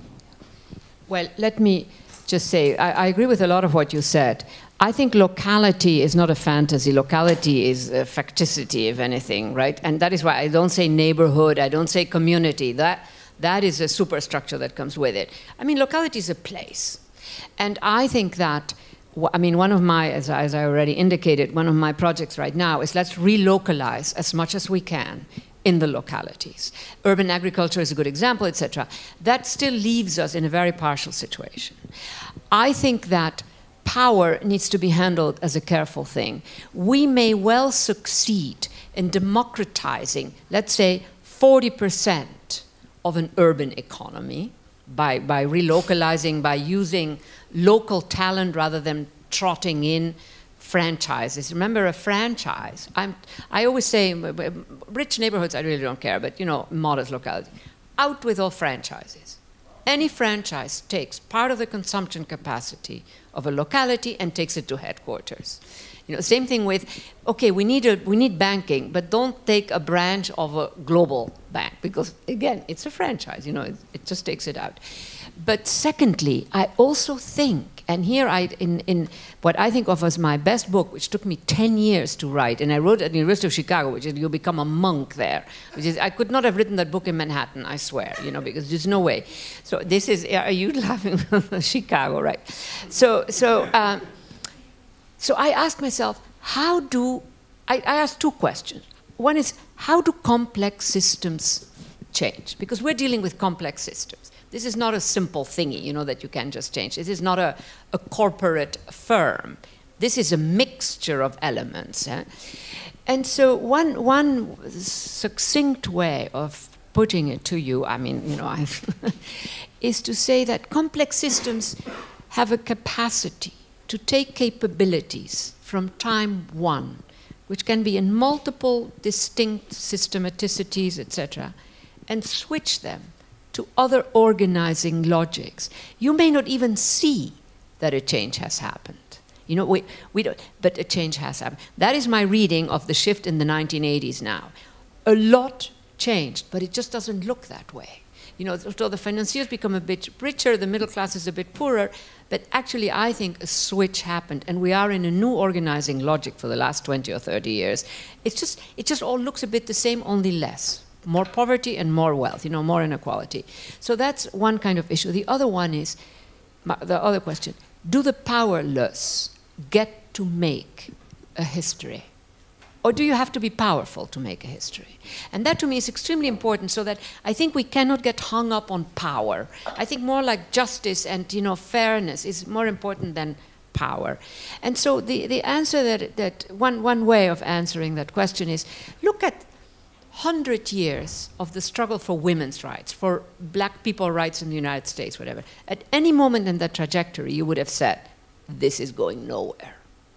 Well, let me just say, I, I agree with a lot of what you said. I think locality is not a fantasy. Locality is a facticity, if anything, right? And that is why I don't say neighborhood, I don't say community. That, that is a superstructure that comes with it. I mean, locality is a place. And I think that I mean, one of my, as I, as I already indicated, one of my projects right now is let's relocalize as much as we can in the localities. Urban agriculture is a good example, et cetera. That still leaves us in a very partial situation. I think that power needs to be handled as a careful thing. We may well succeed in democratizing, let's say, forty percent of an urban economy, By, by relocalizing, by using local talent rather than trotting in franchises. Remember, a franchise, I'm, I always say, rich neighborhoods, I really don't care, but, you know, modest locality. Out with all franchises. Any franchise takes part of the consumption capacity of a locality and takes it to headquarters. You know, same thing with, okay, we need, a, we need banking, but don't take a branch of a global bank, because, again, it's a franchise, you know, it, it just takes it out. But secondly, I also think, And here, I, in, in what I think of as my best book, which took me ten years to write, and I wrote at the University of Chicago, which is you become a monk there, which is, I could not have written that book in Manhattan, I swear, you know, because there's no way. So this is, are you laughing? Chicago, right? So, so, um, so I asked myself, how do, I, I asked two questions. One is, how do complex systems change? Because we're dealing with complex systems. This is not a simple thingy, you know, that you can just change. This is not a, a corporate firm. This is a mixture of elements. Eh? And so one, one succinct way of putting it to you, I mean, you know, I've is to say that complex systems have a capacity to take capabilities from time one, which can be in multiple distinct systematicities, et cetera, and switch them to other organizing logics. You may not even see that a change has happened. You know, we, we don't, but a change has happened. That is my reading of the shift in the nineteen eighties now. A lot changed, but it just doesn't look that way. You know, so the financiers become a bit richer, the middle class is a bit poorer, but actually I think a switch happened, and we are in a new organizing logic for the last twenty or thirty years. It's just, it just all looks a bit the same, only less. More poverty and more wealth, you know, more inequality. So that's one kind of issue. The other one is, the other question, do the powerless get to make a history? Or do you have to be powerful to make a history? And that to me is extremely important, so that I think we cannot get hung up on power. I think more like justice and, you know, fairness is more important than power. And so the, the answer that, that one, one way of answering that question is, look at hundred years of the struggle for women's rights, for black people rights in the United States, whatever. At any moment in that trajectory, you would have said, this is going nowhere.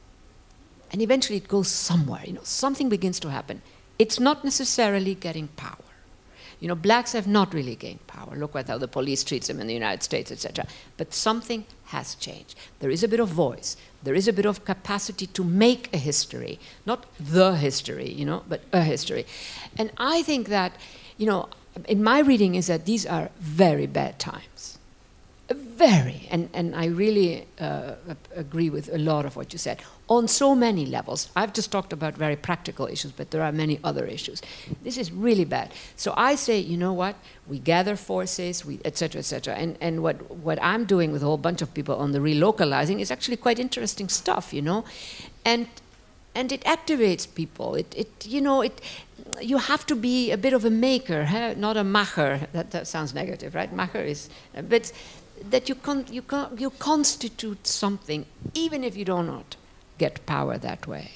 And eventually it goes somewhere, you know, something begins to happen. It's not necessarily getting power. You know, blacks have not really gained power. Look at how the police treats them in the United States, et cetera. But something has changed. There is a bit of voice. There is a bit of capacity to make a history. Not the history, you know, but a history. And I think that, you know, in my reading is that these are very bad times. Very. And, and I really uh, agree with a lot of what you said. On so many levels. I've just talked about very practical issues, but there are many other issues. This is really bad. So I say, you know what? We gather forces, we, et cetera, et cetera. And, and what, what I'm doing with a whole bunch of people on the relocalizing is actually quite interesting stuff, you know? And, and it activates people. It, it, you know, it, you have to be a bit of a maker, huh? Not a macher. That, that sounds negative, right? Macher is, but that you, con you, con you constitute something, even if you do not get power that way.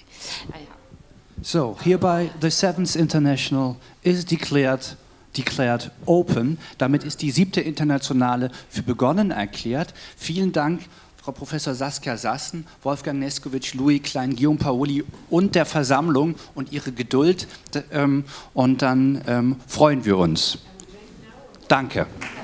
So, hereby the Seventh International is declared, declared open. Damit ist die siebte Internationale für begonnen erklärt. Vielen Dank, Frau Professor Saskia Sassen, Wolfgang Neskowitsch, Louis Klein, Guillaume Paoli und der Versammlung und ihre Geduld. Und dann ähm, freuen wir uns. Danke.